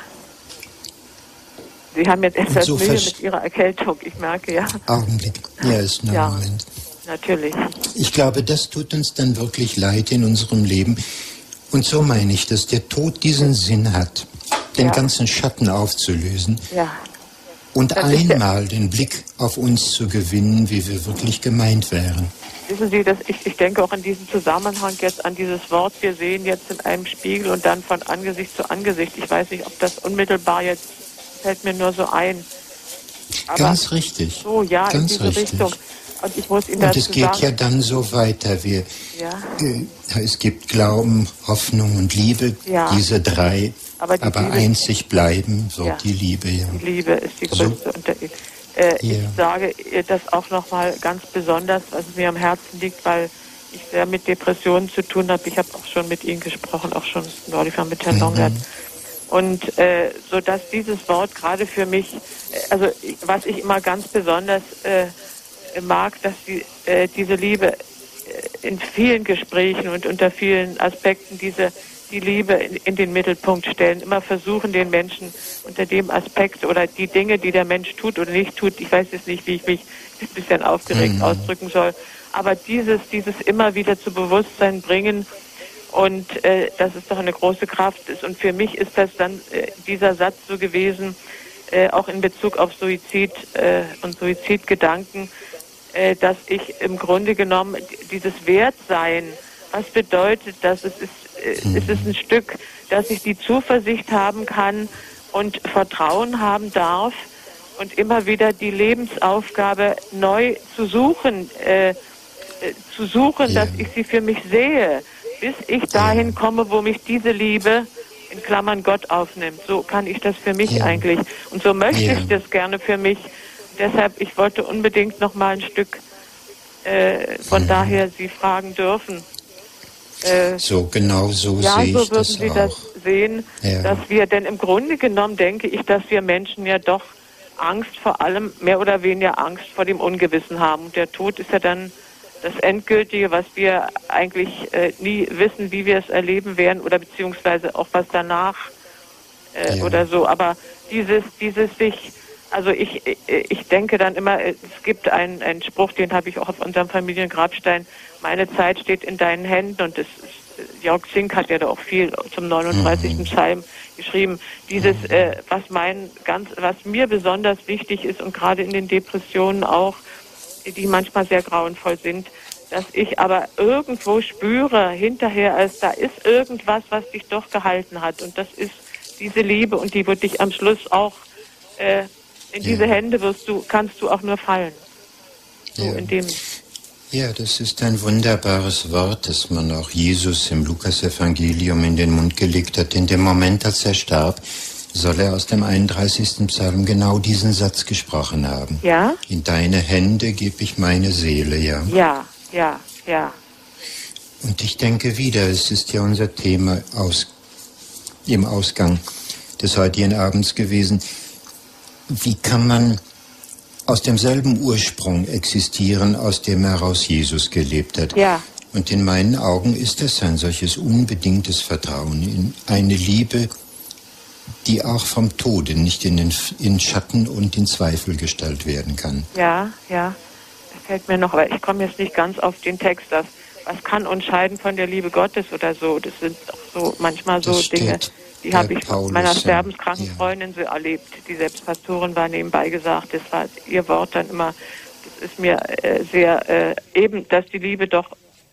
Speaker 11: Sie haben jetzt etwas Mühe mit Ihrer Erkältung, ich merke, ja.
Speaker 4: Augenblick. Ja, ist nur ein Moment.
Speaker 11: Natürlich.
Speaker 4: Ich glaube, das tut uns dann wirklich leid in unserem Leben. Und so meine ich, dass der Tod diesen Sinn hat, den ganzen Schatten aufzulösen.
Speaker 11: Ja.
Speaker 4: Und das einmal den Blick auf uns zu gewinnen, wie wir wirklich gemeint wären.
Speaker 11: Wissen Sie, dass ich denke auch in diesem Zusammenhang jetzt an dieses Wort, wir sehen jetzt in einem Spiegel und dann von Angesicht zu Angesicht. Ich weiß nicht, ob das unmittelbar jetzt, fällt mir nur so ein. Aber
Speaker 4: ganz richtig.
Speaker 11: So, ja,
Speaker 4: ganz
Speaker 11: in diese
Speaker 4: richtig.
Speaker 11: Richtung. Und ich muss Ihnen dazu
Speaker 4: es geht
Speaker 11: sagen,
Speaker 4: ja dann so weiter. Es gibt Glauben, Hoffnung und Liebe, diese drei. Aber einzig bleiben wird die Liebe. Ja.
Speaker 11: Die Liebe ist die größte. Ich sage das auch nochmal ganz besonders, was mir am Herzen liegt, weil ich sehr mit Depressionen zu tun habe. Ich habe auch schon mit Ihnen gesprochen, auch schon neulich mal mit Herrn Longert. Und so dass dieses Wort gerade für mich, also was ich immer ganz besonders mag, dass diese Liebe in vielen Gesprächen und unter vielen Aspekten die Liebe in den Mittelpunkt stellen, immer versuchen, den Menschen unter dem Aspekt oder die Dinge, die der Mensch tut oder nicht tut, ich weiß jetzt nicht, wie ich mich ein bisschen aufgeregt ausdrücken soll, aber dieses immer wieder zu Bewusstsein bringen und dass es doch eine große Kraft ist. Und für mich ist das dann dieser Satz so gewesen, auch in Bezug auf Suizid und Suizidgedanken, dass ich im Grunde genommen dieses Wertsein, was bedeutet, dass es ist ein Stück, dass ich die Zuversicht haben kann und Vertrauen haben darf und immer wieder die Lebensaufgabe neu zu suchen, dass ich sie für mich sehe, bis ich dahin komme, wo mich diese Liebe in Klammern Gott aufnimmt. So kann ich das für mich eigentlich. Und so möchte ich das gerne für mich. Deshalb, ich wollte unbedingt noch mal ein Stück von daher Sie fragen dürfen.
Speaker 4: So, genau so sehe ich das auch. Ja, so würden Sie das
Speaker 11: sehen, dass wir, denn im Grunde genommen denke ich, dass wir Menschen ja doch Angst vor allem, mehr oder weniger Angst vor dem Ungewissen haben. Und der Tod ist ja dann das Endgültige, was wir eigentlich nie wissen, wie wir es erleben werden oder beziehungsweise auch was danach oder so. Aber dieses sich, also ich denke dann immer, es gibt einen Spruch, den habe ich auch auf unserem Familiengrabstein, meine Zeit steht in deinen Händen, und das ist, Jörg Zink hat ja da auch viel zum 39. Psalm geschrieben. Dieses, was mir besonders wichtig ist und gerade in den Depressionen auch, die manchmal sehr grauenvoll sind, dass ich aber irgendwo spüre hinterher, als da ist irgendwas, was dich doch gehalten hat, und das ist diese Liebe, und die wird dich am Schluss auch in diese Hände kannst du auch nur fallen. So in dem.
Speaker 4: Ja, das ist ein wunderbares Wort, das man auch Jesus im Lukas-Evangelium in den Mund gelegt hat. In dem Moment, als er starb, soll er aus dem 31. Psalm genau diesen Satz gesprochen haben.
Speaker 11: Ja?
Speaker 4: In deine Hände gebe ich meine Seele, ja.
Speaker 11: Ja.
Speaker 4: Und ich denke wieder, es ist ja unser Thema im Ausgang des heutigen Abends gewesen. Wie kann man aus demselben Ursprung existieren, aus dem heraus Jesus gelebt hat?
Speaker 11: Ja.
Speaker 4: Und in meinen Augen ist das ein solches unbedingtes Vertrauen in eine Liebe, die auch vom Tode nicht in Schatten und in Zweifel gestellt werden kann.
Speaker 11: Ja. Das fällt mir noch, aber ich komme jetzt nicht ganz auf den Text, was kann uns scheiden von der Liebe Gottes oder so. Das sind auch so manchmal so Dinge, die habe ich mit meiner sterbenskranken Freundin so erlebt, die selbst Pastorin war, nebenbei gesagt. Das war ihr Wort dann immer, das ist mir sehr eben, dass die Liebe doch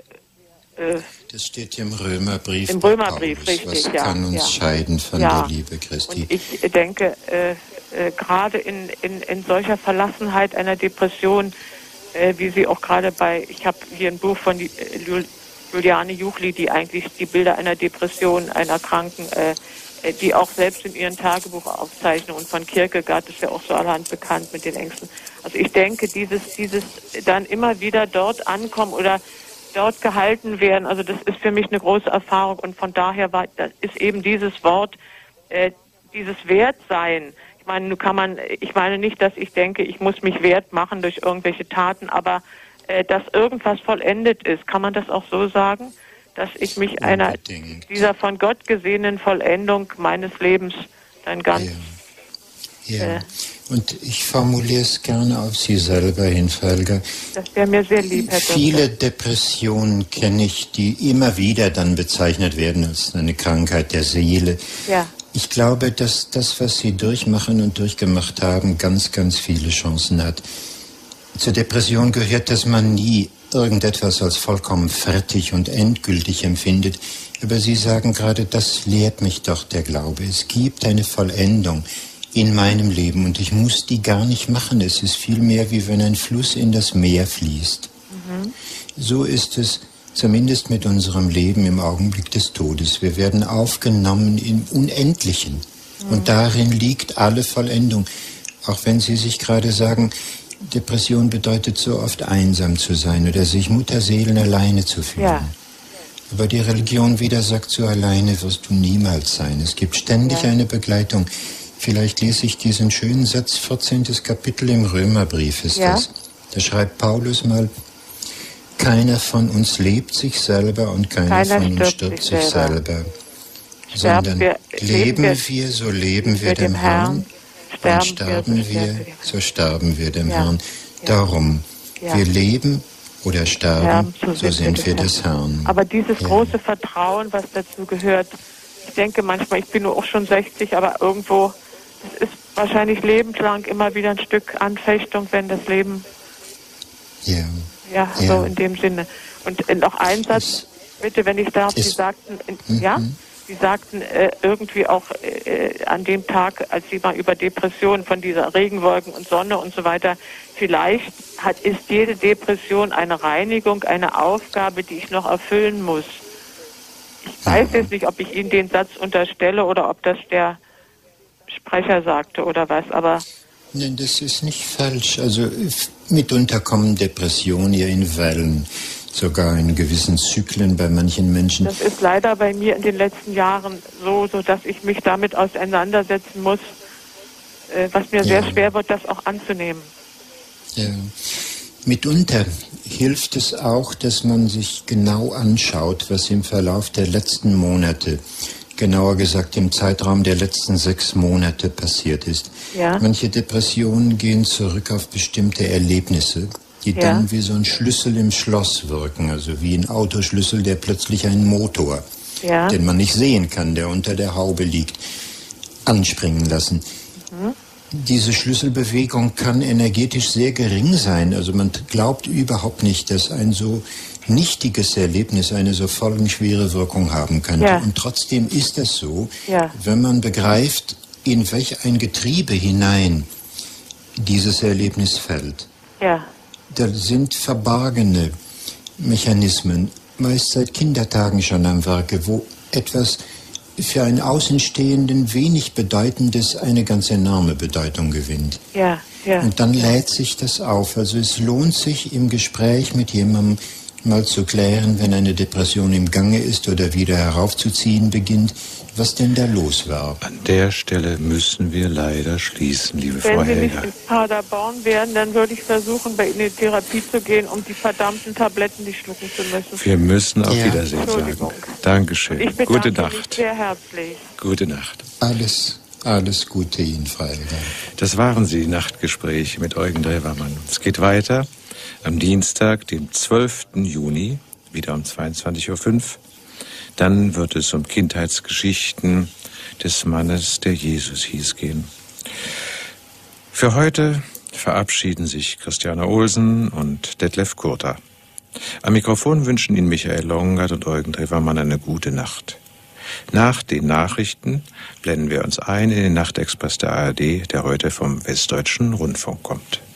Speaker 4: das steht im Römerbrief.
Speaker 11: Im Römerbrief,
Speaker 4: Paulus.
Speaker 11: Richtig,
Speaker 4: Was kann uns scheiden von der Liebe Christi?
Speaker 11: Und ich denke, gerade in solcher Verlassenheit einer Depression, wie sie auch gerade ich habe hier ein Buch von Juliane Juchli, die eigentlich die Bilder einer Depression einer Kranken die auch selbst in ihren Tagebuchaufzeichnungen von Kierkegaard, ist ja auch so allerhand bekannt mit den Ängsten. Also ich denke, dieses dann immer wieder dort ankommen oder dort gehalten werden, also das ist für mich eine große Erfahrung und von daher das ist eben dieses Wort, dieses Wertsein. Ich meine nicht, dass ich denke, ich muss mich wert machen durch irgendwelche Taten, aber dass irgendwas vollendet ist. Kann man das auch so sagen? Dass ich mich dieser von Gott gesehenen Vollendung meines Lebens dann ganz...
Speaker 4: Ja. Und ich formuliere es gerne auf Sie selber hin, Helga.
Speaker 11: Das wäre mir sehr lieb, Herr Doktor.
Speaker 4: Viele Depressionen kenne ich, die immer wieder dann bezeichnet werden als eine Krankheit der Seele.
Speaker 11: Ja.
Speaker 4: Ich glaube, dass das, was Sie durchmachen und durchgemacht haben, ganz, ganz viele Chancen hat. Zur Depression gehört, dass man nie irgendetwas als vollkommen fertig und endgültig empfindet. Aber Sie sagen gerade, das lehrt mich doch der Glaube. Es gibt eine Vollendung in meinem Leben und ich muss die gar nicht machen. Es ist vielmehr, wie wenn ein Fluss in das Meer fließt. Mhm. So ist es zumindest mit unserem Leben im Augenblick des Todes. Wir werden aufgenommen im Unendlichen. Mhm. Und darin liegt alle Vollendung. Auch wenn Sie sich gerade sagen, Depression bedeutet so oft einsam zu sein oder sich Mutterseelen alleine zu fühlen. Ja. Aber die Religion wieder sagt, so alleine wirst du niemals sein. Es gibt ständig eine Begleitung. Vielleicht lese ich diesen schönen Satz, 14. Kapitel im Römerbrief ist das. Da schreibt Paulus mal, keiner von uns lebt sich selber und keiner von uns stirbt sich selber. Sondern leben wir, so leben wir dem Herrn. Und sterben wir, so sterben wir dem Herrn. Darum, wir leben oder sterben, so sind wir des Herrn.
Speaker 11: Aber dieses große Vertrauen, was dazu gehört, ich denke manchmal, ich bin nur auch schon 60, aber irgendwo, es ist wahrscheinlich lebenslang immer wieder ein Stück Anfechtung, wenn das Leben, so in dem Sinne. Und noch ein Satz, bitte, wenn ich darf, Sie sagten, Sie sagten irgendwie auch an dem Tag, als Sie mal über Depressionen von dieser Regenwolken und Sonne und so weiter, vielleicht ist jede Depression eine Reinigung, eine Aufgabe, die ich noch erfüllen muss. Ich weiß jetzt nicht, ob ich Ihnen den Satz unterstelle oder ob das der Sprecher sagte oder was, aber...
Speaker 4: Nein, das ist nicht falsch. Also mitunter kommen Depressionen ja in Wellen. Sogar in gewissen Zyklen bei manchen Menschen.
Speaker 11: Das ist leider bei mir in den letzten Jahren so dass ich mich damit auseinandersetzen muss, was mir sehr schwer wird, das auch anzunehmen.
Speaker 4: Ja. Mitunter hilft es auch, dass man sich genau anschaut, was im Verlauf der letzten Monate, genauer gesagt im Zeitraum der letzten 6 Monate passiert ist. Ja. Manche Depressionen gehen zurück auf bestimmte Erlebnisse, die dann wie so ein Schlüssel im Schloss wirken, also wie ein Autoschlüssel, der plötzlich einen Motor, den man nicht sehen kann, der unter der Haube liegt, anspringen lassen. Mhm. Diese Schlüsselbewegung kann energetisch sehr gering sein, also man glaubt überhaupt nicht, dass ein so nichtiges Erlebnis eine so folgenschwere Wirkung haben könnte. Ja. Und trotzdem ist es so, wenn man begreift, in welch ein Getriebe hinein dieses Erlebnis fällt. Ja. Da sind verborgene Mechanismen, meist seit Kindertagen schon am Werke, wo etwas für einen Außenstehenden wenig Bedeutendes eine ganz enorme Bedeutung gewinnt. Ja, ja. Und dann lädt sich das auf. Also es lohnt sich im Gespräch mit jemandem mal zu klären, wenn eine Depression im Gange ist oder wieder heraufzuziehen beginnt, was denn da los war.
Speaker 3: An der Stelle müssen wir leider schließen, liebe Frau Helga.
Speaker 11: Wenn Sie nicht in Paderborn wären, dann würde ich versuchen, bei Ihnen in die Therapie zu gehen, um die verdammten Tabletten nicht schlucken zu müssen.
Speaker 3: Wir müssen auf Wiedersehen sagen. Dankeschön.
Speaker 11: Ich
Speaker 3: Gute Nacht.
Speaker 11: Mich sehr herzlich.
Speaker 3: Gute Nacht.
Speaker 4: Alles Gute Ihnen, Frau Helga.
Speaker 3: Das waren sie, Nachtgespräche mit Eugen Drewermann. Es geht weiter am Dienstag, dem 12. Juni, wieder um 22.05 Uhr. Dann wird es um Kindheitsgeschichten des Mannes, der Jesus hieß, gehen. Für heute verabschieden sich Christiane Olsen und Detlef Kurter. Am Mikrofon wünschen Ihnen Michael Longard und Eugen Drewermann eine gute Nacht. Nach den Nachrichten blenden wir uns ein in den Nachtexpress der ARD, der heute vom Westdeutschen Rundfunk kommt.